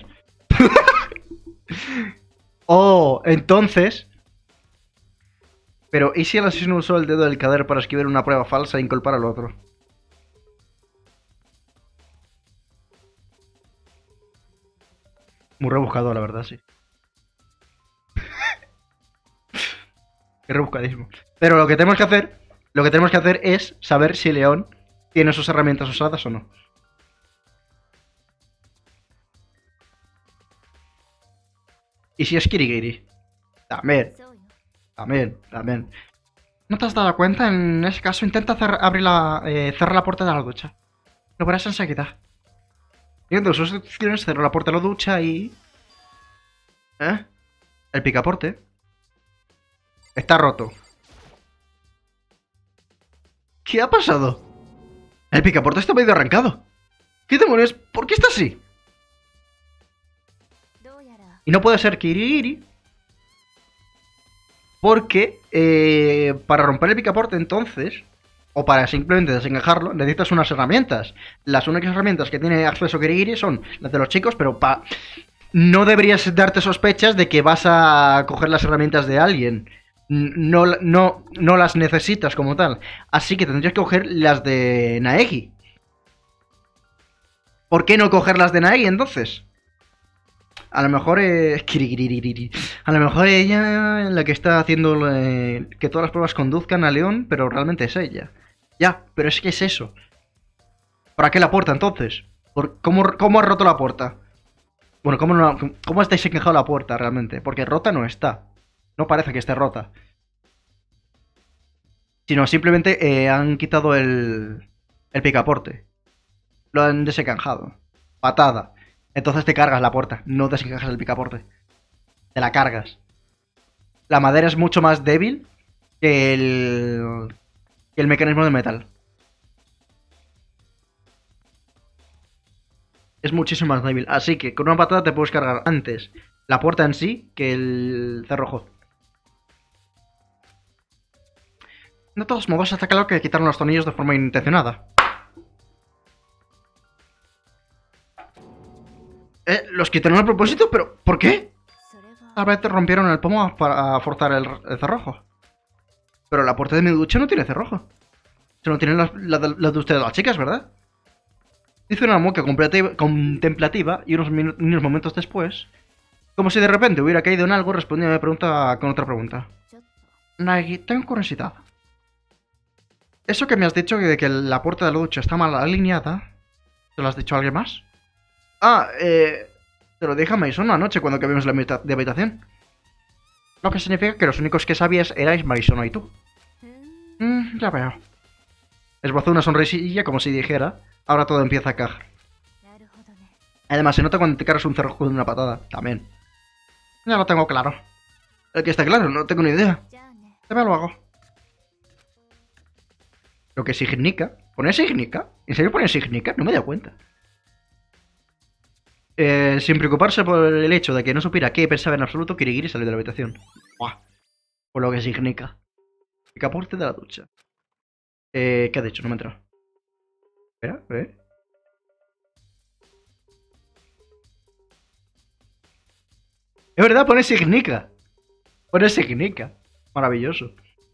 Oh, entonces... Pero, ¿y si el asesino usó el dedo del cadáver para escribir una prueba falsa e inculpar al otro? Muy rebuscado, la verdad, sí. Qué rebuscadísimo. Pero lo que tenemos que hacer, lo que tenemos que hacer es saber si León tiene sus herramientas usadas o no. Y si es Kirigiri. También, también, también. ¿No te has dado cuenta? En ese caso intenta cer abrir la, eh, cerrar la puerta de la ducha. Lo verás enseguida. Viendo sus instrucciones, cerró la puerta de la ducha y... ¿Eh? El picaporte está roto. ¿Qué ha pasado? El picaporte está medio arrancado. ¿Qué demonios? ¿Por qué está así? Y no puede ser Kirigiri. Porque eh, para romper el picaporte entonces, o para simplemente desencajarlo, necesitas unas herramientas. Las únicas herramientas que tiene acceso Kirigiri son las de los chicos, pero pa... no deberías darte sospechas de que vas a coger las herramientas de alguien. No, no, no las necesitas como tal. Así que tendrías que coger las de Naegi. ¿Por qué no coger las de Naegi entonces? A lo mejor es... A lo mejor ella es la que está haciendo eh, que todas las pruebas conduzcan a León, pero realmente es ella. Ya, pero es que es eso. ¿Para qué la puerta entonces? ¿Por cómo, ¿Cómo ha roto la puerta? Bueno, ¿cómo, no, ¿cómo estáis encajado la puerta realmente? Porque rota no está. No parece que esté rota. Sino simplemente eh, han quitado el, el picaporte. Lo han desencanjado. Patada. Entonces te cargas la puerta, no desencajas el picaporte. Te la cargas. La madera es mucho más débil que el, que el mecanismo de metal. Es muchísimo más débil. Así que con una patada te puedes cargar antes la puerta en sí que el cerrojo. De todos modos, está claro que quitaron los tornillos de forma intencionada. Eh, los quitaron a propósito, pero ¿por qué? Tal vez te rompieron el pomo para forzar el, el cerrojo. Pero la puerta de mi ducha no tiene cerrojo. Solo tiene la, la, la de ustedes las chicas, ¿verdad? Dice una mueca contemplativa y unos, unos momentos después, como si de repente hubiera caído en algo, respondía a mi pregunta con otra pregunta. Naegi, tengo curiosidad. Eso que me has dicho de que la puerta de la ducha está mal alineada, ¿te lo has dicho a alguien más? Ah, eh... te lo dije a Maison anoche cuando cambiamos la mitad de habitación. Lo que significa que los únicos que sabías erais Maison y tú. Mm, ya veo. Esbozó una sonrisilla como si dijera, ahora todo empieza a cajar. Además, se nota cuando te cargas un cerrojo de una patada, también. Ya lo tengo claro. El que está claro, no tengo ni idea. Te veo luego. Lo que significa... ¿Pone significa? ¿En serio pone significa? No me he dado cuenta. Eh, sin preocuparse por el hecho de que no supiera qué pensaba en absoluto, Kirigiri salió de la habitación. Buah. Por lo que significa. Picaporte de la ducha. Eh, ¿qué ha dicho? No me ha entrado. Espera, ¿eh? Es verdad, pone significa. Pone significa. Maravilloso.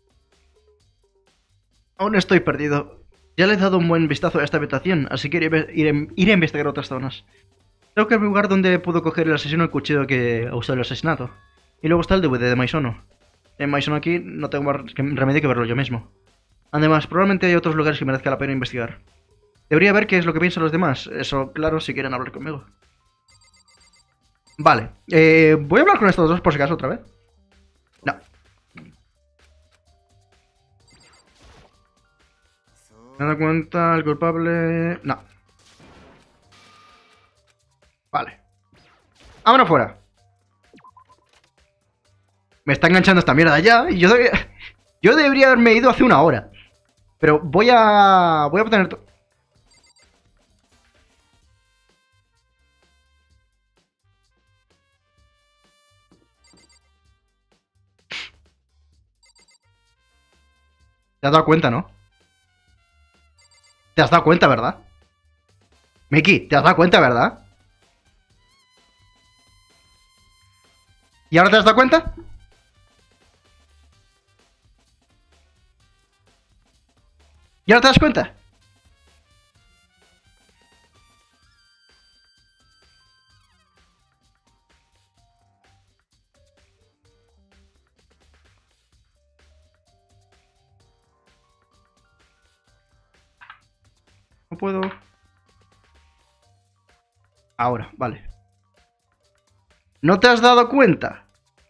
Aún estoy perdido. Ya le he dado un buen vistazo a esta habitación, así que iré, iré, iré a investigar otras zonas. Creo que el lugar donde pudo coger el asesino el cuchillo que usó el asesinato. Y luego está el D V D de Maisono. En Maisono aquí no tengo más remedio que verlo yo mismo. Además, probablemente hay otros lugares que merezca la pena investigar. Debería ver qué es lo que piensan los demás. Eso, claro, si quieren hablar conmigo. Vale. Eh, voy a hablar con estos dos por si acaso otra vez. No. ¿Me da cuenta el culpable? No. Vale. ¡Vámonos fuera! Me está enganchando esta mierda ya y yo debería... Yo debería haberme ido hace una hora. Pero voy a... Voy a obtener... ¿Te has dado cuenta, no? ¿Te has dado cuenta, verdad? Miki, ¿te has dado cuenta, verdad? ¿Y ahora te has dado cuenta? ¿Y ahora te das cuenta? No puedo. Ahora, vale. ¿No te has dado cuenta?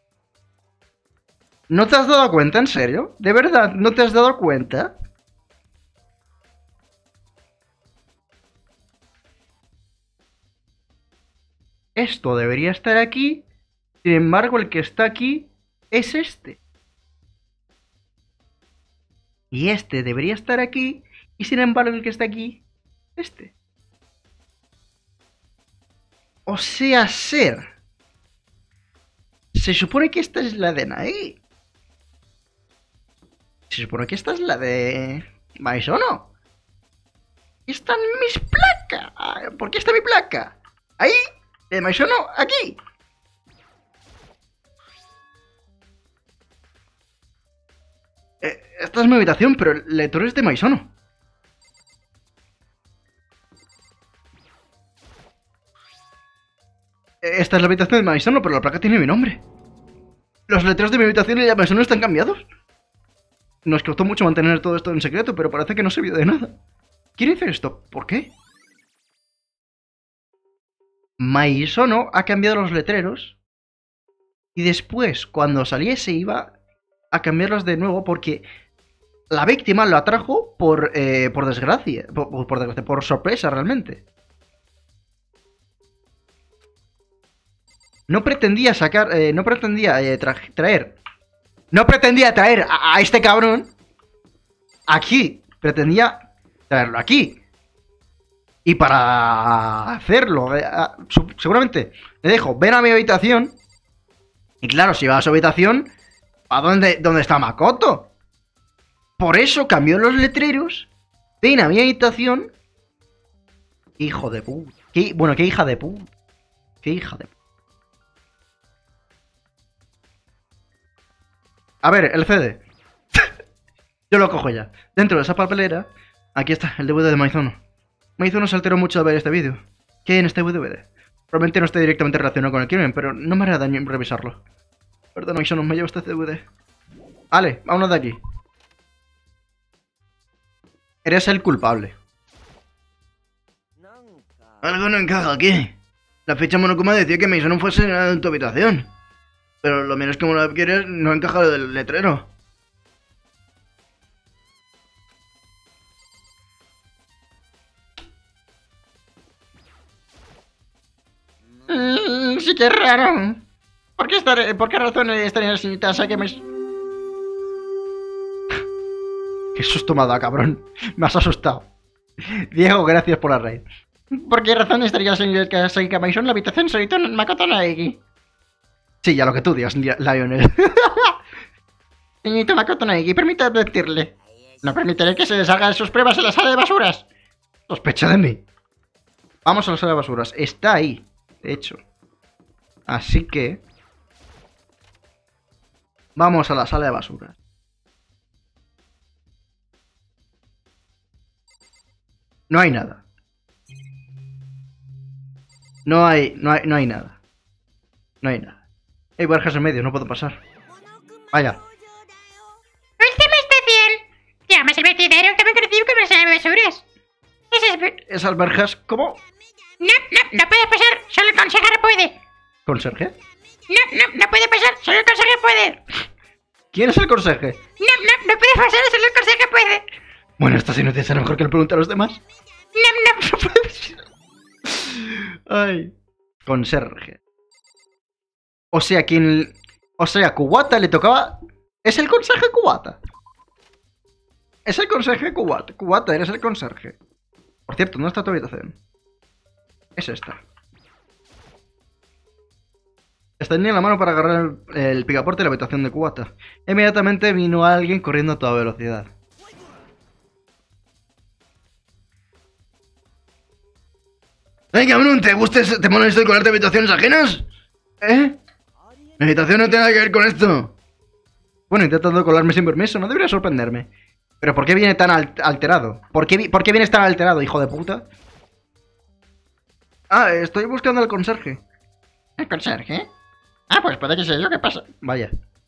¿No te has dado cuenta, en serio? ¿De verdad no te has dado cuenta? Esto debería estar aquí. Sin embargo, el que está aquí es este. Y este debería estar aquí. Y sin embargo, el que está aquí, este. O sea, ser. Se supone que esta es la de Nae. Se supone que esta es la de Maizono. Están mis placas. ¿Por qué está mi placa? Ahí. De Maizono, aquí. Eh, esta es mi habitación, pero el lector es de Maizono. Esta es la habitación de Maizono, pero la placa tiene mi nombre. Los letreros de mi habitación y la de Maizono están cambiados. Nos costó mucho mantener todo esto en secreto, pero parece que no sirvió de nada. ¿Quiere decir esto? ¿Por qué? Maizono ha cambiado los letreros. Y después, cuando saliese, iba a cambiarlos de nuevo porque la víctima lo atrajo por, eh, por desgracia. Por, por desgracia, por sorpresa, realmente. No pretendía sacar, eh, no pretendía eh, tra traer, no pretendía traer a, a este cabrón aquí, pretendía traerlo aquí. Y para hacerlo, eh, a, su, seguramente le dejo, ven a mi habitación. Y claro, si va a su habitación, ¿a dónde, dónde está Makoto? Por eso cambió los letreros, ven a mi habitación. Hijo de puta. ¿Qué, bueno, qué hija de puta. Qué hija de puta. A ver, el C D. Yo lo cojo ya. Dentro de esa papelera, aquí está, el D V D de Maizono. Maizono se alteró mucho al ver este vídeo. ¿Qué hay en este D V D? Probablemente no esté directamente relacionado con el crimen, pero no me hará daño en revisarlo. Perdón, Maizono, me llevo este D V D. Vale, vámonos de aquí. Eres el culpable. Algo no encaja aquí. La ficha Monokuma decía que Maizono fuese en tu habitación. Pero lo menos como la quieres, no encaja lo del letrero. Mm, sí que es raro. ¿Por qué, estaré, ¿Por qué razón estaría sin tasa que me... Qué susto me ha dado, cabrón. Me has asustado. Diego, gracias por la raid. ¿Por qué razón estaría sin Saika Maison en la habitación solito en Makoto Naegi? Sí, ya lo que tú digas, Lionel. Señorito Makoto Naegi, permítame advertirle. No permitiré que se deshaga de sus pruebas en la sala de basuras. Sospecha de mí. Vamos a la sala de basuras. Está ahí, de hecho. Así que... vamos a la sala de basuras. No hay nada. No hay, no hay, no hay nada. No hay nada. Hay barjas en medio, no puedo pasar. Vaya. Última estación. Llamas el vertedero, también conocido como la sala de basuras. Esas... Esas verjas, ¿cómo? No, no, no puede pasar, solo el consejero puede. ¿Conserje? No, no, no puede pasar, solo el consejero puede. ¿Quién es el conserje? No, no, no puede pasar, solo el consejero puede. Bueno, esta sí no tiene que ser mejor que le pregunte a los demás. No, no, no puede ser. Ay. Conserje. O sea, quien... O sea, Kuwata le tocaba... ¿Es el conserje Kuwata? Es el conserje Kuwata. Kuwata, eres el conserje. Por cierto, ¿dónde está tu habitación? Es esta. Extendí la mano para agarrar el, el picaporte de la habitación de Kuwata. Inmediatamente vino alguien corriendo a toda velocidad. ¡Ay, cabrón! ¿Te gusta, te mola esto de colarte habitaciones ajenas? ¿Eh? Mi habitación no tiene nada que ver con esto. Bueno, intentando colarme sin permiso, no debería sorprenderme. Pero ¿por qué viene tan al alterado? ¿Por qué, ¿Por qué vienes tan alterado, hijo de puta? Ah, estoy buscando al conserje. ¿El conserje? Ah, pues puede que sea yo, ¿qué pasa? Vaya.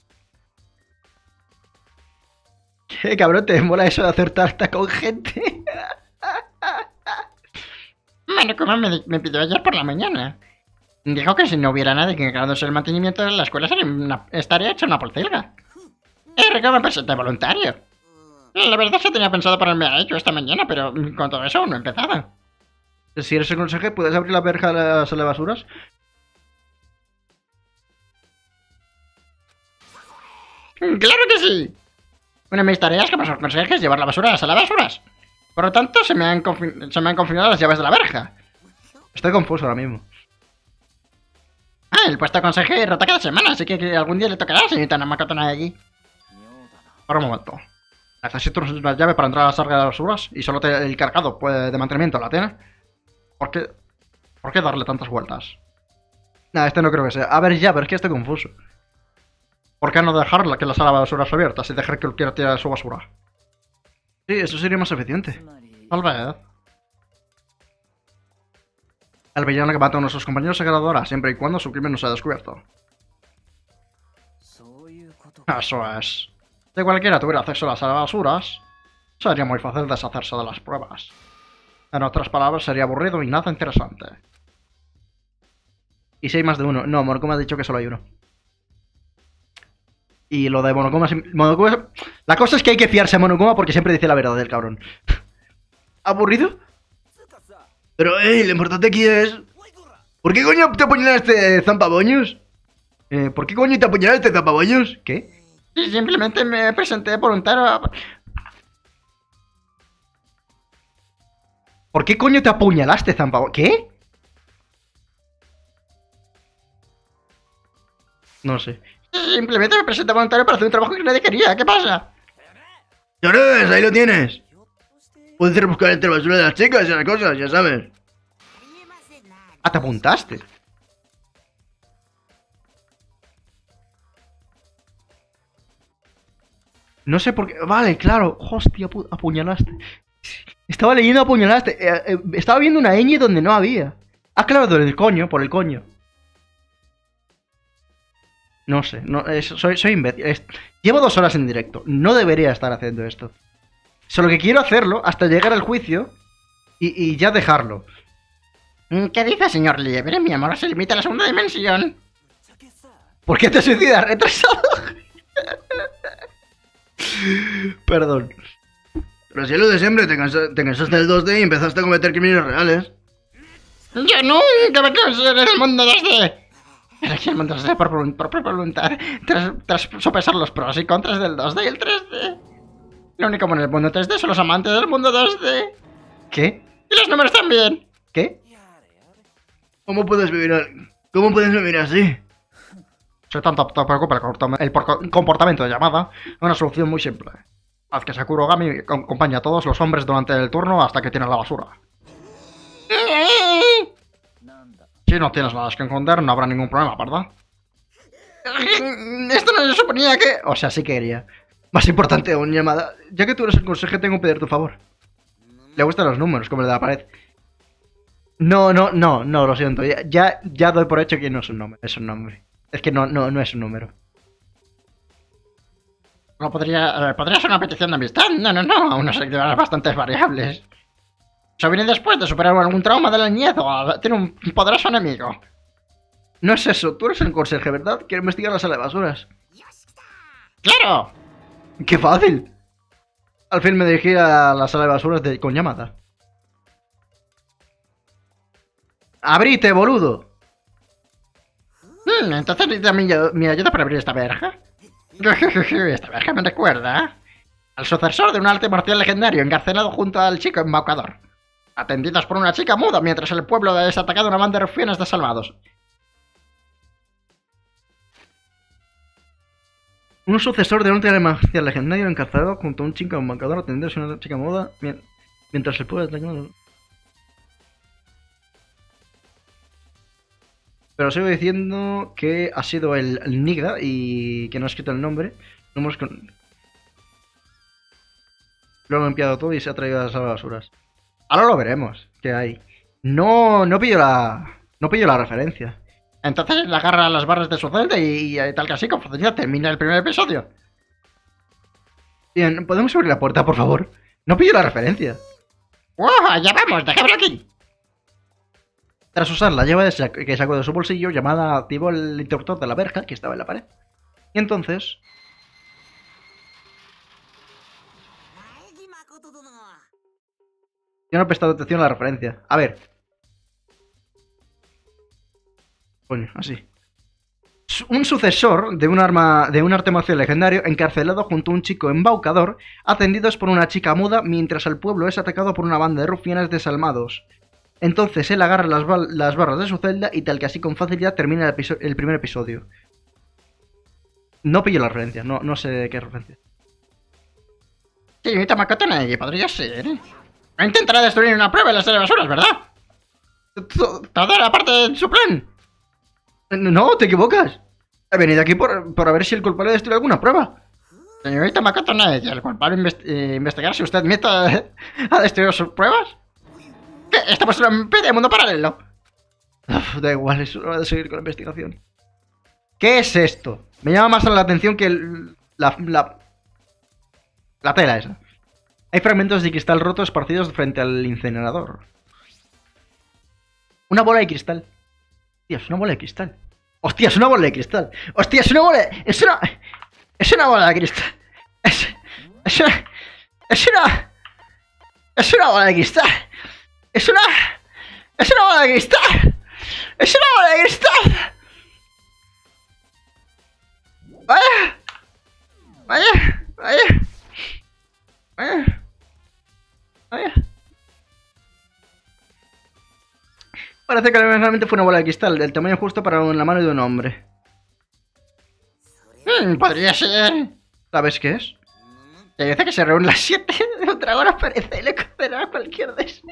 ¿Qué cabrón te mola eso de hacer tarta con gente? Bueno, como me, me pidió ayer por la mañana. Dijo que si no hubiera nadie que encargándose el mantenimiento de la escuela sería una, estaría hecha una polcilga. Y Rico me presenté voluntario. La verdad es que tenía pensado ponerme a ello esta mañana, pero con todo eso aún no he empezado. Si eres el conserje, ¿puedes abrir la verja de la sala de basuras? ¡Claro que sí! Una de mis tareas como conserje es llevar la basura a la sala de basuras. Por lo tanto, se me han, se me han confinado las llaves de la verja. Estoy confuso ahora mismo. Ah, el puesto de conserje rota cada semana, así que, que algún día le tocará a la señorita Namakotana de allí. Ahora un momento. Necesito una llave para entrar a la sala de basuras y solo te, el cargado pues, de mantenimiento la tiene. ¿Por qué? ¿Por qué darle tantas vueltas? Nada, este no creo que sea. A ver, ya, pero es que estoy confuso. ¿Por qué no dejarla que la sala de basuras abierta y dejar que cualquiera tire su basura? Sí, eso sería más eficiente. Tal vez. El villano que mata a nuestros compañeros se graduará siempre y cuando su crimen no sea descubierto. Eso es. Si cualquiera tuviera acceso a la sala de basuras, sería muy fácil deshacerse de las pruebas. En otras palabras, sería aburrido y nada interesante. ¿Y si hay más de uno? No, Monokuma ha dicho que solo hay uno. Y lo de Monokuma... Monokuma... La cosa es que hay que fiarse a Monokuma porque siempre dice la verdad del cabrón. ¿Aburrido? Pero, eh, lo importante aquí es... ¿Por qué coño te apuñalaste, zampaboños? Eh, ¿Por qué coño te apuñalaste, zampaboños? ¿Qué? Sí, simplemente me presenté voluntario. ¿Por qué coño te apuñalaste, zampaboños? ¿Qué? No sé. Simplemente me presenté voluntario para hacer un trabajo que nadie quería. ¿Qué pasa? ¡Llores! Ahí lo tienes. Puedes ir a buscar entre la basura de las chicas y esas cosas, ya sabes. Ah, te apuntaste. No sé por qué... Vale, claro. Hostia, apu apuñalaste. Estaba leyendo apuñalaste. Eh, eh, estaba viendo una ñ donde no había. Ah, claro, por el coño, por el coño. No sé, no, es, soy, soy imbécil. Es, llevo dos horas en directo. No debería estar haciendo esto. Solo que quiero hacerlo hasta llegar al juicio y, y ya dejarlo. ¿Qué dice, señor Liebre? Mi amor se limita a la segunda dimensión. ¿Por qué te suicidas, retrasado? Perdón. Pero si es lo de siempre, te, cansa te cansaste del dos D y empezaste a cometer crímenes reales. Yo nunca me cansé en el mundo dos D. Elegí el mundo dos D por, por, por voluntad, tras, tras sopesar los pros y contras del dos D y el tres D. Lo único bueno en el mundo tres D son los amantes del mundo dos D. ¿Qué? Y los números también. ¿Qué? ¿Cómo puedes vivir, ¿Cómo puedes vivir así? Si tanto te preocupa el comportamiento de llamada, una solución muy simple. Haz que Sakurogami acompañe a todos los hombres durante el turno hasta que tienen la basura. Si no tienes nada que esconder, no habrá ningún problema, ¿verdad? Esto no se suponía que... O sea, sí quería. Más importante aún, llamada. Ya que tú eres el consejo, tengo que pedir tu favor. Le gustan los números, como el de la pared. No, no, no, no, lo siento. Ya, ya, ya doy por hecho que no es un nombre. Es un nombre. Es que no, no, no es un número. No podría... Eh, podría ser una petición de amistad. No, no, no. Aún no se activarán bastantes variables. Eso viene después de superar algún trauma de la niñez o tiene un poderoso enemigo. No es eso. Tú eres el conserje, ¿verdad? Quiero investigar la sala de basuras. ¡Claro! ¡Qué fácil! Al fin me dirigí a la sala de basuras de, con llamada. ¡Abrite, boludo! Hmm, entonces necesita mi, mi ayuda para abrir esta verja. Esta verja me recuerda al sucesor de un arte marcial legendario encarcelado junto al chico embaucador. Atendidos por una chica muda mientras el pueblo es atacado a una banda de rufianes desalmados. Un sucesor de un arte marcial legendario encarcelado junto a un chico embaucador atendidos a una chica muda mientras el pueblo es atacado. Pero sigo diciendo que ha sido el, el Niga y que no ha escrito el nombre. Lo hemos con... Lo han limpiado todo y se ha traído a las basuras. Ahora lo veremos. ¿Qué hay? No, no pillo la... No pillo la referencia. Entonces le agarra las barras de su celda y, y tal que así, con facilidad termina el primer episodio. Bien, ¿podemos abrir la puerta, por favor? No pillo la referencia. ¡Wow! Ya vamos, dejémoslo aquí. Tras usar la llave que sacó de su bolsillo, llamada activó el interruptor de la verja que estaba en la pared. Y entonces... Yo no he prestado atención a la referencia. A ver. Coño, así. Un sucesor de un arma de un arte marcial legendario encarcelado junto a un chico embaucador, atendidos por una chica muda mientras el pueblo es atacado por una banda de rufianes desalmados. Entonces él agarra las, las barras de su celda y tal que así con facilidad termina el, el primer episodio. No pillo la referencia, no, no sé qué referencia. Señorita Makoto Neji, podría ser. No intentará destruir una prueba en la serie de basuras, ¿verdad? Toda la parte de su plan. No, te equivocas. He venido aquí por, por ver si el culpable destruye alguna prueba. Señorita Makoto Neji, el culpable invest eh, investigar si usted admite a destruir sus pruebas. ¿Qué? Estamos en una especie de mundo paralelo. Uf, da igual, es hora de seguir con la investigación. ¿Qué es esto? Me llama más la atención que el, la, la, la tela esa. Hay fragmentos de cristal roto esparcidos frente al incinerador. Una bola de cristal. Hostia, es una bola de cristal. Hostia, es una bola de cristal. Hostia, es una bola de... Es una... Es una bola de cristal. Es... Es una... Es una... Es una bola de cristal. Es una... Es una bola de cristal. Es una bola de cristal. Vaya. Vaya. Vaya. Vaya. Vaya. Parece que realmente fue una bola de cristal, del tamaño justo para la mano de un hombre. Hmm, podría ser. ¿Sabes qué es? Te dice que se reúnen las siete, un dragón aparece y le concederá a cualquier deseo.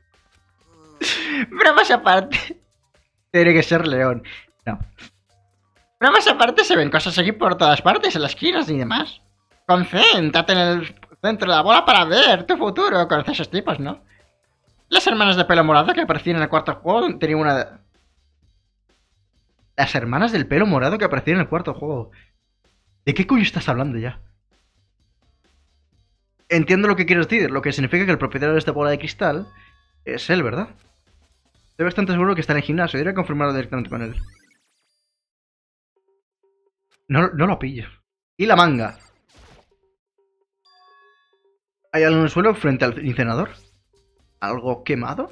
Bromas aparte. Tiene que ser león. No. Bromas aparte, se ven cosas aquí por todas partes, en las esquinas y demás. Concéntrate en el centro de la bola para ver tu futuro. Conoces a esos tipos, ¿no? Las hermanas de pelo morado que aparecían en el cuarto juego tenían una... Las hermanas del pelo morado que aparecían en el cuarto juego. ¿De qué coño estás hablando ya? Entiendo lo que quieres decir, lo que significa que el propietario de esta bola de cristal es él, ¿verdad? Estoy bastante seguro que está en el gimnasio, debería confirmarlo directamente con él. No, no lo pillo. ¿Y la manga? ¿Hay algo en el suelo frente al incinerador? ¿Algo quemado?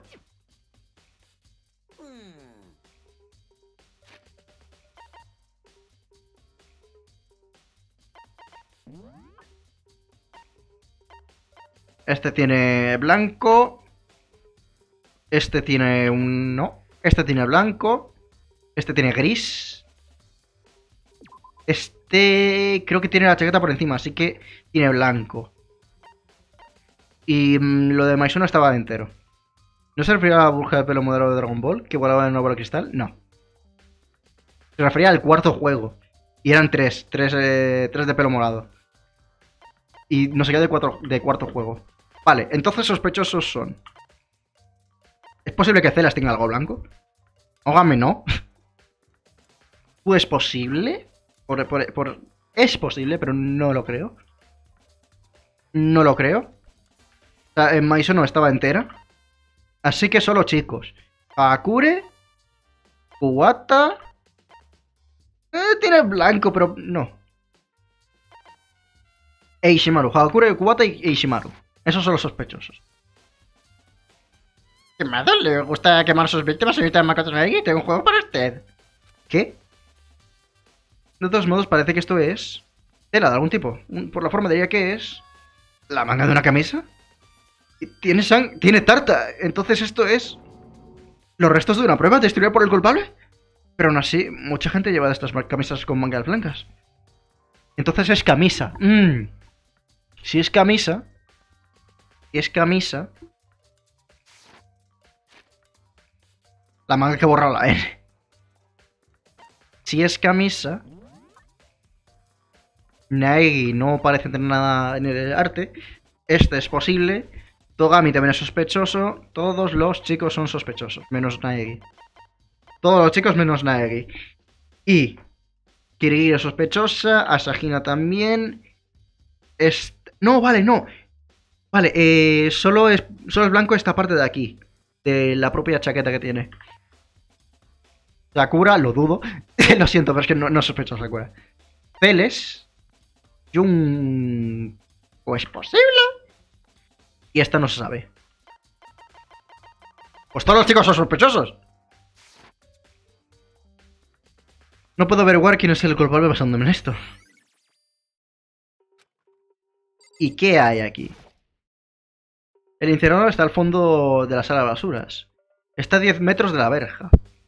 Este tiene blanco. Este tiene un... no. Este tiene blanco. Este tiene gris. Este... creo que tiene la chaqueta por encima, así que tiene blanco. Y mmm, lo de Maisuna estaba entero. ¿No se refería a la burbuja de pelo moderado de Dragon Ball que volaba en una bola de cristal? No. Se refería al cuarto juego. Y eran tres. Tres, eh, tres de pelo morado. Y no sé qué de, cuatro, de cuarto juego. Vale, entonces sospechosos son... ¿Es posible que Celas tenga algo blanco? Ógame, no. ¿Pues posible? Por, por, por... Es posible, pero no lo creo. No lo creo. O sea, en Maiso no estaba entera. Así que solo chicos. Hakure. Kuwata. Eh, tiene blanco, pero no. E Ishimaru. Hakure, Kuwata y Ishimaru. Esos son los sospechosos. ¿Quemado? ¿Le gusta quemar a sus víctimas, señorita Makoto Neji? Tengo un juego para usted. ¿Qué? De todos modos, parece que esto es... tela de algún tipo. Por la forma diría que es... ¿la manga de una camisa? ¿Tiene sang... tiene tarta? Entonces esto es... ¿los restos de una prueba destruida por el culpable? Pero aún así, mucha gente lleva estas camisas con mangas blancas. Entonces es camisa. Mm. Si es camisa... Si es camisa... la manga que borra la N. Si es camisa, Naegi no parece tener nada en el arte. Este es posible. Togami también es sospechoso. Todos los chicos son sospechosos, menos Naegi. Todos los chicos menos Naegi. Y Kirigiri es sospechosa. Asahina también. Est no, vale, no. Vale, eh, solo, es, solo es blanco esta parte de aquí. De la propia chaqueta que tiene. Sakura, lo dudo. Lo siento, pero es que no, no sospecho a Sakura. Peles. Jun... ¿O es posible? Y esta no se sabe. Pues todos los chicos son sospechosos. No puedo averiguar quién es el culpable basándome en esto. ¿Y qué hay aquí? El incinerador está al fondo de la sala de basuras. Está a diez metros de la verja.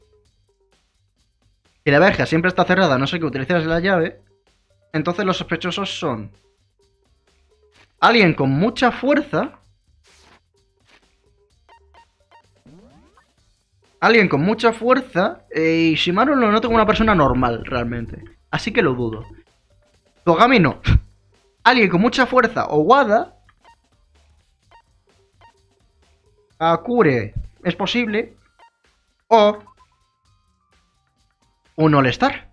Si la verja siempre está cerrada, a no sé que utilices la llave, entonces los sospechosos son alguien con mucha fuerza, alguien con mucha fuerza, eh, y Shimaru lo noto como una persona normal, realmente. Así que lo dudo. Togami no. Alguien con mucha fuerza o Wada. Akure es posible. O un All-Star.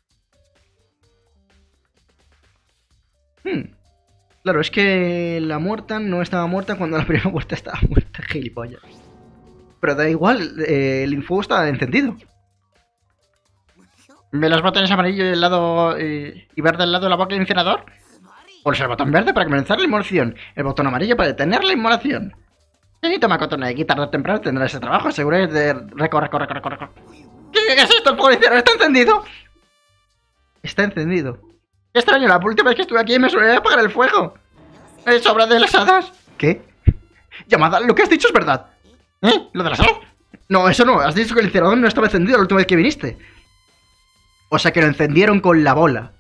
Hmm. Claro, es que la muerta no estaba muerta cuando la primera muerta estaba muerta, gilipollas. Pero da igual, eh, el infuego está encendido. ¿Ve los botones amarillo y, el lado, eh, y verde al lado de la boca del incinerador? Pulsa el botón verde para comenzar la inmolación. El botón amarillo para detener la inmolación. Señorito Makoto Naegi, tarde o temprano tendrá ese trabajo. Aseguré de... Recorre, corre, corre, corre. ¿Qué, ¿Qué es esto? El fuego del incinerador está encendido. Está encendido. Qué extraño, la última vez que estuve aquí me suele apagar el fuego. Es obra de las hadas. ¿Qué? Llamada, lo que has dicho es verdad. ¿Eh? ¿Lo de las hadas? No, eso no. Has dicho que el incinerador no estaba encendido la última vez que viniste. O sea que lo encendieron con la bola.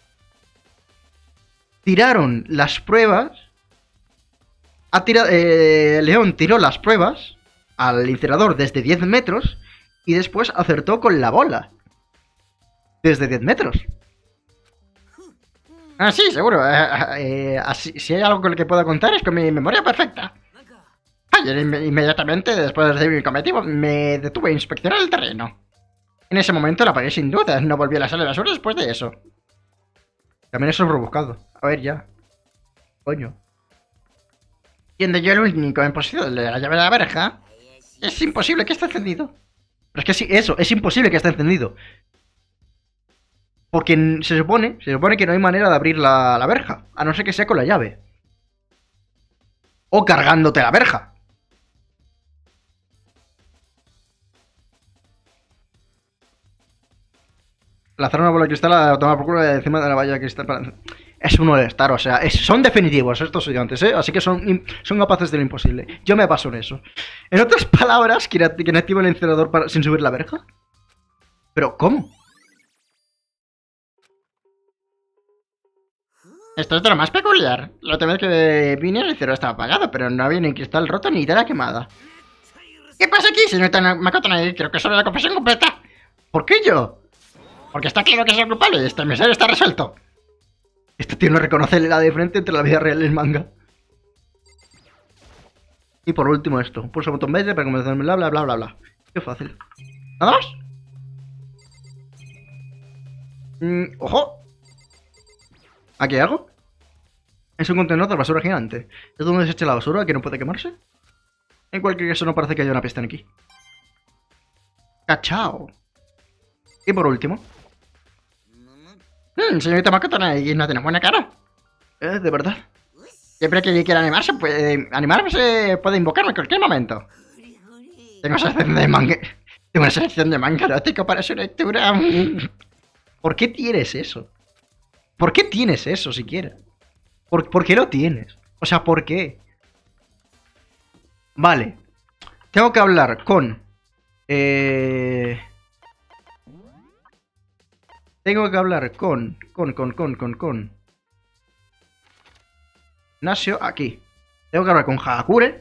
Tiraron las pruebas. Ha tirado, eh, León tiró las pruebas al incinerador desde diez metros y después acertó con la bola. Desde diez metros. Ah, sí, seguro. Eh, eh, así, si hay algo con lo que pueda contar es con mi memoria perfecta. Ayer inmediatamente después de mi cometido me detuve a inspeccionar el terreno. En ese momento la apagué sin duda. No volví a la sala de basura después de eso. También eso es rebuscado. A ver ya. Coño. Siendo yo el único en posesión de la llave de la verja, es imposible que esté encendido. Pero es que sí, eso, es imposible que esté encendido. Porque se supone, se supone que no hay manera de abrir la, la verja, a no ser que sea con la llave. O cargándote la verja. Lanzar una bola de cristal a tomar por culo de encima de la valla de cristal para... Es un All-Star, o sea, es, son definitivos estos gigantes, ¿eh? Así que son, son capaces de lo imposible. Yo me baso en eso. En otras palabras, ¿quién activa el incinerador para, sin subir la verja? ¿Pero cómo? Esto es de lo más peculiar. La última vez que vine el incinerador estaba apagado, pero no había ni cristal roto ni tela quemada. ¿Qué pasa aquí, señorita Makoto Naegi? Creo que solo la confesión completa. ¿Por qué yo? Porque está claro que es el culpable y este misterio está resuelto. Este tío no reconoce la diferencia entre la vida real y el manga. Y por último esto. Pulsa el botón verde para comenzar bla bla bla bla bla. Qué fácil. ¿Nada más? Mm, ¡Ojo! ¿Aquí hay algo? Es un contenedor de basura gigante. ¿Es donde se echa la basura que no puede quemarse? En cualquier caso no parece que haya una pista aquí. ¡Cachao! Y por último... Hmm, señorita Makoto Naegi no tiene buena cara. ¿Eh? ¿De verdad? Siempre que quiera animarse, puede animarse, puede invocarme en cualquier momento. Tengo selección de manga. Tengo una selección de manga erótico para su lectura. ¿Por qué tienes eso? ¿Por qué tienes eso siquiera? ¿Por, ¿Por qué lo tienes? O sea, ¿por qué? Vale. Tengo que hablar con... Eh... Tengo que hablar con... Con, con, con, con, con... Ignacio, aquí. Tengo que hablar con Hagakure.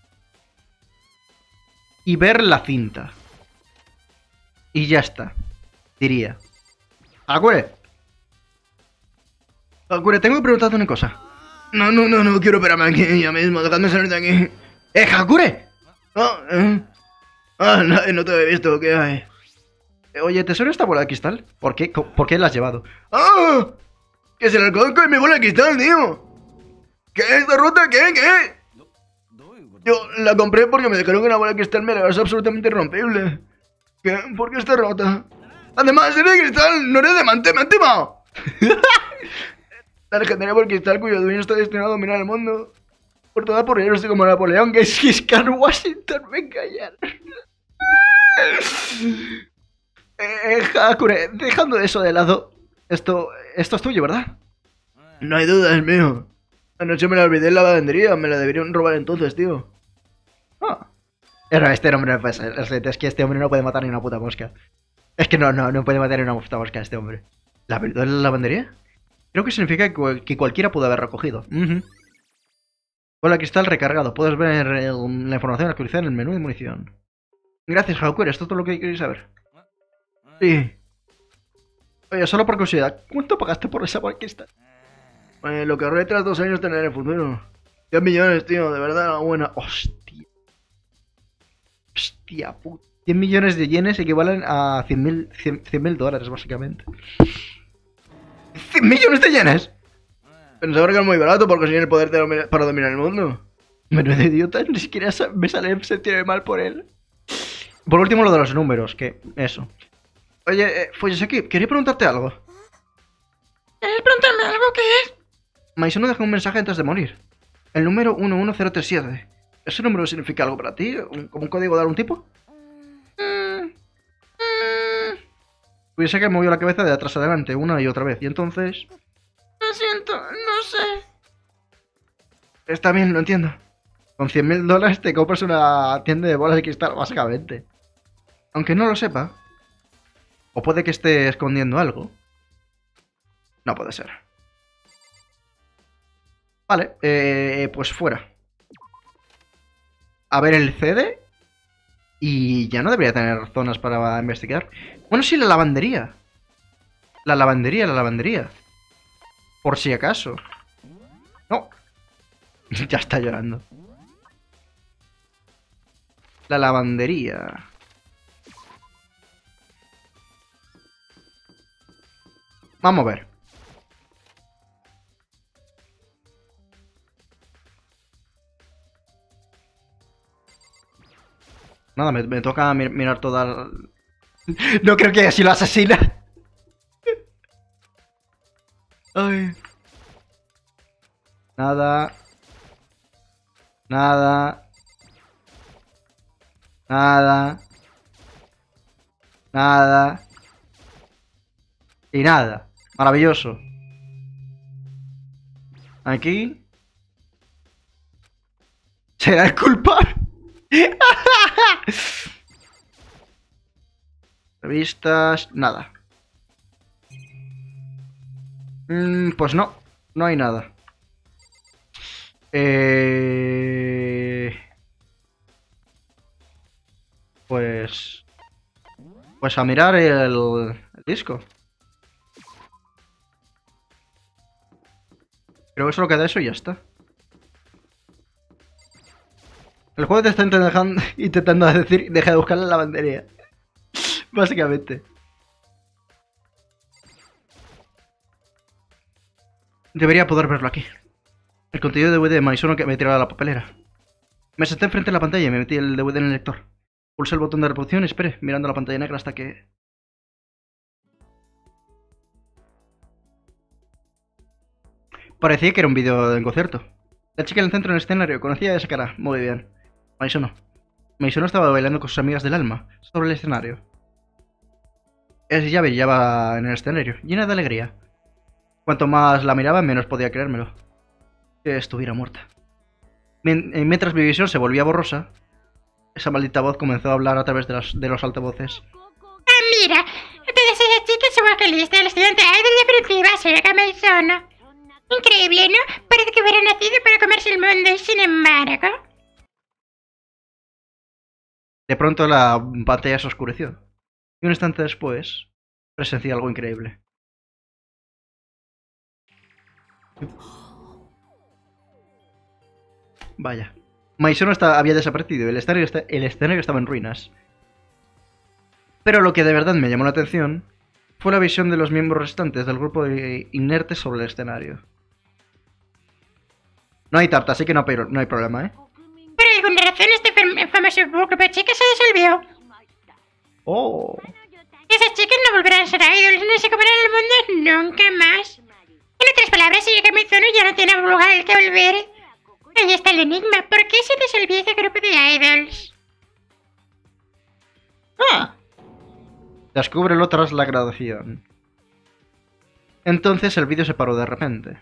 Y ver la cinta. Y ya está. diría. Hakure. Hakure, tengo que preguntarte una cosa. No, no, no, no quiero operarme aquí ya mismo. Dejadme salir de aquí. ¡Eh, Hakure! Ah, ¿eh? Ah, no, no te había visto. ¿Qué hay? Eh, Oye, ¿te suena esta bola de cristal? ¿Por qué, co- ¿Por qué la has llevado? ¡Ah! ¡Que se la conozco y mi bola de cristal, tío! ¿Qué? ¿Esta rota? ¿Qué? ¿Qué? Yo la compré porque me dijeron que una bola de cristal me la es absolutamente irrompible. ¿Qué? ¿Por qué está rota? Además, eres de cristal, no eres de mante, me han timado. La legendaria por cristal cuyo dueño está destinado a dominar el mundo. Por toda por ellos, como Napoleón, que es Giscard Washington, venga ya. Eh, Hakure, dejando eso de lado, esto, esto es tuyo, ¿verdad? No hay duda, es mío. Anoche me la olvidé en la lavandería, me la deberían robar entonces, tío. Ah. Pero este hombre no puede ser. Es que este hombre no puede matar ni una puta mosca. Es que no, no, no puede matar ni una puta mosca este hombre. ¿La verdad de la lavandería? Creo que significa que, que cualquiera puede haber recogido. Uh-huh. Bola de cristal recargado. Puedes ver el, la información actualizada en el menú de munición. Gracias, Hakure. ¿Esto es todo lo que queréis saber? Sí. Oye, solo por curiosidad, ¿cuánto pagaste por esa bola de cristal? Eh, lo que ahorré tras dos años tener en el futuro. diez millones, tío, de verdad, la buena. Hostia. Hostia puta. cien millones de yenes equivalen a cien mil dólares, básicamente. ¿cien millones de yenes? Pensaba que era muy barato porque tenía el poder de dominar- para dominar el mundo. Menudo idiota, ni siquiera sa- me sale sentirme mal por él. Por último, lo de los números, que eso. Oye, eh, Fuyoseki, quería preguntarte algo. ¿Quieres preguntarme algo? ¿Qué es? Maisono dejó un mensaje antes de morir. El número uno uno cero tres siete. ¿Ese número significa algo para ti? ¿Un- ¿Como un código de algún tipo? Mm, mm, Fuyoseki movió la cabeza de atrás a adelante una y otra vez, y entonces... lo siento, no sé. Está bien, lo entiendo. Con cien mil dólares te compras una tienda de bolas de cristal, básicamente. Aunque no lo sepa. O puede que esté escondiendo algo. No puede ser. Vale, eh, pues fuera. A ver el C D. Y ya no debería tener zonas para investigar. Bueno, sí, la lavandería. La lavandería, la lavandería. Por si acaso. No. Ya está llorando. La lavandería. Vamos a ver. Nada, me, me toca mi- mirar toda... la- No creo que así lo asesina. Ay. Nada. Nada. Nada. Nada. Y nada. Maravilloso. Aquí. ¿Será el culpable? Revistas. Nada. Mm, pues no. No hay nada. Eh... Pues... Pues a mirar el, el disco. Creo que solo queda eso y ya está. El juego te está intentando, intentando decir, deja de buscar la lavandería. Básicamente. Debería poder verlo aquí. El contenido de D V D de Maisono que me he tirado a la papelera. Me senté enfrente de la pantalla y me metí el D V D en el lector. Pulsé el botón de reproducción y esperé, mirando la pantalla negra hasta que... Parecía que era un vídeo del concierto. La chica en el centro del escenario conocía esa cara. Muy bien. Maisono. Maisono estaba bailando con sus amigas del alma, sobre el escenario. Ella brillaba en el escenario, llena de alegría. Cuanto más la miraba, menos podía creérmelo. Que estuviera muerta. Mien- Mientras mi visión se volvía borrosa, esa maldita voz comenzó a hablar a través de, las- de los altavoces. Ah, mira, todas esas chicas son vocalistas del estudiante idol definitiva, Soyoka Maisono. Increíble, ¿no? Parece que hubiera nacido para comerse el mundo y sin embargo... De pronto la pantalla se oscureció. Y un instante después, Presencié algo increíble. Vaya. Maisono está, había desaparecido, el escenario, está, el escenario estaba en ruinas. Pero lo que de verdad me llamó la atención fue la visión de los miembros restantes del grupo de inertes sobre el escenario. No hay tarta, así que no hay, no hay problema, ¿eh? Por alguna razón este famoso grupo de chicas se disolvió. Oh. Esas chicas no volverán a ser idols ni se comerán el mundo nunca más. En otras palabras, si llega a mi zona ya no tiene lugar al que volver. Ahí está el enigma. ¿Por qué se disolvió ese grupo de idols? Ah. Descúbrelo tras la graduación. Entonces el vídeo se paró de repente.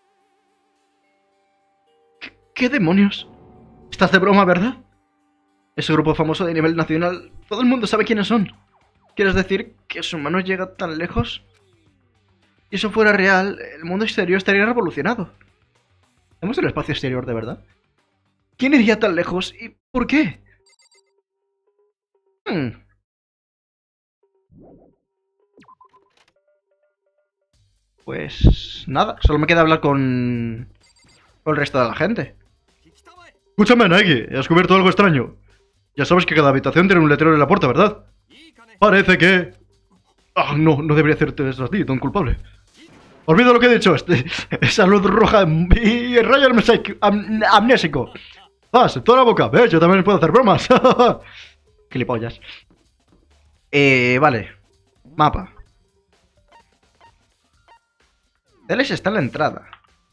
¿Qué, qué demonios? ¿Estás de broma, verdad? Ese grupo famoso de nivel nacional, todo el mundo sabe quiénes son. ¿Quieres decir que su mano llega tan lejos? Si eso fuera real, el mundo exterior estaría revolucionado. ¿Tenemos el espacio exterior de verdad? ¿Quién iría tan lejos y por qué? Hmm. Pues nada, solo me queda hablar con, con el resto de la gente. Escúchame, Naegi, he descubierto algo extraño. Ya sabes que cada habitación tiene un letrero en la puerta, ¿verdad? Parece que... Ah, no, no debería hacerte eso a ti, don culpable. Olvido lo que he dicho, este, esa luz roja y el rayo am amnésico. Ah, se toda la boca, ¿ves? Yo también puedo hacer bromas. Gilipollas. Eh, vale. Mapa. Celes está en la entrada.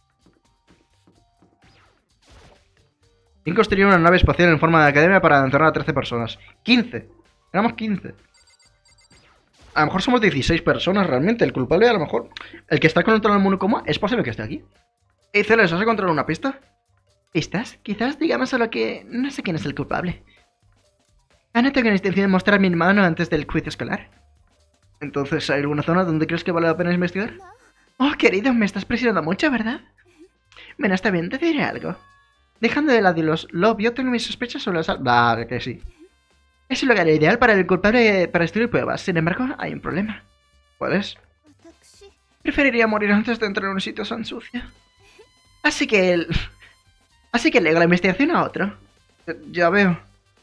Link construyó una nave espacial en forma de academia para encerrar a trece personas. quince. Éramos quince. A lo mejor somos dieciséis personas realmente. El culpable, a lo mejor... El que está controlando el Monokuma es posible que esté aquí. Hey, Celes, ¿has encontrado una pista? ¿Pistas? Quizás digamos solo que... No sé quién es el culpable. Ah, no tengo la intención de mostrar mi mano antes del quiz escolar. Entonces, ¿hay alguna zona donde crees que vale la pena investigar? Oh, querido, me estás presionando mucho, ¿verdad? Bueno, está bien, te diré algo. Dejando de lado los lo obvio, tengo mis sospechas sobre las... Ah, que sí. Es el lugar ideal para el culpable para estudiar pruebas. Sin embargo, hay un problema. ¿Cuál es? Preferiría morir antes de entrar en un sitio tan sucio. Así que el... Así que lego la investigación a otro. Ya veo.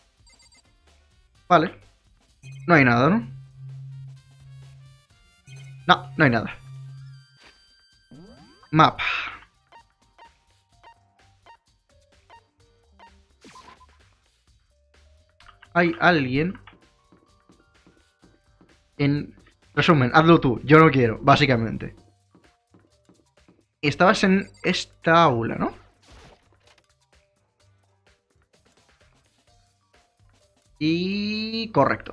Vale. No hay nada, ¿no? No, no hay nada. Mapa. Hay alguien en... Resumen, hazlo tú, yo no quiero, básicamente. Estabas en esta aula, ¿no? Y... correcto.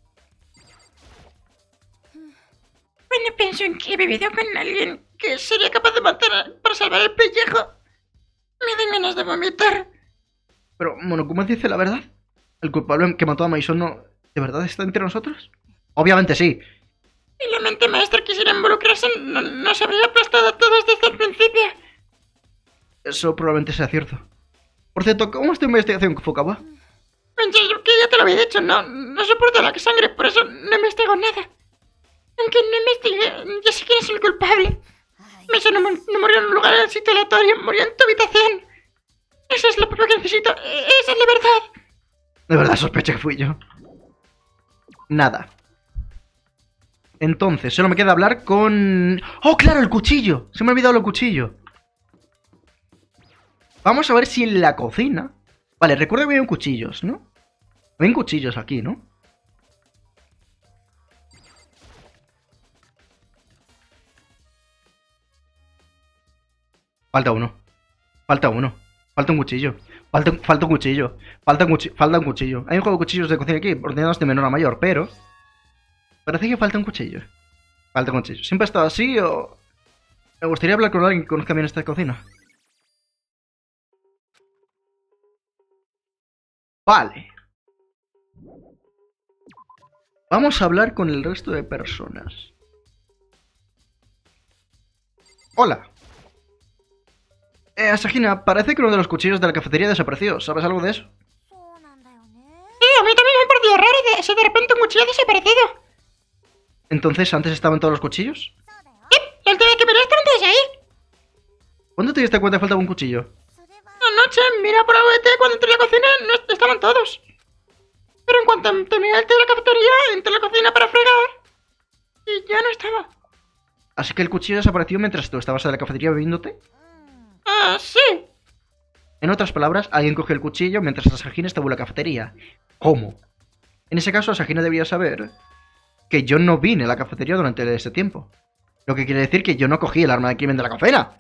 Bueno, pienso en que he vivido con alguien que sería capaz de matar para salvar el pellejo. Me dan ganas de vomitar. Pero, Monokuma dice la verdad. ¿El culpable que mató a Maisono de verdad está entre nosotros? Obviamente sí. Si la mente maestra quisiera involucrarse, no, nos habría aplastado a todos desde el principio. Eso probablemente sea cierto. Por cierto, ¿cómo es tu investigación, Fukawa? Pensé que ya te lo había dicho, no, no soporto la sangre, por eso no investigo nada. Aunque no investigue, ya sé quién es el culpable. Maisono no, no murió en un lugar en el sitio aleatorio, murió en tu habitación. Eso es lo propio que necesito, esa es la verdad. De verdad sospecho que fui yo. Nada. Entonces, solo me queda hablar con... ¡Oh, claro, el cuchillo! Se me ha olvidado el cuchillo. Vamos a ver si en la cocina... Vale, recuerdo que había cuchillos, ¿no? Había cuchillos aquí, ¿no? Falta uno. Falta uno. Falta un cuchillo. Falta un, falta un cuchillo. Falta un, cuchi falta un cuchillo. Hay un juego de cuchillos de cocina aquí, ordenados de menor a mayor, pero... Parece que falta un cuchillo. Falta un cuchillo. ¿Siempre ha estado así o...? Me gustaría hablar con alguien que conozca bien esta cocina. Vale. Vamos a hablar con el resto de personas. Hola. Eh, Asahina, parece que uno de los cuchillos de la cafetería desapareció. ¿Sabes algo de eso? Sí, a mí también me ha parecido raro de, si de repente un cuchillo ha desaparecido. Entonces, ¿antes estaban todos los cuchillos? Y el tema que miraste antes de ahí. ¿Cuándo te diste cuenta que faltaba un cuchillo? Anoche, mira por la V T, cuando entré a la cocina, no estaban todos. Pero en cuanto terminé el té de la cafetería, entré a la cocina para fregar. Y ya no estaba. Así que el cuchillo desapareció mientras tú estabas en la cafetería bebiéndote. Ah, sí. En otras palabras, alguien cogió el cuchillo mientras Asahina estaba en la cafetería. ¿Cómo? En ese caso, Asahina debía saber que yo no vine a la cafetería durante ese tiempo. Lo que quiere decir que yo no cogí el arma de crimen de la cafena.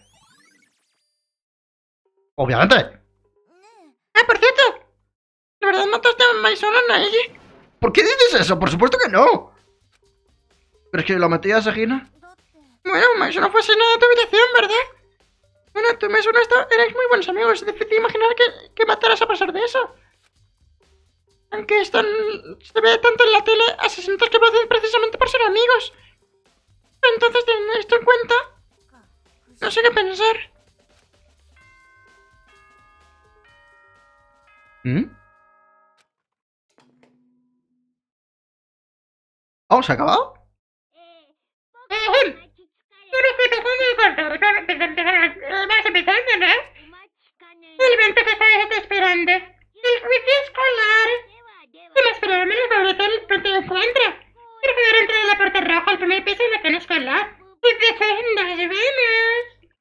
Obviamente. Ah, por cierto. ¿De verdad mataste a Maison a Naegi? ¿Por qué dices eso? Por supuesto que no. ¿Pero es que lo metí a Asahina? Bueno, Maison fue asesinada a tu habitación, ¿verdad? Bueno, tú y Maison erais muy buenos amigos. Es difícil imaginar que, que mataras a pesar de eso. Aunque están, se ve tanto en la tele asesinatos que lo hacen precisamente por ser amigos. Pero entonces, teniendo esto en cuenta, no sé qué pensar. ¿Mm? ¿Oh, se ha acabado? Vamos empezando, ¿no? El evento que estáis esperando. El juicio escolar. Además, pero al menos favorece el punto de encuentro. Por favor, entra en la puerta roja al primer piso de la zona escolar. Y después nos vemos.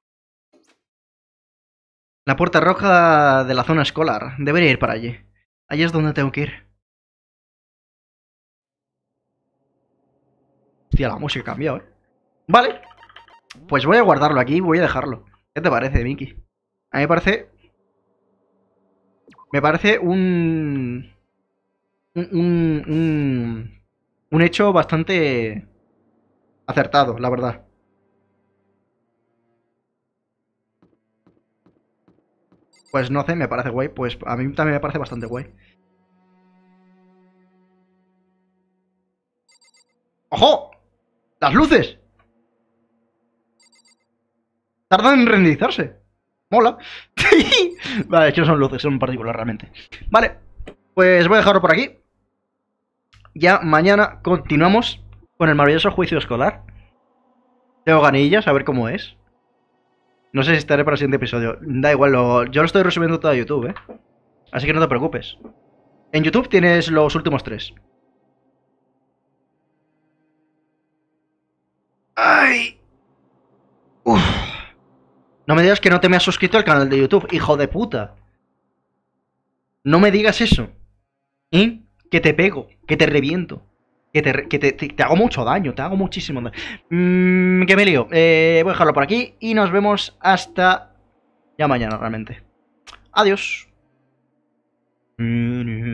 La puerta roja de la zona escolar. Debería ir para allí. Allí es donde tengo que ir. Hostia, la música ha cambiado, ¿eh? Vale. Pues voy a guardarlo aquí y voy a dejarlo. ¿Qué te parece, Miki? A mí me parece... Me parece un... Un... Un, un, un hecho bastante... acertado, la verdad. Pues no sé, me parece guay. Pues a mí también me parece bastante guay. ¡Ojo! ¡Las luces! Tardan en renderizarse. Mola. Vale, es que no son luces, son partículas realmente. Vale, pues voy a dejarlo por aquí. Ya mañana continuamos con el maravilloso juicio escolar. Tengo ganillas, a ver cómo es. No sé si estaré para el siguiente episodio. Da igual, lo, yo lo estoy resumiendo todo a YouTube, ¿eh? Así que no te preocupes. En YouTube tienes los últimos tres. ¡Ay! Uf. No me digas que no te me has suscrito al canal de YouTube, hijo de puta. No me digas eso. ¿Eh? Que te pego, que te reviento. Que te, que te, te, te hago mucho daño, te hago muchísimo daño. Mm, que me lío. Eh, voy a dejarlo por aquí y nos vemos hasta ya mañana realmente. Adiós.